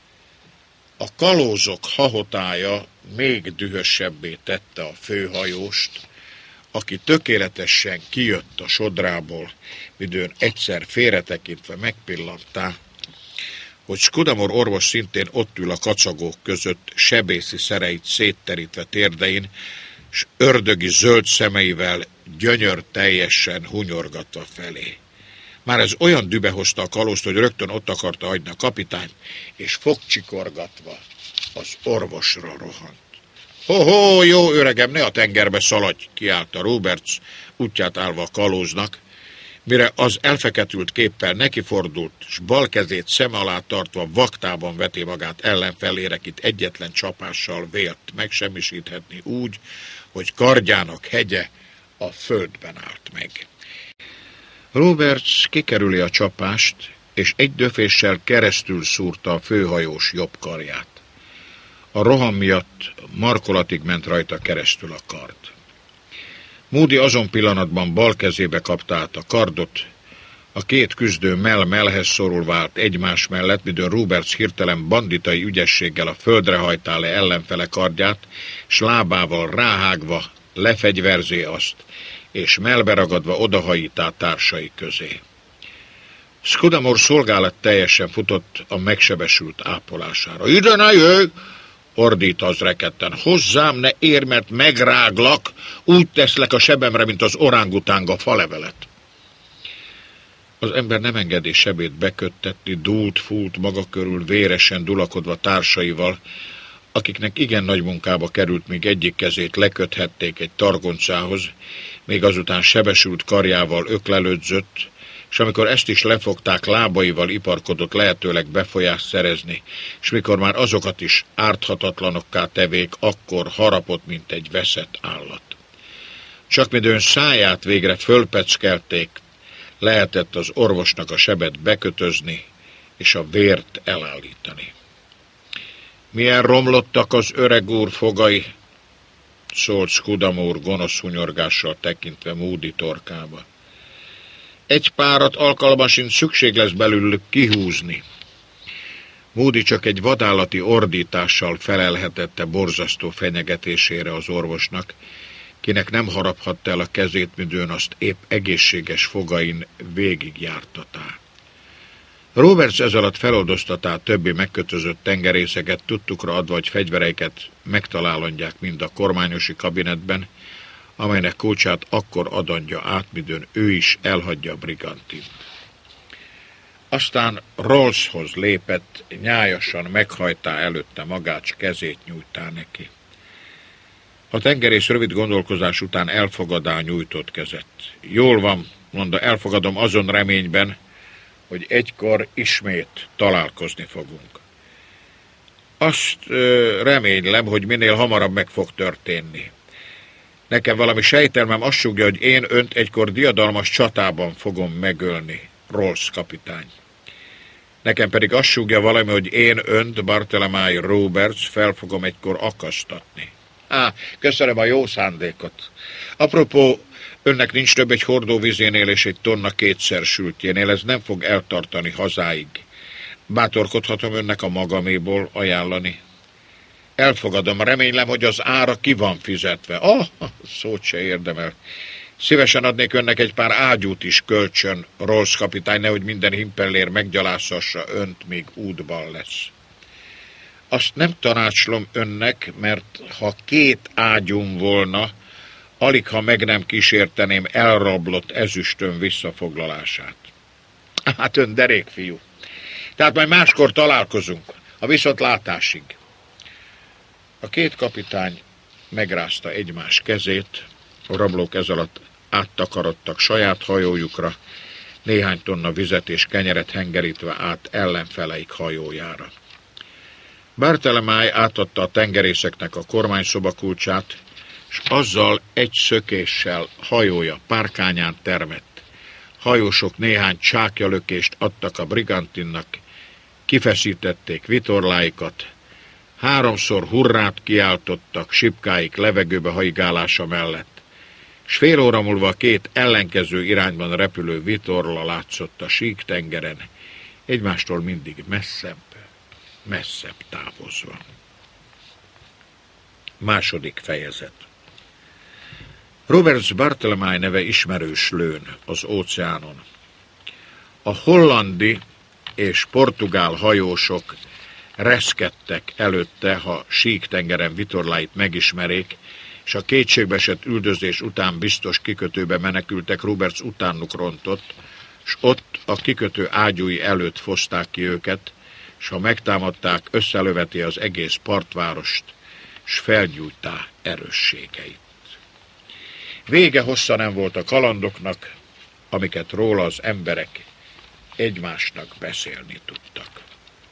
A kalózok hahotája még dühösebbé tette a főhajóst, aki tökéletesen kijött a sodrából, midőn egyszer félretekintve megpillanttá, hogy Scudamore orvos szintén ott ül a kacagók között, sebészi szereit szétterítve térdein, s ördögi zöld szemeivel gyönyör teljesen hunyorgatva felé. Már ez olyan dübe hozta a kalózt, hogy rögtön ott akarta hagyni a kapitányt, és fogcsikorgatva az orvosra rohant. Ho-ho, jó öregem, ne a tengerbe szaladj, kiáltta Roberts, útját állva a kalóznak, mire az elfeketült képpel nekifordult, s bal kezét szem alá tartva vaktában veti magát ellenfelére, akit egyetlen csapással vélt megsemmisíthetni úgy, hogy kardjának hegye a földben állt meg. Roberts kikerüli a csapást, és egy döféssel keresztül szúrta a főhajós jobb karját. A roham miatt markolatig ment rajta keresztül a kard. Moody azon pillanatban bal kezébe kapta át a kardot, a két küzdő mellhez szorulva állt egymás mellett, midőn Roberts hirtelen banditai ügyességgel a földre hajtá le ellenfele kardját, s lábával ráhágva lefegyverzé azt, és mellbe ragadva odahajítá társai közé. Scudamore szolgálat teljesen futott a megsebesült ápolására. Ide ne jöjj! Ordít az rekedten. Hozzám ne érj, mert megráglak, úgy teszlek a sebemre, mint az orángutánga falevelet. Az ember nem engedi sebét beköttetni, dúlt-fúlt maga körül véresen dulakodva társaival, akiknek igen nagy munkába került, míg egyik kezét leköthették egy targoncához, még azután sebesült karjával öklelődzött, és amikor ezt is lefogták, lábaival iparkodott lehetőleg befolyást szerezni, és mikor már azokat is árthatatlanokká tevék, akkor harapott, mint egy veszett állat. Csak midőn száját végre fölpeckelték, lehetett az orvosnak a sebet bekötözni, és a vért elállítani. Milyen romlottak az öreg úr fogai, szólt Scudamore gonosz hunyorgással tekintve Moody torkába. Egy párat alkalommal sincs szükség lesz belőlük kihúzni. Moody csak egy vadállati ordítással felelhetette borzasztó fenyegetésére az orvosnak, kinek nem haraphatta el a kezét, midőn azt épp egészséges fogain végigjártatá. Roberts ez alatt feloldoztatá többi megkötözött tengerészeket, tudtukra adva, hogy fegyvereiket megtalálandják mind a kormányosi kabinetben, amelynek kulcsát akkor adandja át, midőn ő is elhagyja a Brigantint. Aztán Rawlshoz lépett, nyájasan meghajtá előtte magát, s kezét nyújtá neki. A tengerész rövid gondolkozás után elfogadá nyújtott kezet. Jól van, mondta, elfogadom azon reményben, hogy egykor ismét találkozni fogunk. Azt remélem, hogy minél hamarabb meg fog történni. Nekem valami sejtelmem azt sugja, hogy én önt egykor diadalmas csatában fogom megölni, Rawls kapitány. Nekem pedig azt sugja valami, hogy én önt, Bartholomew Roberts, fel fogom egykor akasztatni. Köszönöm a jó szándékot. Apropó, önnek nincs több egy hordóvizénél és egy tonna kétszer sültjénél, ez nem fog eltartani hazáig. Bátorkodhatom önnek a magaméból ajánlani. Elfogadom, remélem, hogy az ára ki van fizetve. Szót se érdemel. Szívesen adnék önnek egy pár ágyút is kölcsön, Rawls kapitány, nehogy minden himpellér meggyalázhassa önt, míg útban lesz. Azt nem tanácsolom önnek, mert ha 2 ágyum volna, alig ha meg nem kísérteném elrablott ezüstön visszafoglalását. Hát ön derék fiú. Tehát majd máskor találkozunk, a viszontlátásig. A 2 kapitány megrázta egymás kezét, a rablók ez alatt áttakarodtak saját hajójukra, néhány tonna vizet és kenyeret hengerítve át ellenfeleik hajójára. Bartholomew átadta a tengerészeknek a kormányszoba kulcsát, és azzal egy szökéssel hajója párkányán termett. Hajósok néhány csákjalökést adtak a Brigantinnak, kifeszítették vitorláikat, 3-szor hurrát kiáltottak sipkáik levegőbe hajgálása mellett, s fél óra múlva a 2 ellenkező irányban repülő vitorla látszott a sík tengeren, egymástól mindig messzebb távozva. Második fejezet. Roberts Bartholomew neve ismerős lőn az óceánon. A hollandi és portugál hajósok reszkedtek előtte, ha sík tengeren vitorláit megismerék, és a kétségbeesett üldözés után biztos kikötőbe menekültek, Roberts utánuk rontott, s ott a kikötő ágyúi előtt foszták ki őket, s ha megtámadták, összelöveti az egész partvárost, s felgyújtá erősségeit. Vége hossza nem volt a kalandoknak, amiket róla az emberek egymásnak beszélni tudtak.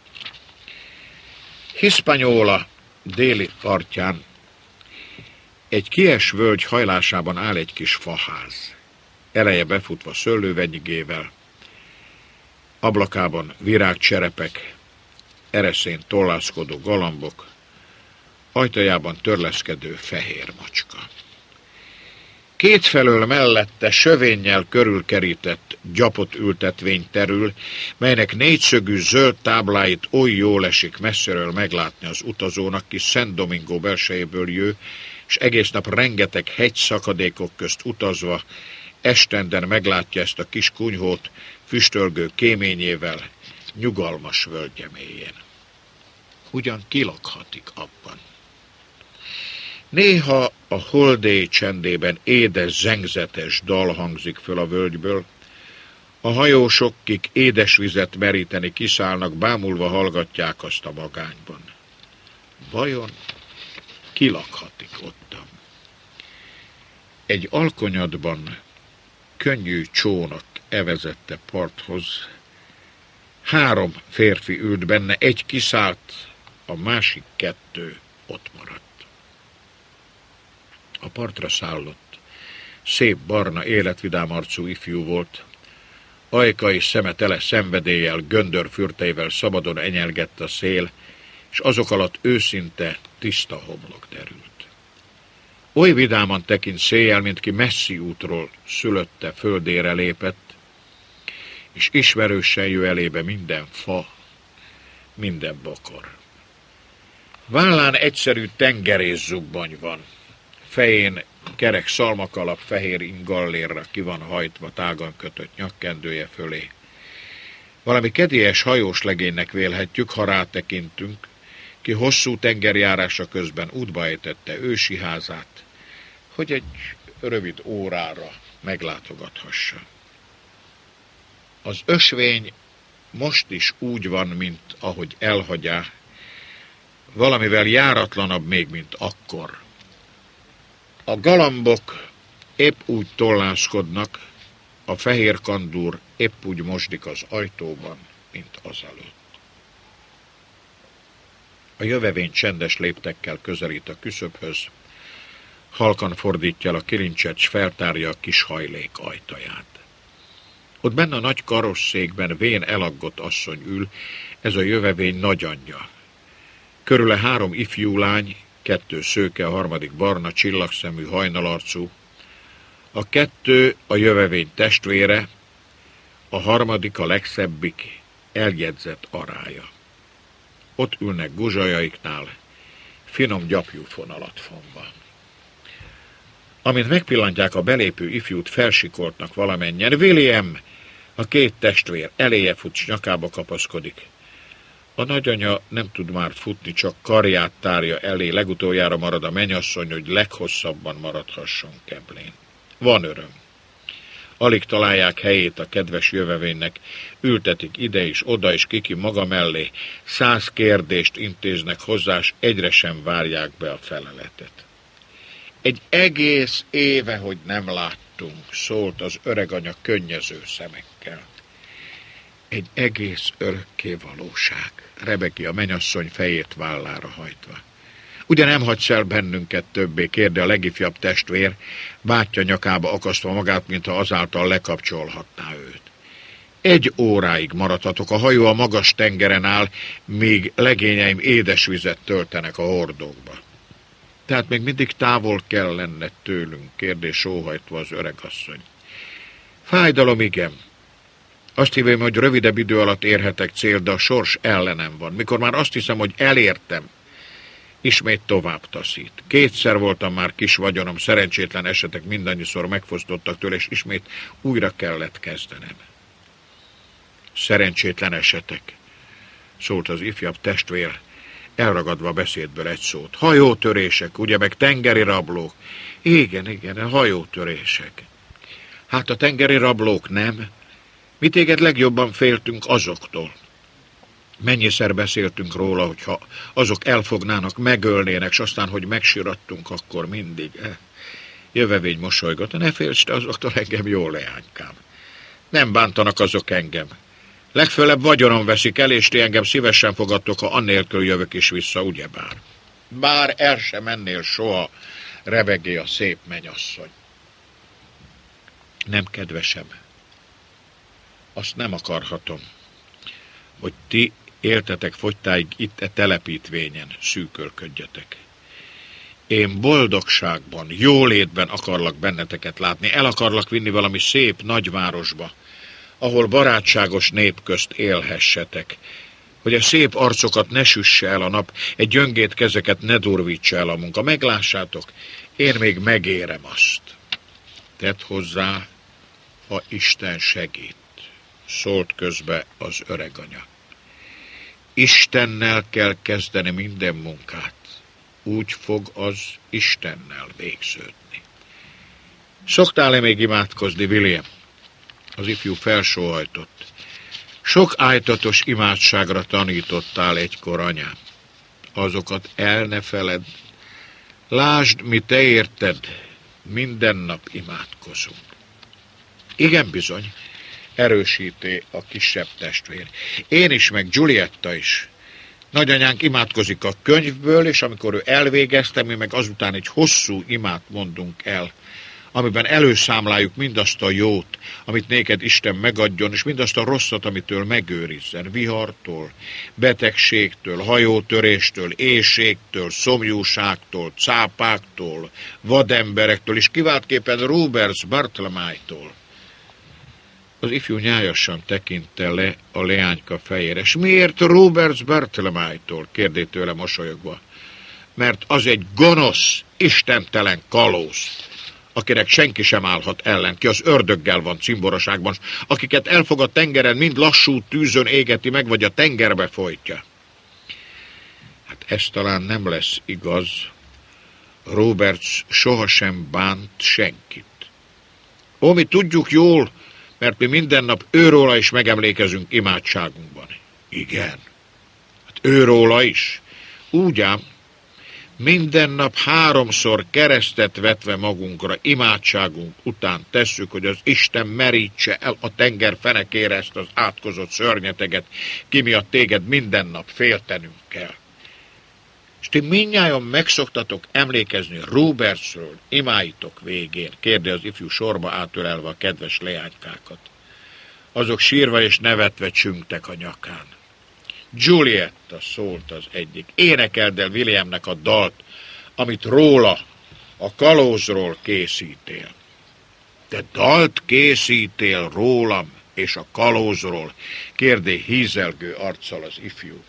Hispaniola déli partján egy kies völgy hajlásában áll egy kis faház, eleje befutva szőlővenyigével, ablakában virágcserepek, ereszén tollászkodó galambok, ajtajában törleszkedő fehér macska. Kétfelől mellette sövénnyel körülkerített gyapot ültetvény terül, melynek 4-szögű zöld tábláit oly jól esik messziről meglátni az utazónak, ki Szent Domingo belsejéből jő, és egész nap rengeteg hegyszakadékok közt utazva, estenden meglátja ezt a kis kunyhót füstölgő kéményével, nyugalmas völgye mélyén. Ugyan kilakhatik abban. Néha a holdéj csendében édes, zengzetes dal hangzik föl a völgyből, a hajósok, kik édes vizet meríteni kiszállnak, bámulva hallgatják azt a magányban. Vajon kilakhatik ottan? Egy alkonyatban könnyű csónak evezette parthoz, 3 férfi ült benne, egy kiszállt, a másik 2 ott maradt. A partra szállott, szép barna, életvidám arcú ifjú volt, ajkai szeme tele szenvedéllyel, göndörfürteivel szabadon enyelgett a szél, és azok alatt őszinte, tiszta homlok derült. Oly vidáman tekint széjjel, mint ki messzi útról szülötte földére lépett, és ismerősen jő elébe minden fa, minden bokor. Vállán egyszerű tengerészzubbony van, fején kerek szalmakalap fehér ingallérra ki van hajtva tágan kötött nyakkendője fölé. Valami kedélyes hajós legénynek vélhetjük, ha rátekintünk, ki hosszú tengerjárása közben útba ejtette ősi házát, hogy egy rövid órára meglátogathassa. Az ösvény most is úgy van, mint ahogy elhagyá, valamivel járatlanabb még, mint akkor. A galambok épp úgy tolláskodnak, a fehér kandúr épp úgy mosdik az ajtóban, mint azelőtt. A jövevény csendes léptekkel közelít a küszöbhöz, halkan fordítja el a kilincset, s feltárja a kis hajlék ajtaját. Ott benne a nagy karosszékben vén elaggott asszony ül, ez a jövevény nagyanyja. Körüle 3 ifjú lány, 2 szőke, a harmadik barna, csillagszemű, hajnalarcú. A 2 a jövevény testvére, a harmadik, a legszebbik, eljegyzett arája. Ott ülnek guzsajaiknál, finom gyapjúfonalat fonva. Amint megpillantják a belépő ifjút, felsikoltnak valamennyien. William, a 2 testvér, eléje fut, s nyakába kapaszkodik. A nagyanya nem tud már futni, csak karját tárja elé, legutoljára marad a mennyasszony, hogy leghosszabban maradhasson keblén. Van öröm. Alig találják helyét a kedves jövevénynek, ültetik ide és oda, és Kiki maga mellé. 100 kérdést intéznek hozzá, s egyre sem várják be a feleletet. Egy egész éve, hogy nem láttunk, szólt az öreganya könnyező szemekkel. Egy egész örökké valóság, rebegi a mennyasszony fejét vállára hajtva. Ugye nem hagysz el bennünket többé, kérde a legifjabb testvér, bátyja nyakába akasztva magát, mintha azáltal lekapcsolhatná őt. 1 óráig maradhatok, a hajó a magas tengeren áll, míg legényeim édesvizet töltenek a hordókba. Tehát még mindig távol kell lenned tőlünk, kérdés sóhajtva az öregasszony. Fájdalom, igen. Azt hívem, hogy rövidebb idő alatt érhetek cél, de a sors ellenem van. Mikor már azt hiszem, hogy elértem, ismét tovább taszít. 2-szer voltam már kis vagyonom, szerencsétlen esetek mindannyiszor megfosztottak tőle, és ismét újra kellett kezdenem. Szerencsétlen esetek, szólt az ifjabb testvér, elragadva a beszédből egy szót. Hajótörések, ugye, meg tengeri rablók. Igen, hajótörések. Hát a tengeri rablók nem. Mi téged legjobban féltünk azoktól. Mennyiszer beszéltünk róla, hogyha azok elfognának, megölnének, s aztán, hogy megsirattunk, akkor mindig. Jövevény mosolygott. Ne félsz te azoktól, engem jó leánykám. Nem bántanak azok engem. Legfőlebb vagyonom veszik el, és ti engem szívesen fogadtok, ha annélkül jövök is vissza, ugyebár. Bár el sem mennél soha, rebegé a szép mennyasszony. Nem, kedvesem. Azt nem akarhatom, hogy ti éltetek fogytáig itt e telepítvényen, szűkölködjetek. Én boldogságban, jólétben akarlak benneteket látni, el akarlak vinni valami szép nagyvárosba, ahol barátságos nép közt élhessetek, hogy a szép arcokat ne süsse el a nap, egy gyöngét kezeket ne durvítsa el a munka. Meglássátok, én még megérem azt. Tedd hozzá, ha Isten segít, szólt közbe az öreganya. Istennel kell kezdeni minden munkát, úgy fog az Istennel végződni. Szoktál-e még imádkozni, William? Az ifjú felsóhajtott. Sok ájtatos imádságra tanítottál egykor, anyám. Azokat el ne feledd. Lásd, mi te érted, minden nap imádkozunk. Igen bizony, erősíti a kisebb testvér. Én is, meg Giulietta is. Nagyanyánk imádkozik a könyvből, és amikor ő elvégezte, mi meg azután egy hosszú imát mondunk el, amiben előszámláljuk mindazt a jót, amit néked Isten megadjon, és mindazt a rosszat, amitől megőrizzen, vihartól, betegségtől, hajótöréstől, éhségtől, szomjúságtól, cápáktól, vademberektől, és kiváltképpen Roberts Bartlemájtól. Az ifjú nyájasan tekinte le a leányka fejére. S miért Roberts Bartlemájtól? Kérdé tőle mosolyogva. Mert az egy gonosz, istentelen kalóz, akinek senki sem állhat ellen, ki az ördöggel van cimboraságban, akiket elfog a tengeren, mind lassú tűzön égeti meg, vagy a tengerbe folytja. Hát ez talán nem lesz igaz. Roberts sohasem bánt senkit. Ó, mi tudjuk jól, mert mi minden nap őróla is megemlékezünk imádságunkban. Igen, hát őróla is. Úgy ám, minden nap 3-szor keresztet vetve magunkra imádságunk után tesszük, hogy az Isten merítse el a tenger fenekére ezt az átkozott szörnyeteget, ki miatt téged minden nap féltenünk kell. És ti mindnyájan megszoktatok emlékezni Robertsről imáitok végén, kérde az ifjú sorba átölelve a kedves leánykákat. Azok sírva és nevetve csüngtek a nyakán. Giulietta, szólt az egyik, énekeld el Williamnek a dalt, amit róla, a kalózról készítél. Te dalt készítél rólam és a kalózról, kérdé hízelgő arccal az ifjú.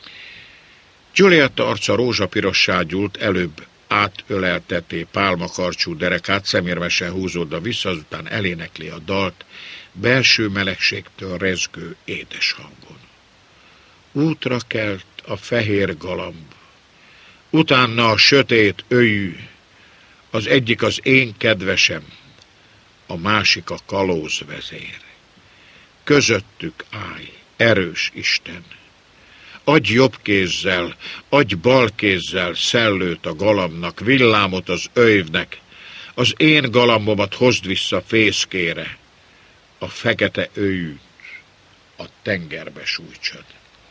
Giulietta arca rózsapirossá gyúlt, előbb átölelteté pálmakarcsú derekát, szemérmesen húzódva vissza, azután elénekli a dalt, belső melegségtől rezgő édes hangon. Útra kelt a fehér galamb, utána a sötét ölyű, az egyik az én kedvesem, a másik a kalózvezér. Közöttük állj, erős Isten! Adj jobb kézzel, adj bal kézzel szellőt a galambnak, villámot az öjvnek, az én galambomat hozd vissza fészkére, a fekete öjűt a tengerbe sújtsad.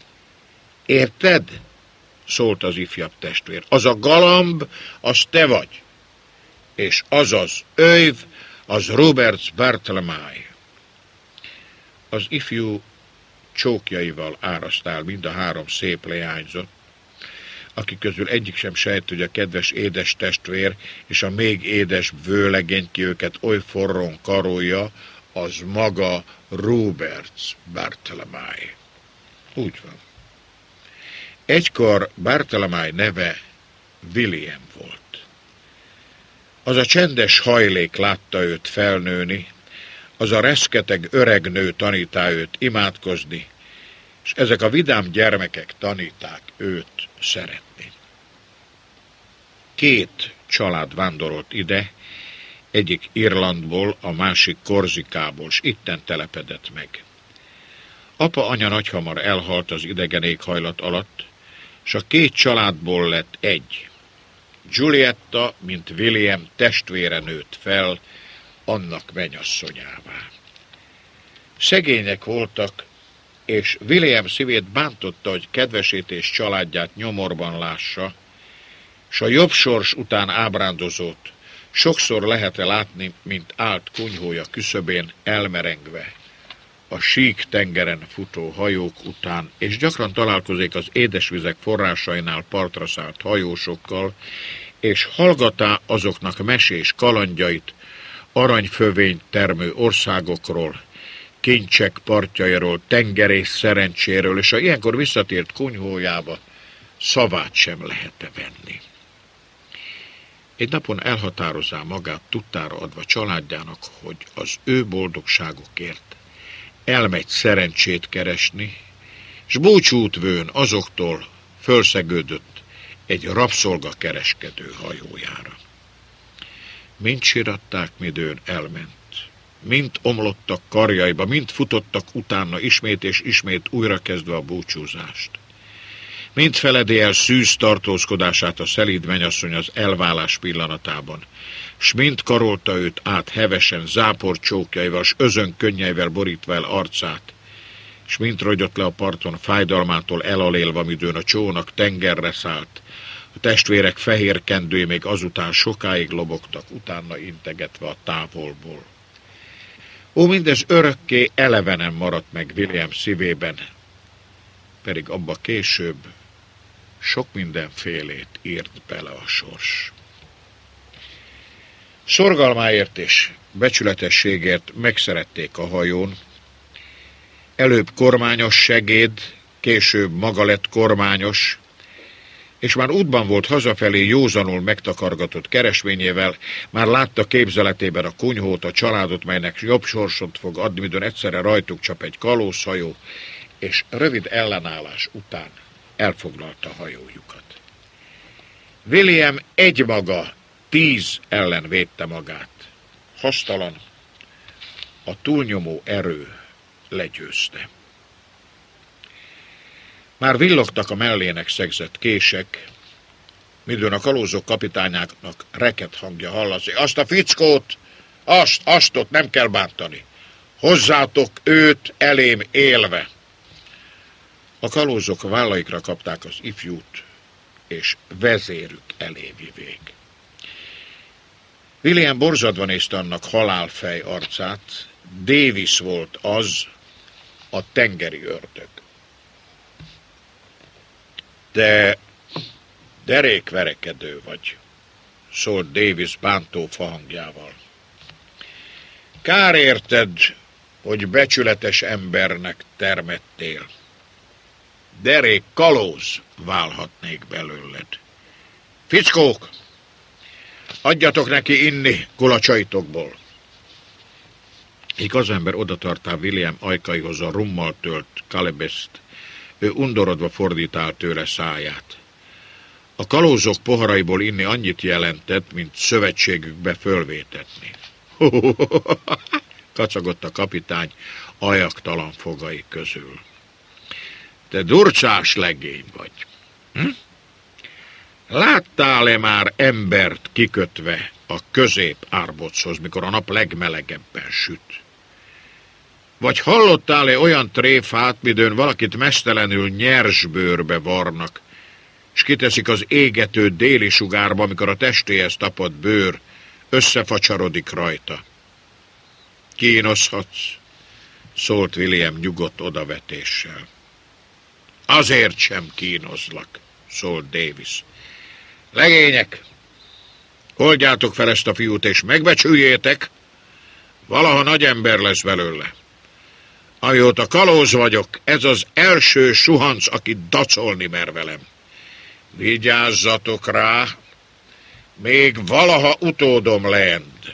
Érted? Szólt az ifjabb testvér. Az a galamb, az te vagy, és az az öjv, az Roberts Bartholomew. Az ifjú csókjaival árasztál mind a 3 szép leányzat, akik közül egyik sem sejt, hogy a kedves édes testvér és a még édes vőlegény, ki őket oly forrón karolja, az maga Roberts Bartholomew. Úgy van. Egykor Bartholomew neve William volt. Az a csendes hajlék látta őt felnőni, az a reszketeg öreg nő tanítá őt imádkozni, és ezek a vidám gyermekek taníták őt szeretni. 2 család vándorolt ide, egyik Irlandból, a másik Korzikából, s itten telepedett meg. Apa, anya nagyhamar elhalt az idegen éghajlat alatt, s a 2 családból lett egy. Giulietta, mint William testvére nőtt fel, annak menyasszonyává. Szegények voltak, és William szívét bántotta, hogy kedvesét és családját nyomorban lássa, s a jobb sors után ábrándozót sokszor lehet-e látni, mint állt kunyhója küszöbén elmerengve a sík tengeren futó hajók után, és gyakran találkozik az édesvizek forrásainál partra szállt hajósokkal, és hallgatá azoknak mesés kalandjait, aranyfövényt termő országokról, kincsek partjairól, tengerész szerencséről, és ha ilyenkor visszatért kunyhójába, szavát sem lehet venni. Egy napon elhatározá magát tudtára adva családjának, hogy az ő boldogságukért elmegy szerencsét keresni, s búcsút vőn azoktól fölszegődött egy rabszolgakereskedő hajójára. Mind siratták, midőn elment, mind omlottak karjaiba, mind futottak utána ismét és ismét újrakezdve a búcsúzást. Mind feledi el szűz tartózkodását a szelíd mennyasszony az elválás pillanatában, s mind karolta őt át hevesen, zápor csókjaival, s özön könnyeivel borítva el arcát, s mind rogyott le a parton fájdalmától elalélva, midőn a csónak tengerre szállt, a testvérek fehér kendői még azután sokáig lobogtak, utána integetve a távolból. Ó, mindez örökké elevenen maradt meg William szívében, pedig abba később sok mindenfélét írt bele a sors. Szorgalmáért és becsületességért megszerették a hajón, előbb kormányos segéd, később maga lett kormányos, és már útban volt hazafelé józanul megtakargatott keresvényével, már látta képzeletében a kunyhót, a családot, melynek jobb sorsot fog adni, midőn egyszerre rajtuk csap egy kalózhajó, és rövid ellenállás után elfoglalta hajójukat. William egymaga 10 ellen védte magát. Hasztalan, a túlnyomó erő legyőzte. Már villogtak a mellének szegzett kések, midőn a kalózok kapitányának reket hangja hallatszik. Azt a fickót, azt nem kell bántani. Hozzátok őt elém élve. A kalózok vállaikra kapták az ifjút, és vezérük elé vivék. William borzadva nézte annak halálfej arcát. Davis volt az, a tengeri ördög. De derékverekedő vagy, szólt Davis bántó fahangjával. Kár érted, hogy becsületes embernek termettél. Derék kalóz válhatnék belőled. Fickók, adjatok neki inni kulacsaitokból. Míg az ember odatartál William ajkaihoz a rummal tölt kalebeszt, ő undorodva fordítál tőle száját. A kalózok poharaiból inni annyit jelentett, mint szövetségükbe fölvétetni. Kacagott a kapitány ajaktalan fogai közül. Te durcsás legény vagy. Láttál-e már embert kikötve a közép-árbochoz, mikor a nap legmelegebben süt? Vagy hallottál-e olyan tréfát, midőn valakit mesztelenül nyersbőrbe varnak, s kiteszik az égető déli sugárba, amikor a testéhez tapadt bőr összefacsarodik rajta? Kínoszhatsz, szólt William nyugodt odavetéssel. Azért sem kínozlak, szólt Davis. Legények, oldjátok fel ezt a fiút, és megbecsüljétek, valaha nagy ember lesz belőle. Amióta kalóz vagyok, ez az első suhanc, aki dacolni mer velem. Vigyázzatok rá, még valaha utódom lend.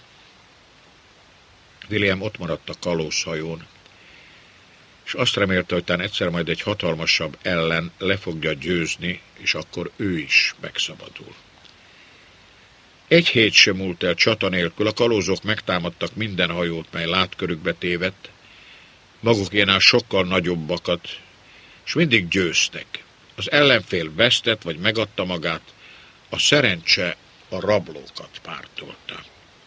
William ott maradt a kalózhajón, és azt remélte, hogy talán egyszer majd egy hatalmasabb ellen le fogja győzni, és akkor ő is megszabadul. Egy hét sem múlt el csata nélkül, a kalózok megtámadtak minden hajót, mely látkörükbe tévedt, magukénál sokkal nagyobbakat, és mindig győztek. Az ellenfél vesztett, vagy megadta magát, a szerencse a rablókat pártolta.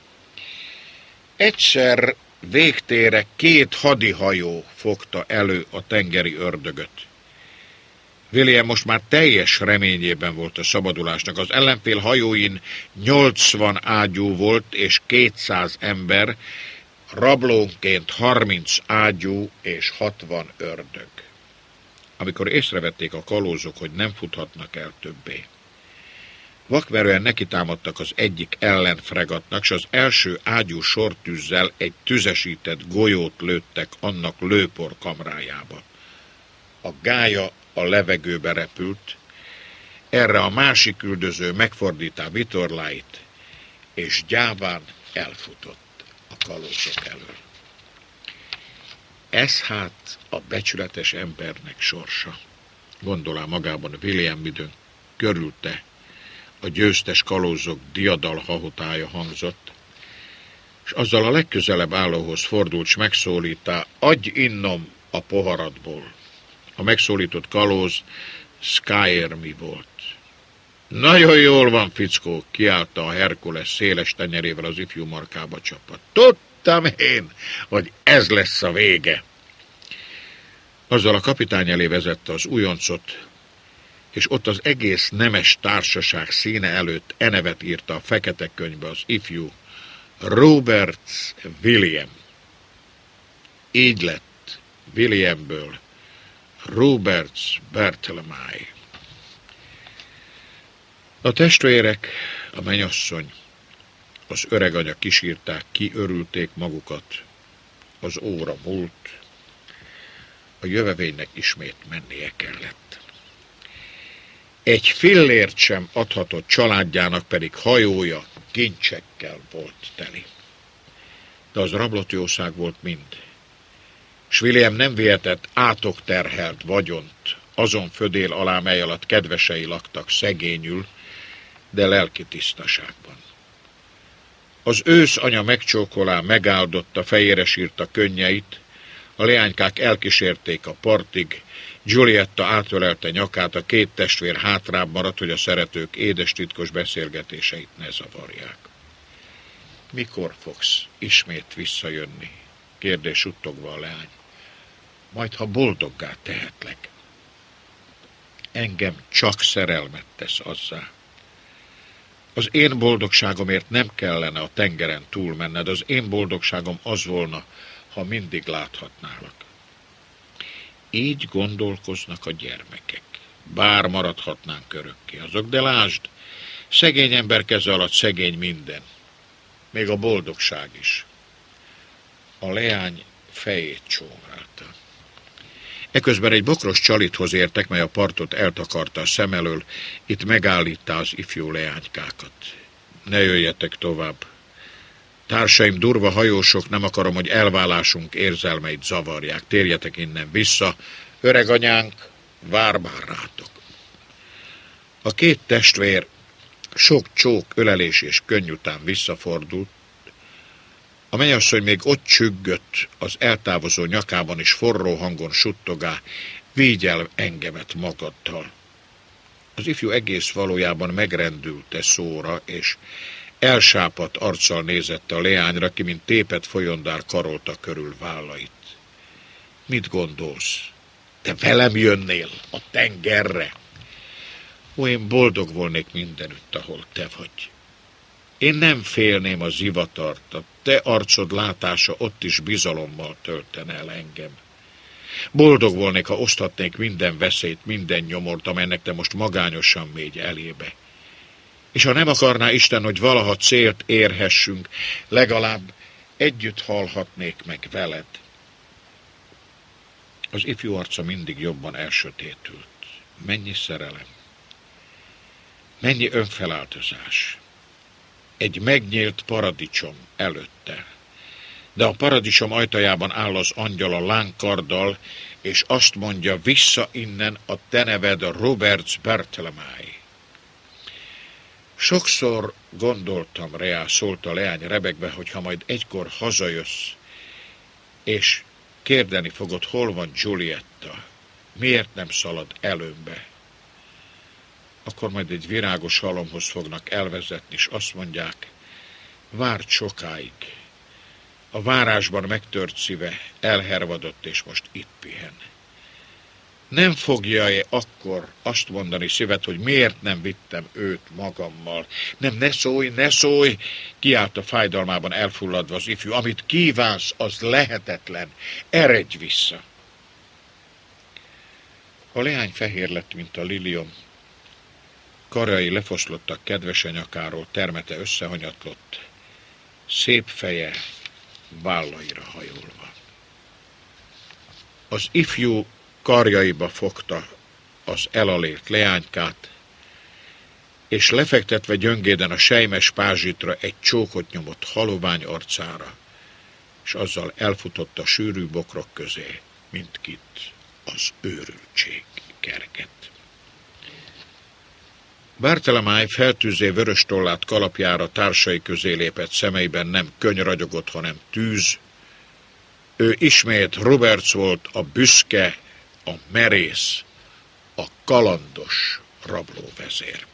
Egyszer végtére 2 hadihajó fogta elő a tengeri ördögöt. William most már teljes reményében volt a szabadulásnak. Az ellenfél hajóin 80 ágyú volt és 200 ember, rablónként 30 ágyú és 60 ördög. Amikor észrevették a kalózok, hogy nem futhatnak el többé, vakverően nekitámadtak az egyik ellenfregatnak, s az első ágyú sortűzzel egy tüzesített golyót lőttek annak lőpor kamrájába. A gálya a levegőbe repült, erre a másik üldöző megfordítá vitorláit, és gyáván elfutott a kalózok elől. Ez hát a becsületes embernek sorsa, gondolá magában William, midőn körülte a győztes kalózok diadal hahotája hangzott, és azzal a legközelebb állóhoz fordult, s megszólítá, adj innom a poharadból. A megszólított kalóz Skyermi volt. Nagyon jól van, fickó, kiállta a Herkules széles tenyerével az ifjú markába csapat. Tudtam én, hogy ez lesz a vége. Azzal a kapitány elé vezette az újoncot, és ott az egész nemes társaság színe előtt nevet írta a fekete könyvbe az ifjú Roberts William. Így lett Williamből Roberts Bartholomew. A testvérek, a mennyasszony, az öreg anya kísírták, kiörülték magukat, az óra múlt, a jövevénynek ismét mennie kellett. Egy fillért sem adhatott családjának, pedig hajója kincsekkel volt teli. De az rablott jószág volt mind, s William nem vihetett átokterhelt vagyont azon födél alá, mely alatt kedvesei laktak szegényül, de lelki tisztaságban. Az ősz anya megcsókolá, megáldotta, fejére sírta könnyeit, a leánykák elkísérték a partig, Giulietta átölelte nyakát, a két testvér hátrább maradt, hogy a szeretők édes titkos beszélgetéseit ne zavarják. Mikor fogsz ismét visszajönni? Kérdés suttogva a leány. Majd, ha boldoggá tehetlek. Engem csak szerelmet tesz azzá. Az én boldogságomért nem kellene a tengeren túlmenned, az én boldogságom az volna, ha mindig láthatnálak. Így gondolkoznak a gyermekek. Bár maradhatnánk örökké azok, de lásd, szegény ember keze alatt szegény minden. Még a boldogság is. A leány fejét csóválta. Eközben egy bokros csalithoz értek, mely a partot eltakarta a szem elől, itt megállítta az ifjú leánykákat. Ne jöjjetek tovább. Társaim durva hajósok, nem akarom, hogy elválásunk érzelmeit zavarják. Térjetek innen vissza, öreg anyánk, vár már rátok. A két testvér sok csók, ölelés és könny után visszafordult. A mennyasszony még ott csüggött, az eltávozó nyakában is forró hangon suttogá, vigy el engemet magaddal. Az ifjú egész valójában megrendült szóra, és elsápadt arccal nézett a leányra, ki mint tépet folyondár karolta körül vállait. Mit gondolsz? Te velem jönnél a tengerre? Ó, én boldog volnék mindenütt, ahol te vagy. Én nem félném a zivatart, a te arcod látása ott is bizalommal töltene el engem. Boldog volnék, ha oszthatnék minden veszélyt, minden nyomort, amelynek te most magányosan mégy elébe. És ha nem akarná Isten, hogy valaha célt érhessünk, legalább együtt halhatnék meg veled. Az ifjú arca mindig jobban elsötétült. Mennyi szerelem, mennyi önfeláldozás. Egy megnyílt paradicsom előtte. De a paradicsom ajtajában áll az angyal a lánkarddal, és azt mondja, vissza innen, a te neved a Roberts Bartholomew. Sokszor gondoltam, Rea, szólt a leány rebegve, hogy ha majd egykor hazajössz, és kérdeni fogod, hol van Giulietta, miért nem szalad előmbe, akkor majd egy virágos halomhoz fognak elvezetni, és azt mondják, várt sokáig. A várásban megtört szíve elhervadott, és most itt pihen. Nem fogja-e akkor azt mondani szíved, hogy miért nem vittem őt magammal? Nem, ne szólj, kiállt a fájdalmában elfulladva az ifjú. Amit kívánsz, az lehetetlen. Eredj vissza. A leány fehér lett, mint a liliom. Karjai lefoszlottak kedves nyakáról, termete összehanyatlott, szép feje vállaira hajolva. Az ifjú karjaiba fogta az elalért leánykát, és lefektetve gyöngéden a selymes pázsitra egy csókot nyomott halovány arcára, és azzal elfutott a sűrű bokrok közé, mint kit az őrültség kerget. Bartholomew feltűzé vörös tollát kalapjára társai közé lépett, szemeiben nem könny ragyogott, hanem tűz. Ő ismét Roberts volt, a büszke, a merész, a kalandos rablóvezér.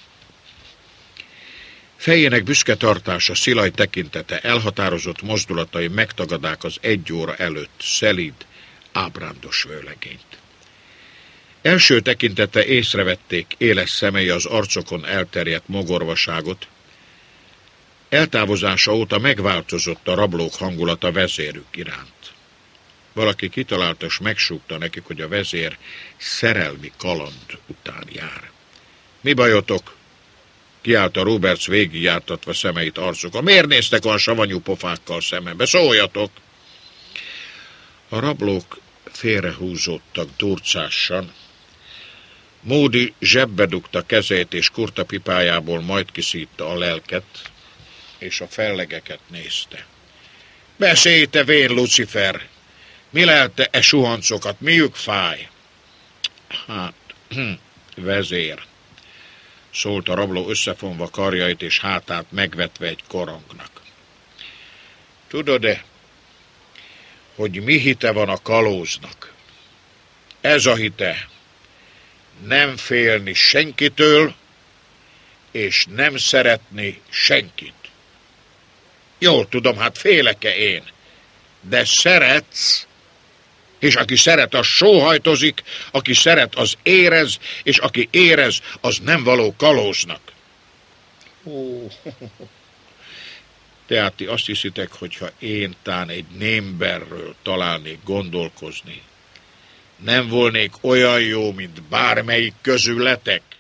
Fejének büszke tartása, szilaj tekintete, elhatározott mozdulatai megtagadák az egy óra előtt szelíd, ábrándos vőlegényt. Első tekintete észrevették éles szemei az arcokon elterjedt mogorvaságot. Eltávozása óta megváltozott a rablók hangulata vezérük iránt. Valaki kitalálta és megsúgta nekik, hogy a vezér szerelmi kaland után jár. Mi bajotok? Kiállt Roberts végigjártatva szemeit arcukon. Miért néztek olyan savanyú pofákkal szemembe? Szóljatok! A rablók félrehúzódtak durcásan. Módi zsebbe dugta kezét, és kurta pipájából majd kiszítta a lelket, és a fellegeket nézte. Beszélj, te vén Lucifer! Mi lelte suhancokat? Miük fáj? Hát, vezér. szólt a rabló összefonva karjait és hátát megvetve egy korongnak. Tudod-e, hogy mi hite van a kalóznak? Ez a hite: nem félni senkitől, és nem szeretni senkit. Jól tudom, hát félek-e én? De szeretsz, és aki szeret, az sóhajtozik, aki szeret, az érez, és aki érez, az nem való kalóznak. Tehát ti azt hiszitek, hogyha én tán egy némberről találnék gondolkozni, nem volnék olyan jó, mint bármelyik közületek?